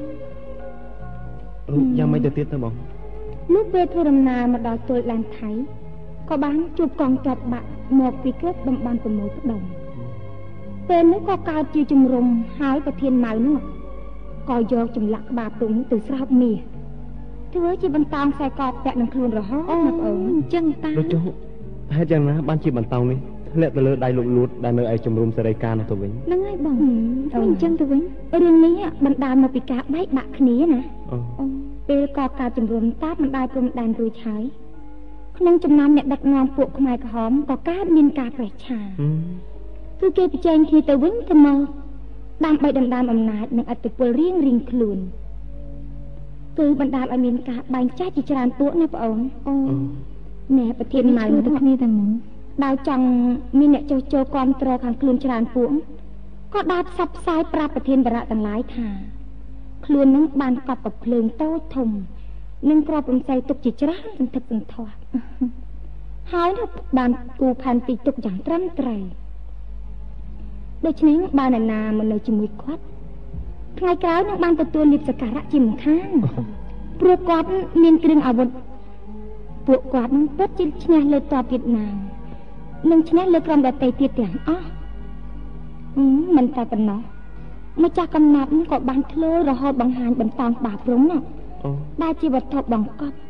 [SPEAKER 3] អូយ៉ាងមិនទៅទៀតទៅបង
[SPEAKER 2] លោកពេលធ្វើដំណើរមកដល់ទល់ឡានថៃក៏បានជួបកងទ័ពបាក់មកពីគ្រប់តំបន់ប្រមូលផ្ដុំពេលនោះក៏កើតជាជំរំហើយប្រធានម៉ៅនោះក៏យកចម្លាក់ក្បាលព្រំទៅស្រោបមាសធ្វើជាបន្តោងខ្សែកពាក់នឹងខ្លួនរហូតណាបងអូនអញ្ចឹងតា
[SPEAKER 3] លោកចុះហេតុយ៉ាងណាបានជាបន្តោងនេះធ្លាក់ទៅលើដៃលោកលួតដែលនៅឯជំរំសេរីការនោះទៅវិញ
[SPEAKER 2] ហ្នឹងហើយបងអញ្ចឹងទៅវិញរឿងនេះបណ្ដាលមកពីការបែកបាក់គ្នាណាអូពេលក៏ការជំរំតាបណ្ដាលព្រំដែនរួចហើយក្នុងចំណោមអ្នកដឹកនាំពួកខ្មែរក្រហមក៏កើតមានការប្រេះឆាគឺគេប្រជែងគ្នាទៅវិញទៅមកដើម្បីដណ្ដើមអំណាចនិងឥទ្ធិពលរៀងរៀងខ្លួនគឺបណ្ដាលឲ្យមានការបែងចែកជាច្រើនពួកណាបងអូនអូណែប្រធានម៉ៅទៅគ្នាទាំងនោះដោយចង់មានអ្នកចុះចូលគ្រប់គ្រងខាងខ្លួនច្រើនពួកក៏ដើរផ្សព្វផ្សាយប្រាប់ប្រធានបរៈទាំងឡាយថាខ្លួននឹងបានកប់ប្រភ្លើងតូចធំនិងក្របរំសាយទុកជាច្រើនសន្ធឹកសន្ធាប់ហើយបានគូផែនទីទុកយ៉ាងត្រឹមត្រូវដូច្នេះបានអ្នកណាមកនៅជាមួយគាត់ថ្ងៃក្រោយនឹងបានទទួលលៀបសក្ការៈជាមិនខានព្រោះគាត់មានគ្រឿងអាវុធពួកគាត់នឹងពិតជាឈ្នះលើទ័ពវៀតណាមនឹងឈ្នះលើក្រុមដទៃទៀតទាំងអស់មិនតែប៉ុណ្ណោះម្ចាស់កំណាប់ក៏បានធ្លោរហូតបង្ហាញបន្តោងក្បាលព្រំនោះដែលជាវត្ថុបង្កប់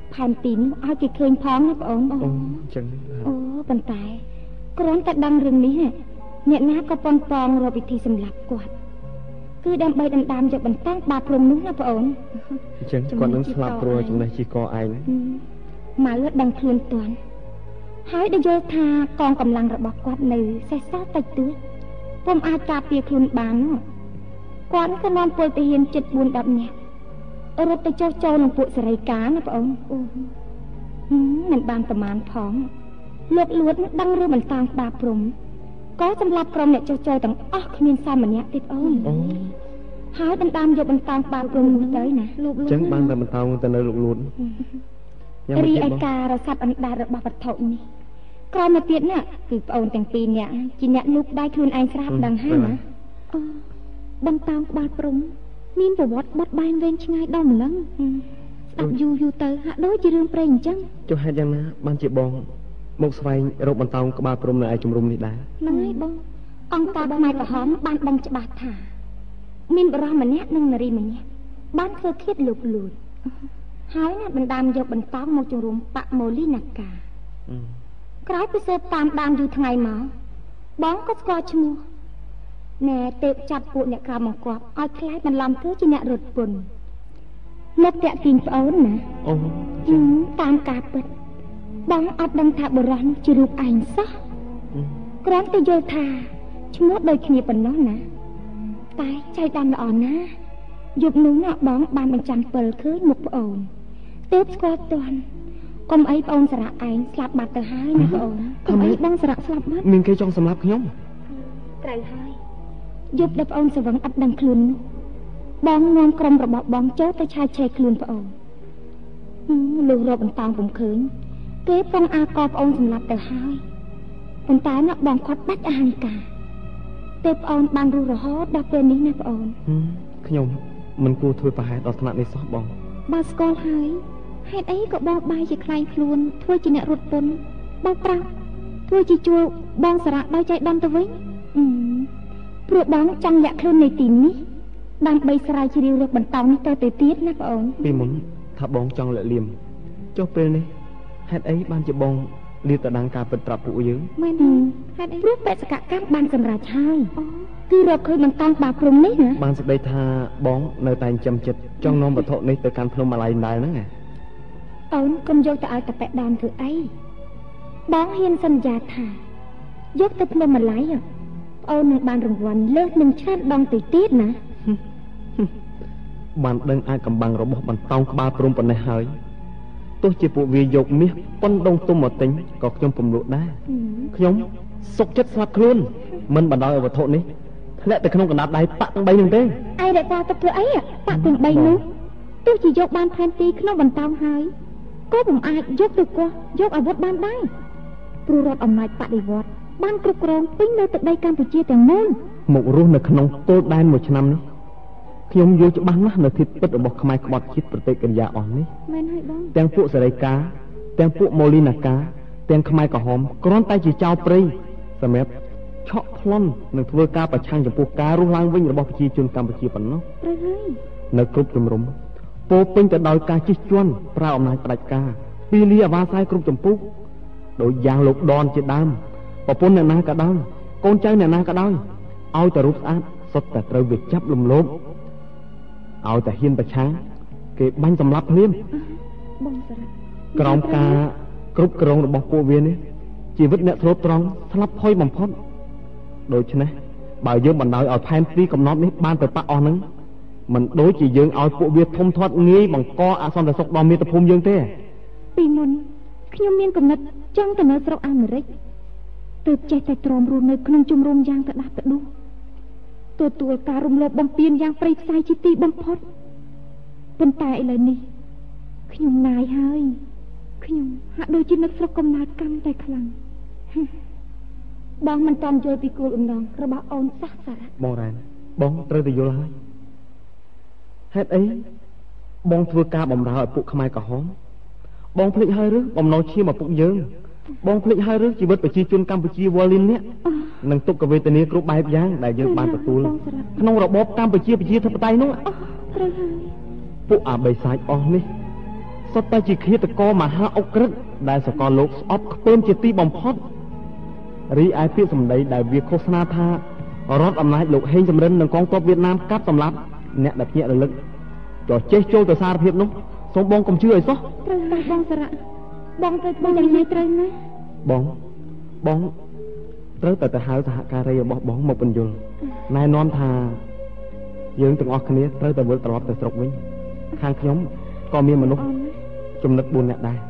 [SPEAKER 2] ផែនទីនេះឲ្យគេឃើញផងណាបងអូនអូ
[SPEAKER 3] អញ្ចឹង
[SPEAKER 2] អូប៉ុន្តែគ្រាន់តែដឹងរឿងនេះអ្នកណាក៏ប៉ុនប៉ងរកវិធីសម្លាប់គាត់គឺដើម្បីដណ្ដើមយកបន្តឹងបាបព្រំនោះណាបងអូន
[SPEAKER 3] អញ្ចឹងគាត់នឹងស្លាប់ព្រោះចំណេះជីកឯង
[SPEAKER 2] ម៉ៅដឹងខ្លួនតាន់ហើយដែលយល់ថាកងកម្លាំងរបស់គាត់នៅសេះសល់តិចតួចពុំអាចការពារខ្លួនបានគាត់ក៏នាំពលទាហានជិត បួនដល់ នាក់រត់ទៅចុះចូលនឹងពួកសេរីកាណាបងអូនអូមិនបានប្រមាណផងលោកលួតដឹងរឿងបន្តឹងបាបព្រំក៏សម្រាប់ក្រុមអ្នកចុះចូលទាំងអស់គ្មានសាមម្នាក់ទៀតអូនហើយដណ្ដើមយកបន្តឹងបាបព្រំនោះទៅណាលោកលួតអញ្ចឹង
[SPEAKER 3] បានតែបន្តឹងទៅនៅលោកលួត
[SPEAKER 2] រីឯការរសាត់អណ្ដាតរបស់វត្ថុនេះក្រោយមកទៀតណាគឺប្អូនទាំងពីរនាក់ជាអ្នកលូកដៃខ្លួនឯងស្រាប់ដឹងហើយណាអូបន្តឹងបាបព្រំមានប្រវត្តិបត់បែនវែងឆ្ងាយដល់ម្លឹងស្ដាប់យូរយូរទៅហាក់ដូចជារឿងព្រេងអញ្ចឹង
[SPEAKER 3] ចុះហេតុយ៉ាងណាបានជាបងមកស្វែងរកបន្តោងក្បាលព្រំនៅឯជំរំនេះដែរ
[SPEAKER 2] ហ្នឹងហើយបងអង្គការខ្មែរក្រហមបានដឹងច្បាស់ថាមានបរិះម្នាក់និងនារីម្នាក់បានធ្វើឃាតលោកលួចហើយណាបណ្ដាំយកបន្តោងមកជំរំប៉ម៉ូលីណាកាក្រោយពីស៊ើបតាមដានយូរថ្ងៃមកបងក៏ស្គាល់ឈ្មោះណែទេពចាត់ពួកអ្នកក្រៅបង្គាប់ឲ្យខ្លាចបន្លំធ្វើជាអ្នករត់ពន្ធលោកតាក់ទាញប្អូនណា
[SPEAKER 3] អូ
[SPEAKER 2] តាមការពិតបងអត់ដឹងថាបុរសនោះជារូបឯងសោះគ្រាន់តែយល់ថាឈ្មោះដូចគ្នាប៉ុណ្ណោះណាតែចៃដន្យល្អណាស់យប់នោះណាបងបានបញ្ចាំពិលឃើញមុខប្អូនទើបស្គាល់ទាន់កុំអីប្អូនសារៈឯងស្លាប់បាត់ទៅហើយណាប្អូនកុំអីបងសារៈស្លាប់បាត់
[SPEAKER 3] មានគេចង់សម្លាប់ខ្ញុំ
[SPEAKER 2] ត្រូវហើយយប់ដែលប្អូនសវឹងអត់ដឹងខ្លួននោះបងនាំក្រុមរបស់បងចូលទៅឆាយឆេះខ្លួនប្អូនលុះរកបន្តោងពុំឃើញគេពងអាកប្អូនសម្លាប់ទៅហើយប៉ុន្តែណាបងគាត់បាច់អហង្ការទេប្អូនបានរស់រហូតដល់ពេលនេះណាប្អូន
[SPEAKER 3] ខ្ញុំមិនគួរធ្វើប្រហែសដល់ថ្នាក់នេះសោះបង
[SPEAKER 2] បើស្គាល់ហើយហេតុអីក៏បងបាយជាខ្លែងខ្លួនធ្វើជាអ្នករត់ពន្ធបងប្រាប់ធ្វើជាជួលបងសារៈដោយចៃដន្យទៅវិញព្រោះបងចង់លាក់ខ្លួននៅទីនេះដើម្បីស្រាវជ្រាវរកបន្តោងនេះទៅទៅទៀតណាប្អូន
[SPEAKER 3] ពីមុនថាបងចង់លាក់លៀមចុះពេលនេះហេតុអីបានជាបងលាតត្រដាងការពិតប្រាប់ពួកយើង
[SPEAKER 2] មែនទេហេតុអីព្រោះបេសកកម្មបានសម្រេចហើយគឺរកឃើញបន្តោងបាព្រំនេះណា
[SPEAKER 3] បានសេចក្តីថាបងនៅតែចាំចិត្តចង់នាំវត្ថុនេះទៅកាន់ភ្នំម៉ាឡៃដែរហ្នឹង
[SPEAKER 2] អូនកុំយកទៅឲ្យតប៉ែដានធ្វើអីបងហ៊ានសន្យាថាយកទៅភ្នំម៉ាឡៃអូននឹងបានរង្វាន់លើសនឹងច្រើនដងទៅទៀតណា
[SPEAKER 3] បានដឹងអាចកំបាំងរបស់បន្តោងក្បាលព្រំប៉ុណ្ណេះហើយទោះជាពួកវាយកមាសប៉ុនដងទុំមកទិញក៏ខ្ញុំពំលក់ដែរខ្ញុំសុកចិត្តស្លាប់ខ្លួនមិនបណ្ដោយឲ្យវត្ថុនេះធ្លាក់ទៅក្នុងកណ្ដាប់ដៃប៉ាក់ទាំងបីនឹងទេ
[SPEAKER 2] ឯរតាទៅធ្វើអីប៉ាក់ទាំងបីនោះទោះជាយកបានផែនទីក្នុងបន្តោងហើយក៏ពុំអាចយកទៅកោះយកអាវុធបានដែរព្រោះរដ្ឋអំណាចបដិវត្តបានគ្រប់គ្រងពេញលើទឹកដីកម្ពុជាទាំងមូល
[SPEAKER 3] មករស់នៅក្នុងគោលដែនមួយឆ្នាំនេះខ្ញុំយល់ច្បាស់ណាស់នៅធាតុពិតរបស់ខ្មែរក្បត់ជាតិប្រទេសកិរិយាអស់នេះ
[SPEAKER 2] មែនហើយបង
[SPEAKER 3] ទាំងពួកសេរីកាទាំងពួកម៉ូលីណាកាទាំងខ្មែរក្រហមគ្រាន់តែជាចៅព្រៃសម្រាប់ឆក់ប្លន់និងធ្វើការប្រឆាំងចំពោះការរស់ឡើងវិញរបស់ប្រជាជនកម្ពុជាប៉ុណ្ណោះ
[SPEAKER 2] ត្រូវហើយ
[SPEAKER 3] នៅគ្រប់ជំរំពោពេញទៅដោយការជិះជាន់ប្រើអំណាចផ្ដាច់ការពីលីអាវ៉ាសាយគ្រប់ចម្ពោះដោយយ៉ាងលោកដនជាដើមប្រពន្ធអ្នកណាក៏ដោយកូនចៅអ្នកណាក៏ដោយឲ្យតែរូបស្អាតសុទ្ធតែត្រូវវាចាប់លំលោបឲ្យតែហ៊ានប្រឆាំងគេបាញ់សម្លាប់ភ្លាម
[SPEAKER 2] បងសារៈ
[SPEAKER 3] ក្រោមការគ្រប់គ្រងរបស់ពួកវានេះជីវិតអ្នកធ្លាប់ត្រង់ស្លាប់ផុយបំផុតដូច្នេះបើយើងបណ្ដោយឲ្យផែនទីកំណត់នេះបានទៅប៉ះអស់ហ្នឹងមិនដូចជាយើងឲ្យពួកវាធំធាត់ងាយបង្កអសន្តិសុខដល់មាតុភូមិយើងទេ
[SPEAKER 2] ពីមុនខ្ញុំមានគំនិតចង់ទៅនៅស្រុកអាមេរិកទើបចេះតែទ្រាំរស់នៅក្នុងជំរំយ៉ាងក្តាស់ក្តួសទទួលការរំលោភបំពានយ៉ាងព្រៃផ្សៃជាទីបំផុតប៉ុន្តែឥឡូវនេះខ្ញុំណាយហើយខ្ញុំហាក់ដូចជានឹកស្រុកកំណើតកម្មតែខ្លាំងបងមិនទាន់យល់ពីគោលបំណងរបស់អូនសោះសារៈ
[SPEAKER 3] បងរ៉ែនបងត្រូវតែយល់ហើយហេតុអីបងធ្វើការបម្រើឲ្យពួកខ្មែរក្រហមបងភ្លេចហើយឬបំណងឈាមឪពុកយើងបងភ្លេចហើយឬជីវិតប្រជាជនកម្ពុជាវល់លីននេះនឹងទុក្ខវេទនាគ្រប់បែបយ៉ាងដែលយើងបានទទួលក្នុងរបបកម្ពុជាប្រជាធិបតេយ្យនោះ
[SPEAKER 2] ត្រូវហើយ
[SPEAKER 3] ពួកអាបិសាចអស់នេះសុទ្ធតែជាឃាតករមហាអុក្រិដ្ឋដែលសកលលោកស្អប់ខ្ពើមជាទីបំផុតរីឯពាក្យសម្ដីដែលវាឃោសនាថារដ្ឋអំណាចលោកហេងសំរិននិងកងទ័ពវៀតណាមកាប់សម្លាប់អ្នកដែលភ្ញាក់រលឹកចោះចេះចូលទៅសារភាពនោះសូមបងកុំជឿឲ្យសោះ
[SPEAKER 2] ត្រូវណាស់បងសារៈបងទៅបងយ៉ាងណាត្រូវណាស់
[SPEAKER 3] បងបងត្រូវតែទៅហៅសហការីរបស់បងមកបញ្យល់ណែនាំថាយើងទាំងអស់គ្នាត្រូវតែវិលត្រឡប់ទៅស្រុកវិញខាងខ្ញុំក៏មានមនុស្សចំណិតបួននាក់ដែរ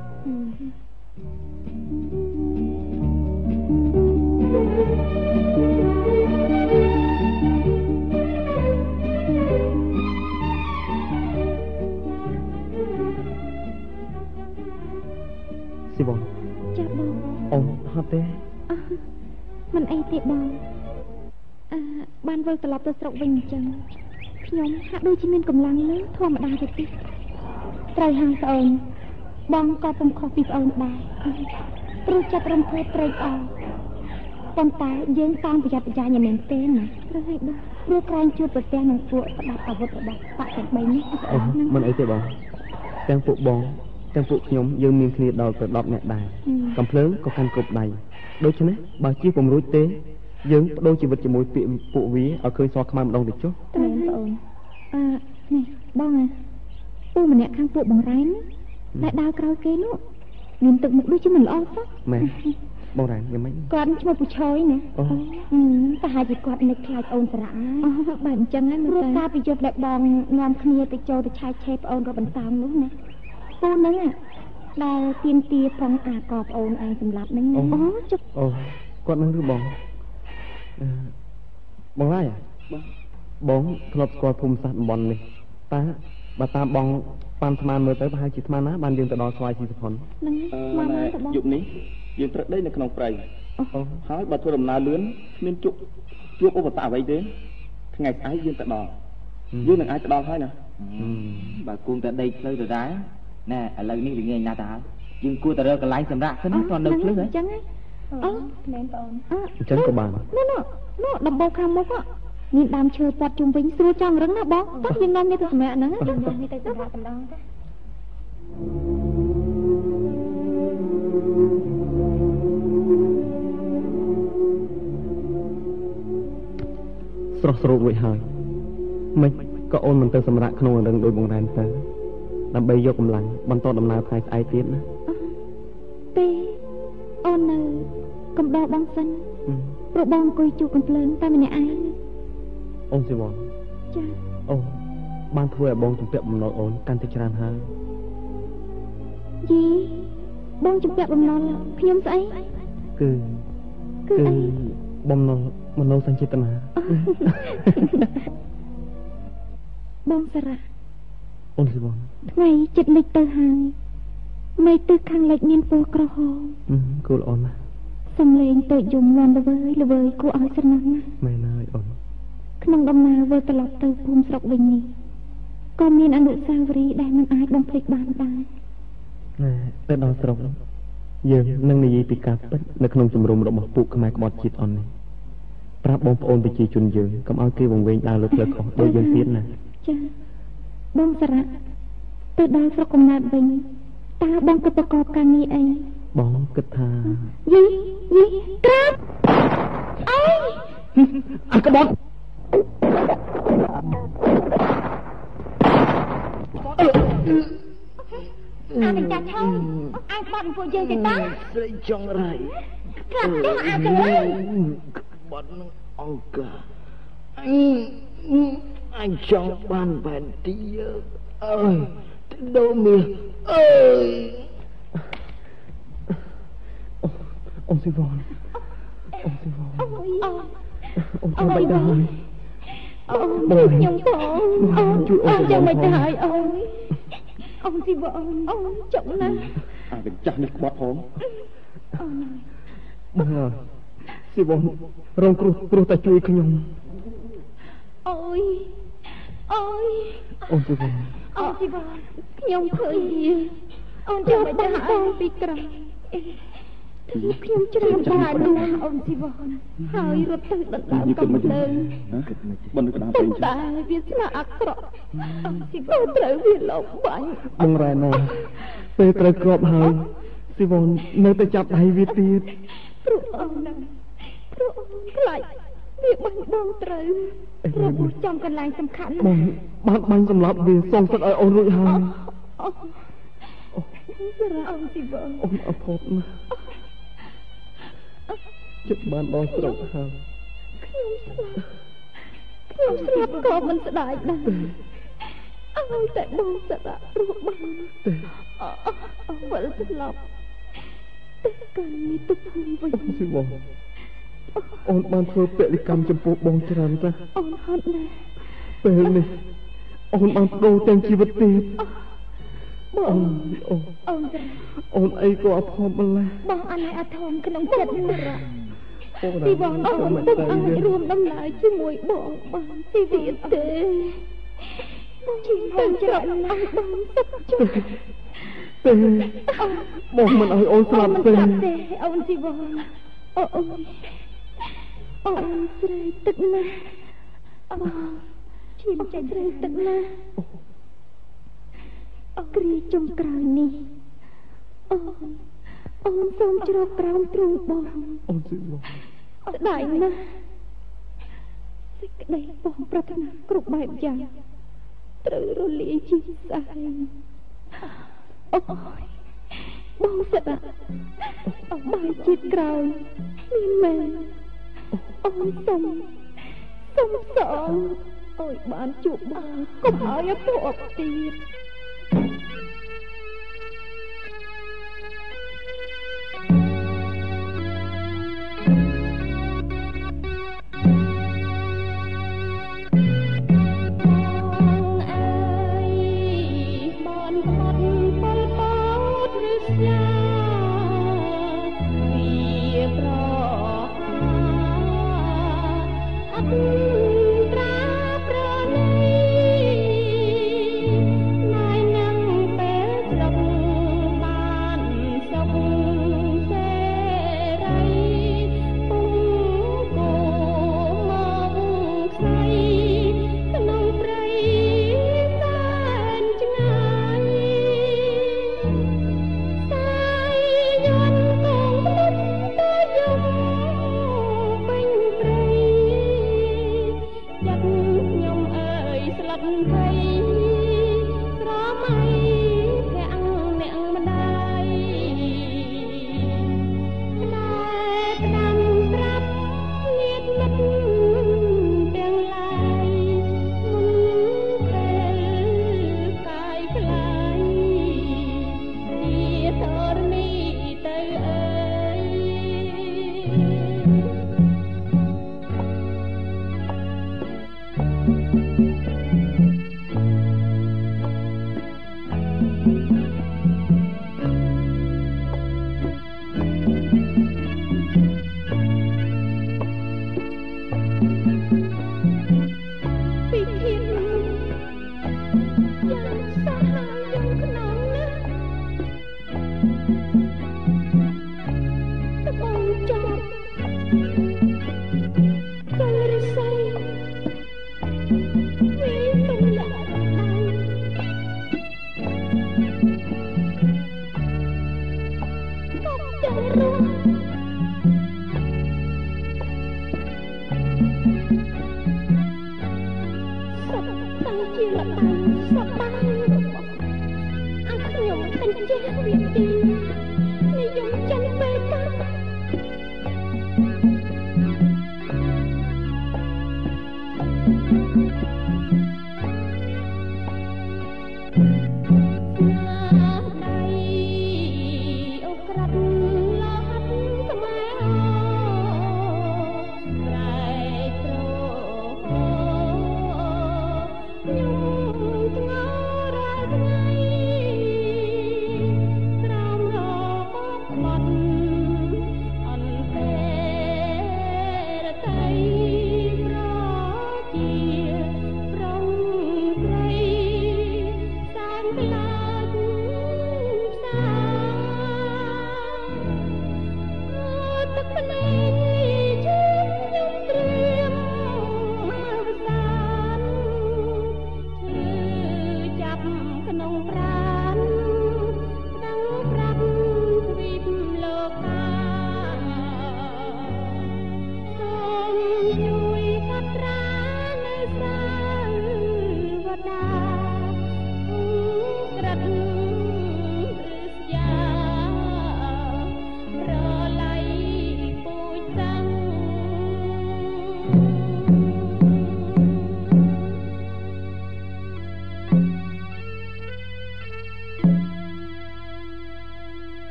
[SPEAKER 3] ស៊ីបង
[SPEAKER 2] ចាបង
[SPEAKER 3] អូនហត់ទេ
[SPEAKER 2] មិនអីទេបងអឺបានវិលត្រឡប់ទៅស្រុកវិញអញ្ចឹងខ្ញុំហាក់ដូចជាមានកម្លាំងលើធម្មតាទៅទៀតត្រូវហាងប្អូនបងក៏ពុំខុសពីប្អូនដែរព្រោះចិត្តរំភើបត្រេកអរប៉ុន្តែយើងតាមប្រយ័ត្នប្រយែងយ៉ាងមែនទេណាត្រូវឲ្យបងព្រោះក្រែងជួបប្រទះនឹងពួកស្ដាប់អាវុធរបស់បាក់ទាំងបីនេះ
[SPEAKER 3] អូមិនអីទេបងទាំងពួកបងទាំងពួកខ្ញុំយើងមានគ្នាដល់ទៅដប់នាក់ដែរកំភ្លើងក៏កាន់គ្រប់ដៃដូច្នេះបើជិះពំរួចទេយើងបដូរជីវិតជាមួយពាក្យពួកវាឲ្យឃើញសខ្មៅម្ដងទៅចុះ
[SPEAKER 2] ត្រូវបងអូនអឺនេះបងអាពូម្នាក់ខាងពួកបងរ៉ែនដែលដើរក្រោយគេនោះមានទឹកមុខដូចជាមិនល្អសោះ
[SPEAKER 3] មែនបងរ៉ែនយ៉ាងម៉េច
[SPEAKER 2] គាត់ឈ្មោះពូឆយណាអូតែហាក់ជាគាត់នឹកខ្លាចអូនសារៈអូបែបអញ្ចឹងហ្នឹងព្រោះការប្រយុទ្ធដែលបងនាំគ្នាទៅចូលទៅឆាយឆេបអូនរកបន្តោងនោះណាពូហ្នឹងដែលទៀមទាផងអាកបអូនឯងសម្លាប់ហ្នឹងអូ
[SPEAKER 3] ជុំអូគាត់នឹងឬបងបងហើយបងធ្លាប់ស្គាល់ភូមិសាស្ត្រតំបន់នេះតើបើតាមបងប៉ាន់ស្មានមើលទៅប្រហែលជាស្មានណាបានយើងទៅដល់ស្វាយស៊ីសុផុន
[SPEAKER 4] ហ្នឹងមកយប់នេះយើងត្រូវដេកនៅក្នុងព្រៃអូហើយបើធ្វើដំណើរលឿនគ្មានជួបជួបឧបសគ្គអ្វីទេថ្ងៃស្អែកយើងទៅដល់យើងនឹងអាចទៅដល់ហើយណា
[SPEAKER 8] បើគួងតែដេកផ្លូវទៅដែរណែឥឡូវនេះល្ងាចណាស់ទៅហើយយើងគួរតែរើកន្លែងសម្រាប់សិនណាតនៅភ្លឺហ៎
[SPEAKER 2] អញ្ចឹងហ៎អូមែនបង
[SPEAKER 3] អញ្ចឹងក៏បាន
[SPEAKER 2] នោះនោះដំបូងខាងមុខមានដើមឈើព័ទ្ធជុំវិញស្រួលចង់រឹងណាបងតោះយើងនាំនេះទៅសម្រាប់ហ្នឹងយើងនាំនេះទៅសម្រាប់ម្ដងទៅ
[SPEAKER 3] ស្រស់ស្រូបរួចហើយមិនក៏អូនមិនទៅសម្រាប់ក្នុងរឹងដោយបងរ៉ែនទៅដើម្បីយកកម្លាំងបន្តដំណើរថ្ងៃស្អែកទៀតណា
[SPEAKER 2] ទេអូននៅកំដរបងសិនព្រោះបងអង្គុយជួបកំភ្លើងតែម្នាក់ឯង
[SPEAKER 3] អូនស៊ីវ៉ា
[SPEAKER 2] ចា
[SPEAKER 3] អូបានធ្វើឲ្យបងជំពាក់បំណុលអូនកាន់តែច្រើនហើយ
[SPEAKER 2] យីបងជំពាក់បំណុលខ្ញុំស្អី
[SPEAKER 3] គឺ
[SPEAKER 2] គឺអី
[SPEAKER 3] បំណុលមនោសញ្ចេតនា
[SPEAKER 2] បងសារៈ
[SPEAKER 3] អូនស៊ីវ៉ា
[SPEAKER 2] ថ្ងៃចិត្តលិចទៅហើយមេទិសខាងលិចមានពណ៌ក្រហម
[SPEAKER 3] គូលអូនណា
[SPEAKER 2] សំលេងទៅយំលន់ល្វើយល្វើយគួរឲ្យស្រណោះណាស់
[SPEAKER 3] មែនហើយអូន
[SPEAKER 2] ក្នុងដំណើរវិលត្រឡប់ទៅភូមិស្រុកវិញនេះក៏មានអនុស្សាវរីយ៍ដែលមិនអាចបំភ្លេចបានដែរ
[SPEAKER 3] ណែទៅដល់ស្រុកយើងនឹងនិយាយពីការពិតនៅក្នុងជំរំរបស់ពួកខ្មែរក្បត់ជាតិអូននេះប្រាប់បងប្អូនប្រជាជនយើងកុំឲ្យគេវង្វេងដើរលើផ្លូវខុសដូចយើងទៀតណា
[SPEAKER 2] ចាបងសារៈទៅដល់ស្រុកកំណើតវិញតើបងគិតប្រកបការងារអី
[SPEAKER 3] បងគិតថា
[SPEAKER 2] យីយីក្រាបអី
[SPEAKER 3] អញក្បត់
[SPEAKER 2] អានចាស់ឆោអញបាត់ពួកយើងទេតា
[SPEAKER 3] ស្រីចង់រៃ
[SPEAKER 2] ក្រាបទេអាកន្លែង
[SPEAKER 3] ក្បត់នឹងអង្គអញអញចង់បានបែនទីអើយដូមៀអើយអូនស៊ីវ៉ាអូនស៊ីវ៉ា
[SPEAKER 2] អូ
[SPEAKER 3] អូនចាំមិនได้
[SPEAKER 2] អូនជួយខ្ញុំផងអូនជួយអូនចាំមិនได้អូនអូនស៊ីវ៉ាអូនចុកណា
[SPEAKER 4] អាកញ្ចាស់នេះក្បត់ផង
[SPEAKER 2] អូន
[SPEAKER 3] បងស៊ីវ៉ារងគ្រោះព្រោះតែជួយខ្ញុំ
[SPEAKER 2] អូយអូយ
[SPEAKER 3] អូនស៊ីវ៉ា
[SPEAKER 2] អូនស៊ីវ៉ាខ្ញុំឃើញវាអូនចាំមិនได้ពីក្រៅខ្ញុំច្រានបាដួលអូនជីវ៉ាន់ហើយរត់ទៅដណ្ដើមកំភ្លើង
[SPEAKER 3] បនក្តារពេញ
[SPEAKER 2] តែវាស្នាអាក្រក់អូនជីវ៉ាន់ត្រូវវាលំបាញ់
[SPEAKER 3] បងរ៉ែណូពេលត្រូវគ្របហើយជីវ៉ាន់នៅតែចាប់ដៃវាទៀត
[SPEAKER 2] ព្រោះអូនណាព្រោះអូនខ្លាចវាបាញ់បងត្រូវរបួសចំកន្លែងសំខាន់
[SPEAKER 3] បងបានបាញ់សម្លាប់វាសងសឹកឲ្យអូនរួចហើយ
[SPEAKER 2] អូសារ៉ាអូនជីវ៉ាន់
[SPEAKER 3] អូនអភ័ព្វណាស់ជិតបានដល់ស្រុកហើយ
[SPEAKER 2] ខ្ញុំស្លាប់ខ្ញុំស្លាប់ក៏មិនស្ដាយដែរឲ្យតែបងសារ៉ារស់បាន
[SPEAKER 3] ទេ
[SPEAKER 2] អឺវិលស្លាប់តែកាលនេះទុកខ្ញុំវិញ
[SPEAKER 3] ជីវ៉ាន់អូនបានធ្វើពលិកម្មចំពោះបងច្រើនចាស់
[SPEAKER 2] អូនហត់ណាស់
[SPEAKER 3] ពេលនេះអូនបានបដូរទាំងជីវិតទៀត
[SPEAKER 2] បង
[SPEAKER 3] អូន
[SPEAKER 2] អូន
[SPEAKER 3] អូនអីក៏អភ័ព្វម្ល៉េះ
[SPEAKER 2] បងអត់ឲ្យអធមក្នុងចិត្តណាទីបងអូនមិនអាចរួមដំណើរជាមួយបងបានជីវិតទេជីវិតច្រើនណាស់បងសុខចិត្ត
[SPEAKER 3] ទេបងមិនឲ្យអូនស្លាប់ទេ
[SPEAKER 2] អូនជីវ៉ាន់អូអូនអូនស្រែកទឹកណាស់អូឈាមចាច់ស្រែកទឹកណាស់អូគ្រាចុងក្រោយនេះអូនអូនសូមជ្រកក្រោមទ្រូងបង
[SPEAKER 3] អូនជីវ៉ាន់
[SPEAKER 2] ស្ដាយណាស់សេចក្តីបងប្រាថ្នាគ្រប់បែបយ៉ាងត្រូវរលាយជាស្អែងអូយបងសិតអើបាយជាតិក្រោយមានមែនអូនសុំសុំសងអើយបានជួបបងកុំឲ្យអភ័ព្វទៀត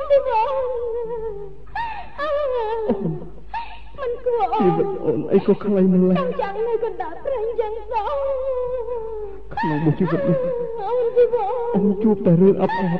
[SPEAKER 2] ទេបងមិនគួរអូន
[SPEAKER 3] ជីវិតអូនអីក៏ខ្លីម្ល៉េះ
[SPEAKER 2] ចង់នៅកណ្ដាលព្រៃយ៉ាងសោះ
[SPEAKER 3] ក្នុងមួយជីវិតនេះ
[SPEAKER 2] អូនទេបង
[SPEAKER 3] អូនជួបតែរឿងអាប់អត់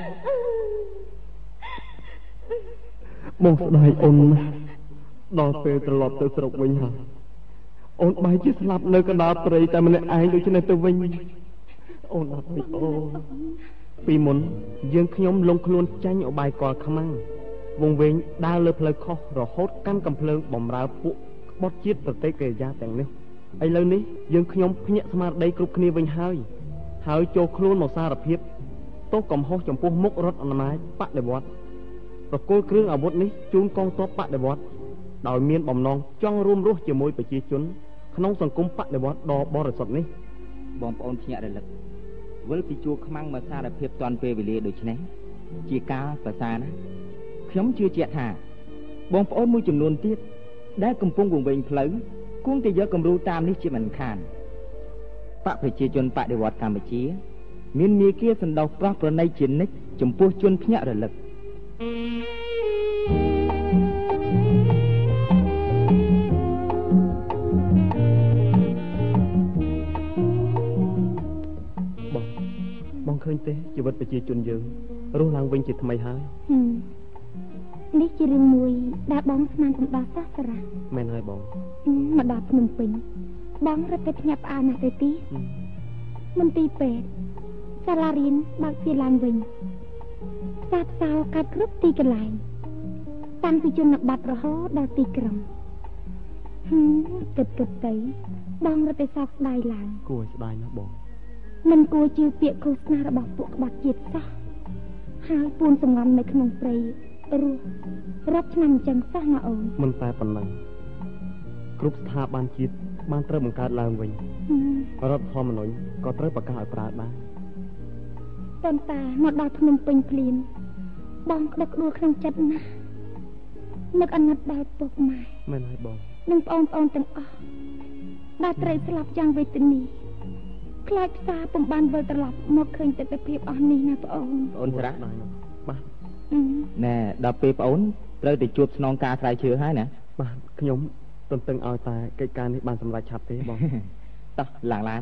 [SPEAKER 3] បងស្ដាយអូនណាស់ដល់ពេលត្រឡប់ទៅស្រុកវិញហើយអូនបែរជាស្លាប់នៅកណ្ដាលព្រៃតែម្នាក់ឯងដូច្នេះទៅវិញអូនអត់ឲ្យអូនពីមុនយើងខ្ញុំលងខ្លួនចាញ់អបាយកលខ្មាំងវងវែងដើរលើផ្លូវខុសរហូតកាន់កំភ្លើងបំរើពួកក្បត់ជាតិប្រទេសកិរិយាទាំងនេះឥឡូវនេះយើងខ្ញុំភ្ញាក់ស្មារតីគ្រប់គ្នាវិញហើយហើយចូលខ្លួនមកសារភាពទោសកំហុសចំពោះមុខរដ្ឋអំណាចបដិវត្តប្រគល់គ្រឿងអាវុធនេះជូនកងទ័ពបដិវត្តដោយមានបំណងចង់រួមរស់ជាមួយប្រជាជនក្នុងសង្គមបដិវត្តដ៏បរិសុទ្ធនេះ
[SPEAKER 1] បងប្អូនភ្ញាក់រលឹកវិលពីជួរខ្មាំងមកសារភាពតាន់ពេលវេលាដូចនេះជាការប្រសើរណាស់ខ្ញុំជឿជាក់ថាបងប្អូនមួយចំនួនទៀតដែលកំពុងវង្វេងផ្លូវគួរតែយកគំរូតាមនេះជាមិនខានបកប្រជាជនបដិវត្តកម្ពុជាមានមាគ៌ាសណ្ដោសប្រោះប្រណីជានិច្ចចំពោះជនភ្ញាក់រលឹក
[SPEAKER 3] បងឃើញទេជីវិតប្រជាជនយើងរស់ឡើងវិញជាថ្មីហើយ
[SPEAKER 2] នេះជារឿងមួយដែលបងស្មានកំដរសោះសារ៉ា
[SPEAKER 3] មែនហើយបង
[SPEAKER 2] មកដល់ភ្នំពេញបងរត់ទៅភ្ញាក់ផ្អើលណាស់ទៅទីមន្ទីរពេទ្យសាលារៀនបើកទ្វារឡើងវិញផ្សារផ្សោកាត់គ្រប់ទីកន្លែងតាំងពីជនបទរហូតដល់ទីក្រុងហឹមគិតគិតទៅបងរត់ទៅសោកស្ដាយឡើង
[SPEAKER 3] គួរស្ដាយណាស់បង
[SPEAKER 2] មិនគួរជឿពាក្យឃោសនារបស់ពួកក្បត់ជាតិសោះហើយពួនសំងំនៅក្នុងព្រៃរស់រាប់ឆ្នាំអញ្ចឹងសោះណាអូន
[SPEAKER 3] មិនតែប៉ុណ្ណឹងគ្រប់ស្ថាប័នជាតិបានត្រូវបង្កើតឡើងវិញរដ្ឋធម្មនុញ្ញក៏ត្រូវប្រកាសឲ្យប្រើដែរ
[SPEAKER 2] ប៉ុន្តែមកដល់ភ្នំពេញភ្លាមបងក្តុកក្តួលក្នុងចិត្តណាស់នឹកអាណិតដល់ពុកម៉ែ
[SPEAKER 3] មែនហើយបង
[SPEAKER 2] និងបងប្អូនទាំងអស់ដែលត្រូវស្លាប់យ៉ាងវេទនាខ្លាចផ្សារពុំបានវិលត្រឡប់មកឃើញទស្សនភាពអស់នេះណាបងអូន
[SPEAKER 1] អូនស្រះ
[SPEAKER 3] បាទ
[SPEAKER 1] ណែដល់ពេលបងអូនត្រូវទៅជួបស្នងការស្រាវជ្រាវហើយណា
[SPEAKER 3] បាទខ្ញុំទន្ទឹងឲ្យតែកិច្ចការនេះបានសម្រេចឆាប់ទេបង
[SPEAKER 1] តោះឡើងឡាន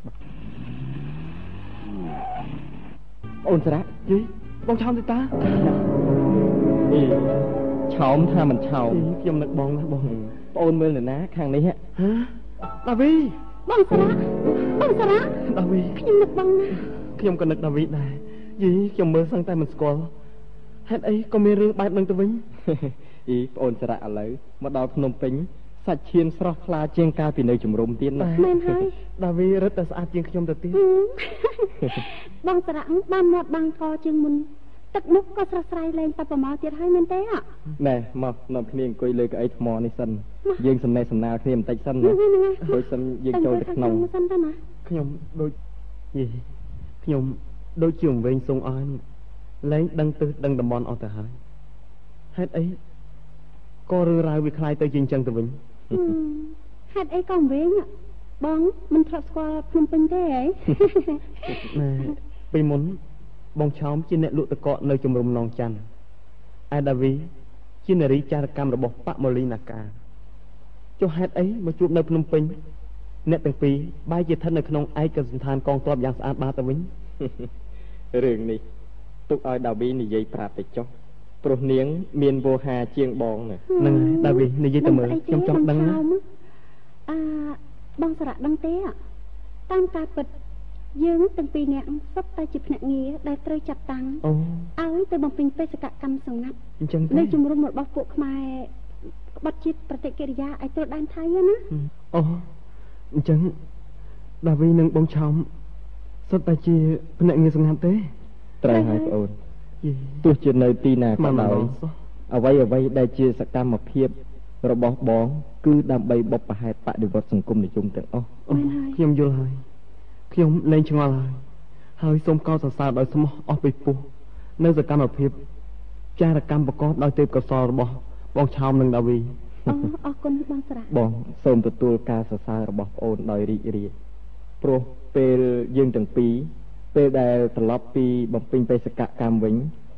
[SPEAKER 1] អូនស្រះ
[SPEAKER 3] យីបងឆោមទេតា
[SPEAKER 1] អីឆោមថាមិនឆោម
[SPEAKER 3] ខ្ញុំនឹកបងណាបង
[SPEAKER 1] បងអូនមើលនៅណាខាងនេះហ៎
[SPEAKER 3] ដាវី
[SPEAKER 2] បងសារ៉ាបងសារ៉ា
[SPEAKER 3] ដាវី
[SPEAKER 2] ខ្ញុំនឹកបងណា
[SPEAKER 3] ខ្ញុំក៏នឹកដាវីដែរយីខ្ញុំមើលសឹងតែមិនស្គាល់ហេតុអីក៏មានរឿងបែបនឹងទៅវិញ
[SPEAKER 1] អីបងអូនសារ៉ាឥឡូវមកដល់ភ្នំពេញសាច់ឈាមស្រស់ថ្លាជាងកាលពីនៅជំរំទៀតណា
[SPEAKER 2] មែនហើយ
[SPEAKER 3] ដាវីរឹតតែស្អាតជាងខ្ញុំទៅទៀត
[SPEAKER 2] បងសារ៉ាបានមាត់បាំងកជាងមុនទឹកមុខក៏ស្រស់ស្រាយលែងតែប្រមាថទៀតហើយមែនទេហ៎
[SPEAKER 1] ណែមកនាំគ្នាអង្គុយលើកៅអីថ្មនេះសិនយើងសំណេះសំណាលគ្នាបន្តិចសិនណាដូចសិនយើងចូលទៅក្នុង
[SPEAKER 3] ខ្ញុំដូចយីខ្ញុំដូចជាវែងសងអស់លែងដឹងទិសដឹងតំបន់អស់ទៅហើយហេតុអីក៏រឿងរ៉ាវវាคล้ายទៅជាអញ្ចឹងទៅវិញ
[SPEAKER 2] ហេតុអីក៏វែងបងមិនធ្លាប់ស្គាល់ភ្នំពេញទេហ៎
[SPEAKER 3] ណែពីមុនបងឆោមជាអ្នកលក់តកកនៅជំរំនងច័ន្ទឯដាវីជានារីចារកម្មរបស់ប៉ម៉ូលីណាកាចុះហេតុអីមកជួបនៅភ្នំពេញអ្នកទាំងពីរបែរជាស្ថិតនៅក្នុងឯកសណ្ឋានកងទ័ពយ៉ាងស្អាតបាតទៅវិញ
[SPEAKER 1] រឿងនេះទុកឲ្យដាវីនិយាយប្រាប់ទៅចុះព្រោះនាងមានវោហាជាងបង
[SPEAKER 3] ហ្នឹងហើយដាវីនិយាយទៅមើលខ្ញុំចង់ដឹងណា
[SPEAKER 2] អឺបងសារ៉ាដឹងទេតាមការពិតយើងទាំងពីរនាក់សុទ្ធតែជាភ្នាក់ងារដែលត្រូវចាត់តាំងឲ្យទៅបំពេញបេសកកម្មសម្ងាត់នៅជំរំរបស់ពួកខ្មែរក្បត់ជាតិប្រតិកិរិយាឲ្យទល់ដែនថៃណា
[SPEAKER 3] អូអញ្ចឹងដាវីនិងបងឆោមសុទ្ធតែជាភ្នាក់ងារសម្ងាត់ទេ
[SPEAKER 1] ត្រូវហើយបងអូនទោះជានៅទីណាក៏ដោយអ្វីអ្វីដែលជាសកម្មភាពរបស់បងគឺដើម្បីបុព្វហេតុបដិវត្តសង្គមនិយមទាំងអស់
[SPEAKER 3] ខ្ញុំយល់ហើយខ្ញុំលែងឆ្ងល់ហើយហើយសូមកោតសរសើរដោយស្មោះអស់ពីពោះនៅសកម្មភាពចារកម្មប្រកបដោយទេពកោសល្យរបស់បងឆោមនិងដាវី
[SPEAKER 2] អូអរគុណបងសារ៉ា
[SPEAKER 1] បងសូមទទួលការសរសើររបស់ប្អូនដោយរីករាយព្រោះពេលយើងទាំងពីរពេលដែលត្រឡប់ពីបំពេញបេសកកម្មវិញ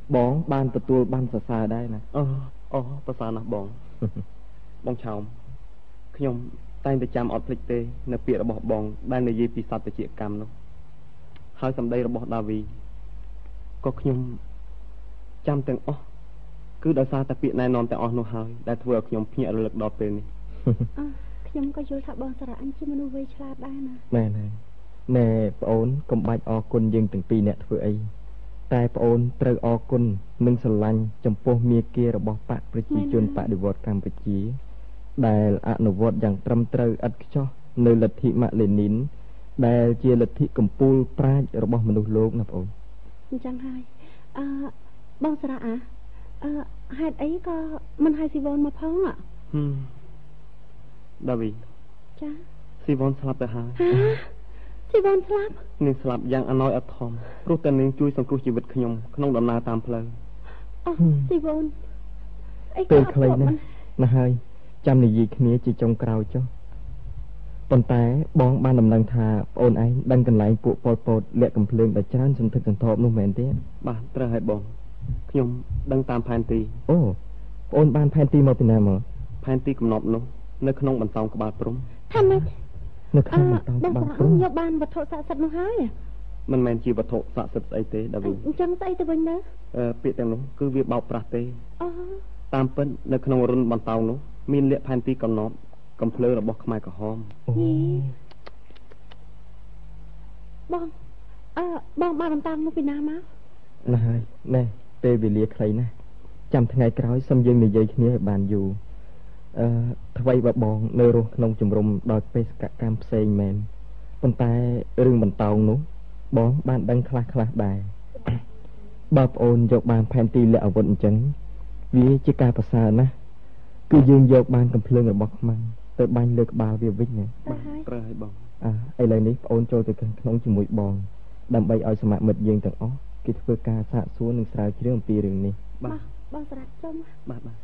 [SPEAKER 3] បងបានទទួលបានសរសើរដែរណាអូអូប្រសើរណាស់បង បងឆោមខ្ញុំតែងតែចាំអត់ភ្លេចទេនៅពាក្យរបស់បងដែលនិយាយពីសត្វជាកម្មនោះហើយសម្ដីរបស់ដាវីក៏ខ្ញុំចាំទាំងអស់គឺដោយសារតែពាក្យណែនាំទាំងអស់នោះហើយដែលធ្វើឲ្យខ្ញុំភ្ញាក់រលឹកដល់ពេលនេះ
[SPEAKER 2] ខ្ញុំក៏យល់ថាបងសារៈអញជាមនុស្សវ័យឆ្លាតដែរណា
[SPEAKER 3] មែនហើយណែប្អូនកុំបាច់អរគុណយើងទាំងពីរអ្នកធ្វើអីតែប្អូនត្រូវអរគុណនិងស្រឡាញ់ចំពោះមាគ៌ារបស់បកប្រជាជនបដិវត្តកម្ពុជាដែលអនុវត្តយ៉ាងត្រឹមត្រូវឥតខ្ចោះនៅលទ្ធិម៉ាក់លេនីនដែលជាលទ្ធិកម្ពុជាប្រាជ្ញរបស់មនុស្សលោកណាប្អូន
[SPEAKER 2] អញ្ចឹងហើយអឺបងសារៈអាអឺហេតុអីក៏មិនឲ្យស៊ីវ៉ុនមកផងហ៎
[SPEAKER 3] ហឹមដាវី
[SPEAKER 2] ចា
[SPEAKER 3] ស៊ីវ៉ុនស្លាប់ទៅហើយ
[SPEAKER 2] ស៊ីវ៉ុនស្លាប់
[SPEAKER 3] នាងស្លាប់យ៉ាងអណោចអធមព្រោះតែនាងជួយសង្គ្រោះជីវិតខ្ញុំក្នុងដំណើរតាមផ្លូវ
[SPEAKER 2] អូស៊ីវ៉ុន
[SPEAKER 3] អីក៏អត់ខ្លីណាស់ណាស់ហើយចាំនិយាយគ្នាជាចុងក្រោយចុះប៉ុន្តែបងបានដំណឹងថាប្អូនឯងដឹងកន្លែងពួកប៉ុលពតលាក់កំភ្លើងដ៏ច្រើនសន្ធឹកសន្ធាប់នោះមែនទេបាទត្រូវហើយបងខ្ញុំដឹងតាមផែនទីអូប្អូនបានផែនទីមកពីណាមកផែនទីកំណត់នោះនៅក្នុងបន្តោងក្បាលព្រំ
[SPEAKER 2] ថាម៉េច
[SPEAKER 3] នៅក្នុងបន្តោងក្បាលព្រំ
[SPEAKER 2] យកបានវត្ថុស័ក្តិសិទ្ធិនោះហើយ
[SPEAKER 3] មិនមែនជាវត្ថុស័ក្តិសិទ្ធិស្អីទេដាវី
[SPEAKER 2] អញ្ចឹងស្អីទៅវិញណា
[SPEAKER 3] អឺពាក្យទាំងនោះគឺវាបោកប្រាស់ទេ
[SPEAKER 2] អូ
[SPEAKER 3] តាមពិតនៅក្នុងរុនបន្តោងនោះមានលាក់ផែនទីកំណត់កំភ្លើរបស់ខ្មែរក្រហម
[SPEAKER 2] បងអឺបងបានបន្តោងនោះពីណាមក
[SPEAKER 3] ណាស់ហើយណែពេលវេលាខ្លីណាស់ចាំថ្ងៃក្រោយសូមយើងនិយាយគ្នាឲ្យបានយូរអឺថ្មីបើបងនៅរស់ក្នុងជំរំដោយបេសកកម្មផ្សេងមែនប៉ុន្តែរឿងបន្តោងនោះបងបានដឹងខ្លះខ្លះដែរបើប្អូនយកបានផែនទីលាក់អាវុធអញ្ចឹងវាជាការប្រសើរណាស់គឺយើងយកបានកំភ្លើងរបស់ខ្មាំងទៅបាញ់លើក្បាលវាវិញណា
[SPEAKER 2] បាទ
[SPEAKER 3] ត្រូវហើយបងអឺឥឡូវនេះប្អូនចូលទៅក្នុងជាមួយបងដើម្បីឲ្យសមាមិត្តយើងទាំងអស់គេធ្វើការសាកសួរនិងស្រាវជ្រាវអំពីរឿងនេះ
[SPEAKER 2] បាទបងស្រាច់ចុំ
[SPEAKER 3] បាទបាទ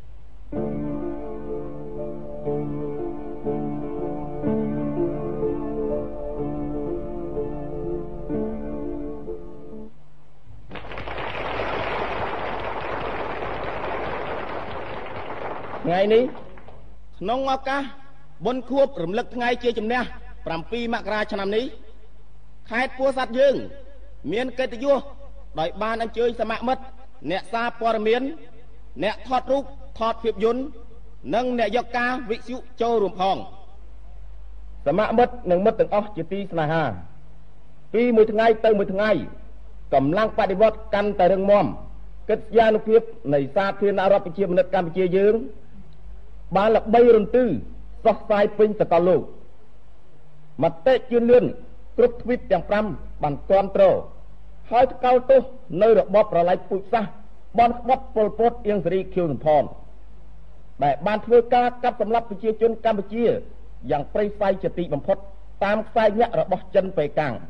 [SPEAKER 4] ថ្ងៃនេះក្នុងឱកាសបុណ្យខួបរំលឹកថ្ងៃជាជំនះប្រាំពីរមករាឆ្នាំនេះខេត្តពោធិ៍សាត់យើងមានកិត្តិយសដោយបានអញ្ជើញសមាមិត្តអ្នកសារព័ត៌មានអ្នកថតរូបថតភាពយន្តនិងអ្នកយកការវិទ្យុចូលរួមផងសមាមិត្តនិងមិត្តទាំងអស់ជាទីស្នេហាពីមួយថ្ងៃទៅមួយថ្ងៃកម្លាំងបដិវត្តកាន់តែរឹងមាំកិត្តិយសភាពនៃសាធារណរដ្ឋប្រជាមានិតកម្ពុជាយើងបានល្បីរន្ទឺសុះសាយពេញសកលលោកមតិជឿនលឿនគ្រប់ទ្វីបទាំងប្រាំបានគាំទ្រហើយថ្កោលទោសនៅរបបប្រល័យពូជសាសន៍បនក្បត់ប៉ុលពតអៀងសេរីខៀវសំផនដែលបានធ្វើការកាប់សម្លាប់ប្រជាជនកម្ពុជាយ៉ាងព្រៃផ្សៃជាទីបំផុតតាមខ្សែញាក់របស់ចិនប៉េកាំង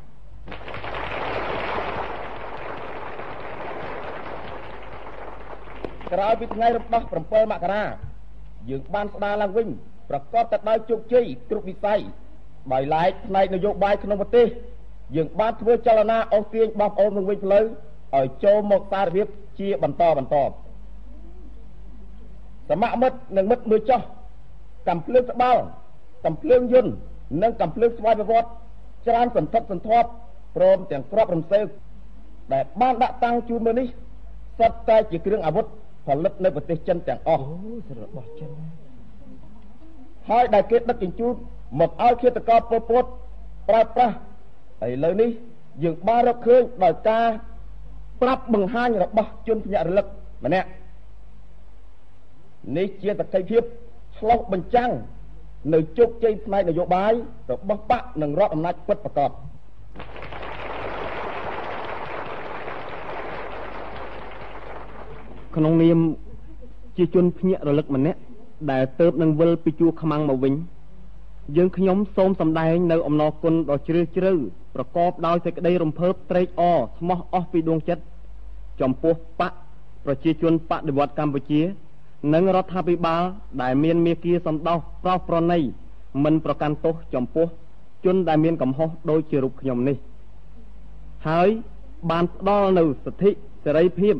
[SPEAKER 4] ក្រោយពីថ្ងៃរំដោះប្រាំពីរមករាយើងបានស្ដារឡើងវិញប្រកបទៅដោយជោគជ័យគ្រប់វិស័យដោយឡែកផ្នែកនយោបាយក្នុងប្រទេសយើងបានធ្វើចលនាអូសទាញបងប្អូននឹងវិញផ្លូវឲ្យចូលមកសារភាពជាបន្តបន្តសមាមិត្តនិងមិត្តមើលចោះកំភ្លើងត្បាល់កំភ្លើងយន្តនិងកំភ្លើងស្វ័យប្រវត្តិច្រើនសន្ធឹកសន្ធាប់ព្រមទាំងក្របរំសេវដែលបានដាក់តាំងជូនមើលនេះសុទ្ធតែជាគ្រឿងអាវុធផលិតនៅប្រទេសចិនទាំងអស់អូរបស់ចិនហើយដែលគេដឹកជញ្ជូនមកឲ្យឃាតករប៉ុលពតប្រើប្រាស់ឥឡូវនេះយើងបានរកឃើញដោយការប្រាប់បង្ហាញរបស់ជនភ្នាក់រលឹកម្នាក់នេះជាសក្ខីភាពឆ្លុះបញ្ចាំងនៅជោគជ័យផ្នែកនយោបាយរបស់បកនិងរដ្ឋអំណាចពិតប្រាកដ
[SPEAKER 3] ក្នុងនាមជាជនភ្នាក់រលឹកម្នាក់ដែលទៅនឹងវិលពីជួរខ្មាំងមកវិញយើងខ្ញុំសូមសម្ដែងនៅអំណរគុណដ៏ជ្រាលជ្រៅប្រកបដោយសេចក្តីរំភើបត្រេកអរស្មោះអស់ពីដួងចិត្តចំពោះបកប្រជាជនបដិវត្តកម្ពុជានិងរដ្ឋាភិបាលដែលមានមាគ៌ាសម្ដោសប្រោសប្រណីមិនប្រកាន់ទោសចំពោះជនដែលមានកំហុសដូចជារូបខ្ញុំនេះហើយបានផ្ដល់នៅសិទ្ធិសេរីភាព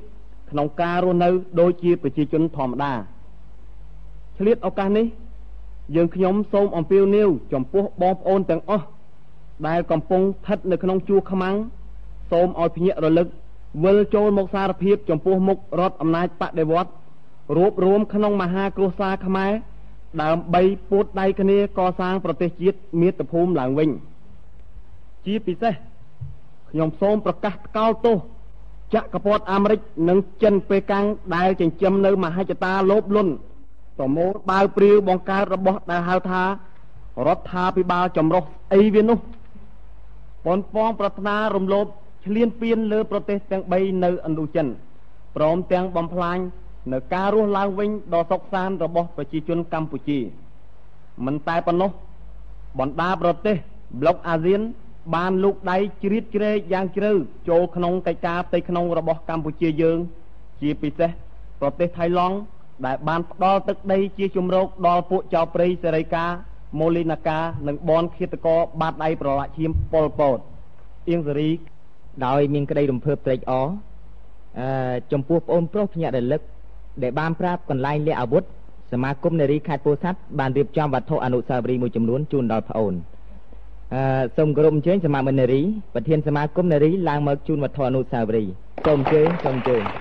[SPEAKER 3] ក្នុងការរស់នៅដូចជាប្រជាជនធម្មតាឆ្លៀតឱកាសនេះយើងខ្ញុំសូមអំពាវនាវចំពោះបងប្អូនទាំងអស់ដែលកំពុងស្ថិតនៅក្នុងជួរខ្មាំងសូមឲ្យភ្ញាក់រលឹកវិលចូលមកសារភាពចំពោះមុខរដ្ឋអំណាចបដិវត្តន៍រួបរวมក្នុងមហាគ្រួសារខ្មែរដើម្បីពួតដៃគ្នាកសាងប្រទេសជាតិមាតុភូមិឡើងវិញជាពិសេសខ្ញុំសូមប្រកាសថ្កោលទោសចក្រពត្តិអាមេរិកនិងចិនប៉េកាំងដែលចិញ្ចឹមនៅមហិច្ឆតាលោភលន់ប្រមូលបាវព្រាវបង្កើតរបស់ដែលហៅថារដ្ឋាភិបាលចម្រុះអីវានោះប៉ុនប៉ងប្រាថ្នារំលោភឈ្លានពានលើប្រទេសទាំងបីនៅឥណ្ឌូចិនព្រមទាំងបំផ្លាញនៅការរស់ឡើងវិញដ៏សុខសាន្តរបស់ប្រជាជនកម្ពុជាមិនតែប៉ុណ្ណោះបណ្ដាប្រទេសប្លុកអាស៊ានបានលូកដៃជ្រៀតជ្រែកយ៉ាងជ្រៅចូលក្នុងកិច្ចការផ្ទៃក្នុងរបស់កម្ពុជាយើងជាពិសេសប្រទេសថៃឡង់ដែលបានផ្ដល់ទឹកដីជាជំរកដល់ពួកចៅព្រៃសេរីកាម៉ូលីណាកានិងបនឃាតករបាតដៃប្រឡាក់ឈាមប៉ុលពតអៀងសេរីដោយមានក្តីរំភើបត្រេកអរអឺចំពោះប្អូនប្រុសភ្ញាក់រលឹកដែលបានប្រាប់កន្លែងលាក់អាវុធសមាគមនារីខេត្តពោធិ៍សាត់បានរៀបចំវត្ថុអនុស្សាវរីយ៍មួយចំនួនជូនដល់ប្អូនអឺសូមគោរពអញ្ជើញសមាគមនារីប្រធានសមាគមនារីឡើងមកជូនវត្ថុអនុស្សាវរីយ៍សូមអញ្ជើញសូមអញ្ជើញ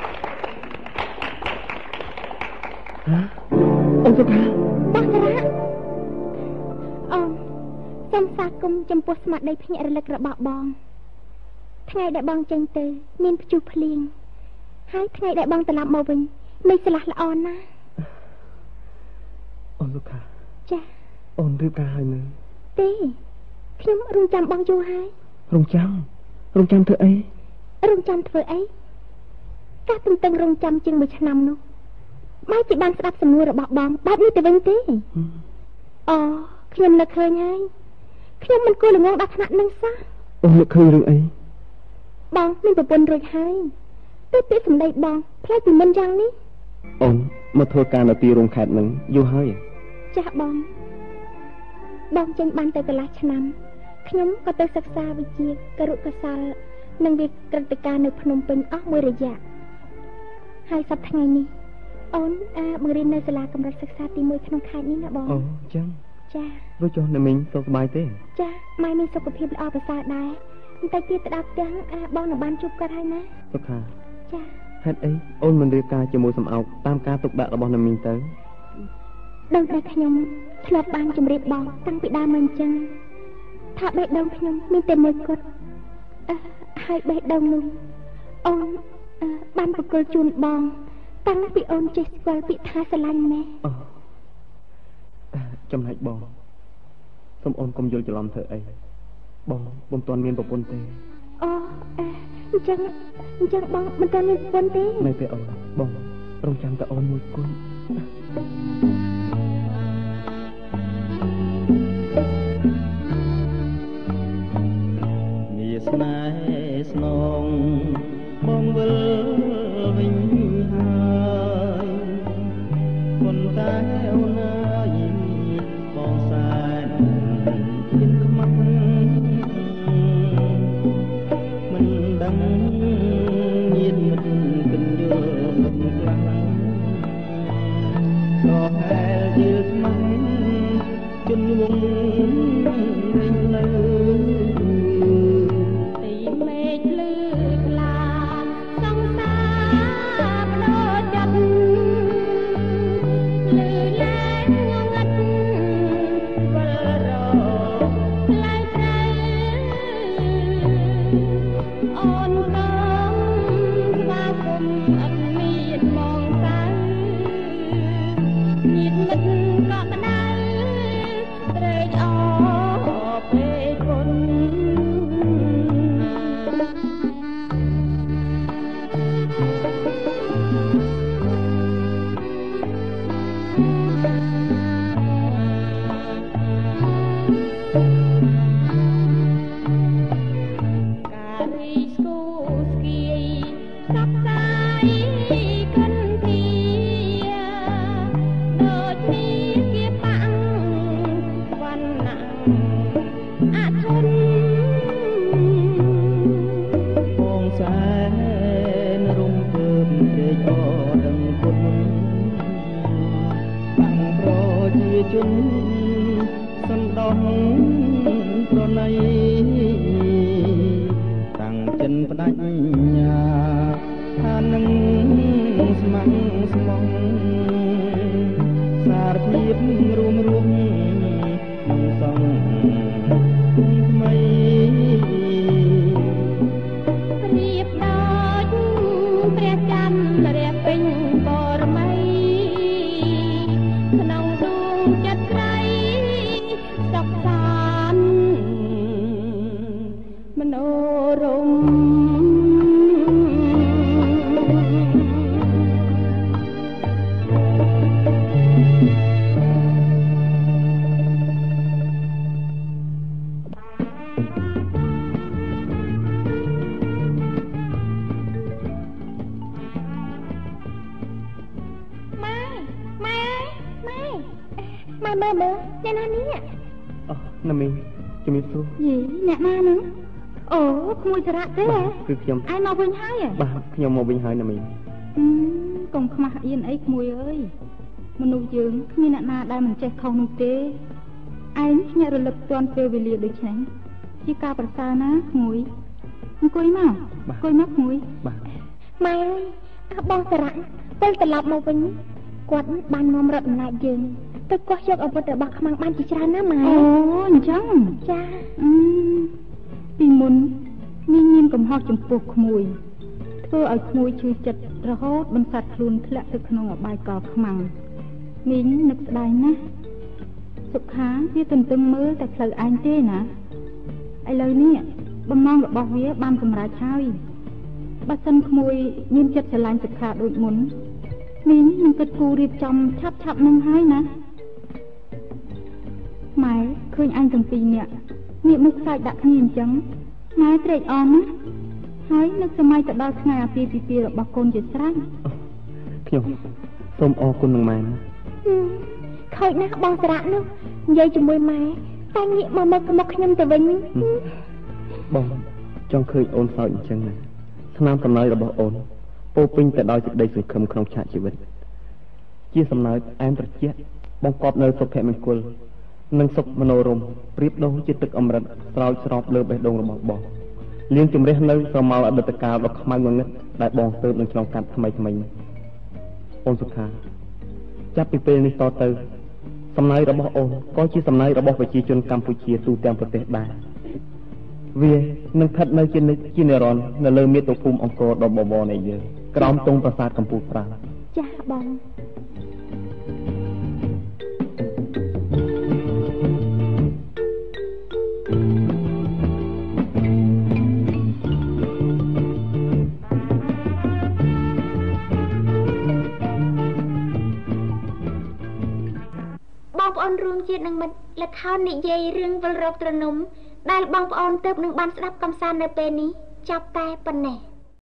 [SPEAKER 2] អូនសុខាបងសារៈអូនសូមសាគមចំពោះស្មារតីភ្ញាក់រលឹករបស់បងថ្ងៃដែលបងចេញទៅមានព្យុះភ្លៀងហើយថ្ងៃដែលបងត្រឡប់មកវិញមិនស្លាស់ល្អណាស់
[SPEAKER 3] អូនសុខា
[SPEAKER 2] ចា
[SPEAKER 3] អូនរៀបការហើយនៅ
[SPEAKER 2] ទេខ្ញុំរងចាំបងយូរហើយ
[SPEAKER 3] រងចាំរងចាំធ្វើអី
[SPEAKER 2] រងចាំធ្វើអីការទន្ទឹងរងចាំជាងមួយឆ្នាំនោះម៉ែជាបានស្ដាប់សំណួររបស់បងបែបនេះទៅវិញទេអូខ្ញុំនឹកឃើញហើយខ្ញុំមិនគួរល្ងងដល់ថ្នាក់នឹងសោះ
[SPEAKER 3] អូននឹកឃើញរឿងអី
[SPEAKER 2] បងមានប្រពន្ធរួចហើយទើបពាក្យសម្ដីបងផ្លែកពីមុនយ៉ាងនេះ
[SPEAKER 3] អូនមកធ្វើការនៅទីរោងខេត្តនឹងយូរហើយ
[SPEAKER 2] ចាស់បងបងចេញបានទៅកន្លះឆ្នាំខ្ញុំក៏ទៅសិក្សាវិជ្ជាគរុកោសល្យនិងវិក្រិតការនៅភ្នំពេញអស់មួយរយៈហើយសប្តាហ៍ថ្ងៃនេះអូនអាបង្រៀននៅសាលាកម្រិតសិក្សាទីមួយក្នុងខេត្តនេះណាបង
[SPEAKER 3] អូចឹង
[SPEAKER 2] ចា
[SPEAKER 3] រួចចុះនៅមីងសុខសប្បាយទេ
[SPEAKER 2] ចាម៉ែមានសុខភាពល្អប្រសើរដែរបន្តិចទៀតទៅដល់ផ្ទះអាបងនឹងបានជួបគាត់ហើយណា
[SPEAKER 3] សុខា
[SPEAKER 2] ចា
[SPEAKER 3] ហេតុអីអូនមិនរៀបការជាមួយសំអោកតាមការទុកដាក់របស់នៅមីងទៅ
[SPEAKER 2] ដោយតែខ្ញុំធ្លាប់បានជម្រាបបងតាំងពីដើមមកអញ្ចឹងថាបេះដូងខ្ញុំមានតែមួយគត់អឺហើយបេះដូងនោះអូនបានបកគលជូនបងតាំងពីអូនចេះស្គាល់ពាក្យថាស្រឡាញ់ម៉ែ
[SPEAKER 3] អូចំណែកបងសូមអូនកុំយល់ច្រឡំធ្វើអីបងមិនទាន់មានប្រពន្ធទេ
[SPEAKER 2] អូអញ្ចឹងអញ្ចឹងបងមិនទាន់មានប្រពន្ធទេ
[SPEAKER 3] នៅទេអូនបងរងចាំតែអូនមួយគត់មានស្នេហ៍ស្នងបងវិលវិញហើយប៉ុន្តែអូនអើយបងសែនជាខ្មាំងមិនដឹងញាតមិនគិនយល់មិនខ្លាំងក៏ហែលយឺស្មាំងជន់វងវិញលើ
[SPEAKER 2] អ
[SPEAKER 3] ជនសណ្ដោះប្រណីតាំងចិនផ្ដាច់ញាថានឹងស្ម័គ្រស្មងសារភាពរួមរួមក្នុងសងថ្មី
[SPEAKER 2] រៀបដូចព្រះច័ន្ទរះពេញបរមីក្នុងដួងចិត្តស្រីសុខសាន្តមនោរម្យម៉ែមើលមើលអ្នកណានេះ
[SPEAKER 3] អូណាមីជំរាបសួរ
[SPEAKER 2] យីអ្នកណាហ្នឹងអូក្មួយសារៈទេ
[SPEAKER 3] គឺខ្ញុំ
[SPEAKER 2] ឯងមកវិញហើយ
[SPEAKER 3] បាទខ្ញុំមកវិញហើយណាមី
[SPEAKER 2] កុំខ្មាស់អៀនអីក្មួយអើយមនុស្សយើងគ្មានអ្នកណាដែលមិនចេះខុសនោះទេឯងភ្ញាក់រលឹកទាន់ពេលវេលាដូចនេះជាការប្រសើរណាក្មួយអង្គុយមកអង្គុយមកក្មួយ
[SPEAKER 3] បាទ
[SPEAKER 2] ម៉ែអើបងសារៈពេលត្រឡប់មកវិញគាត់បាននាំរត់អំណាចយើងទៅកោះយកអាវុធរបស់ខ្មាំងបានជាច្រើនណាស់ម៉ែអូអញ្ចឹងចាពីមុនមីងមានកំហុសចំពោះក្មួយធ្វើឲ្យក្មួយឈឺចិត្តរហូតបន្សាត់ខ្លួនធ្លាក់ទៅក្នុងអបាយកលខ្មាំងមីងនឹកស្ដាយណាស់សុខាវាទន្ទឹងមើលតែផ្លូវឯងទេណាឥឡូវនេះបំណងរបស់វាបានសម្រេចហើយបើសិនក្មួយមានចិត្តស្រឡាញ់សុខាដូចមុនមីងនឹងគិតគូររៀបចំឆាប់ឆាប់នឹងហើយណាម៉ែឃើញអញទាំងពីរនាក់ងាកមុខខ្សាច់ដាក់គ្នាអញ្ចឹងម៉ែត្រេកអរណាស់ហើយនឹកសម័យទៅដល់ថ្ងៃអាពាហ៍ពិពាហ៍របស់កូនជាស្រេច
[SPEAKER 3] ខ្ញុំសូមអរគុណនឹងម៉ែណា
[SPEAKER 2] ខូចណាស់បងសារៈនោះនិយាយជាមួយម៉ែតែងាកមកមើលមកខ្ញុំទៅវិញ
[SPEAKER 3] បងចង់ឃើញអូនសោកអញ្ចឹងណាស្នាមកំណើតរបស់អូនពោពេញទៅដោយសេចក្តីសង្ឃឹមក្នុងឆាកជីវិតជាសំណើចអែមត្រជាក់បង្កប់នៅសុភមង្គលនិងសុខមនោរម្យប្រៀបដូចជាទឹកអមរិតស្រោចស្រពលើបេះដូងរបស់បងលៀងជំរះនៅស្រមោលអតីតកាលដ៏ខ្មៅងងឹតដែលបងទើបនឹងឆ្លងកាត់ថ្មីថ្មីអូនសុខាចាប់ពីពេលនេះតទៅសំណើចរបស់អូនក៏ជាសំណើចរបស់ប្រជាជនកម្ពុជាទូទាំងប្រទេសដែរវានឹងស្ថិតនៅជានិច្ចជានិរន្តរ៍នៅលើមាតុភូមិអង្គរដ៏បវរនៃយើងក្រោមទង់ប្រាសាទកំពូលប្រាសាទ
[SPEAKER 2] ចាស់បងបងប្អូនរួមជាតិនឹងមិត្តល្ខោននិយាយរឿងវិលរកត្រនំដែលបងប្អូនទើបនឹងបានស្ដាប់កំសាន្តនៅពេលនេះចាប់តែប៉ុណ្ណេះ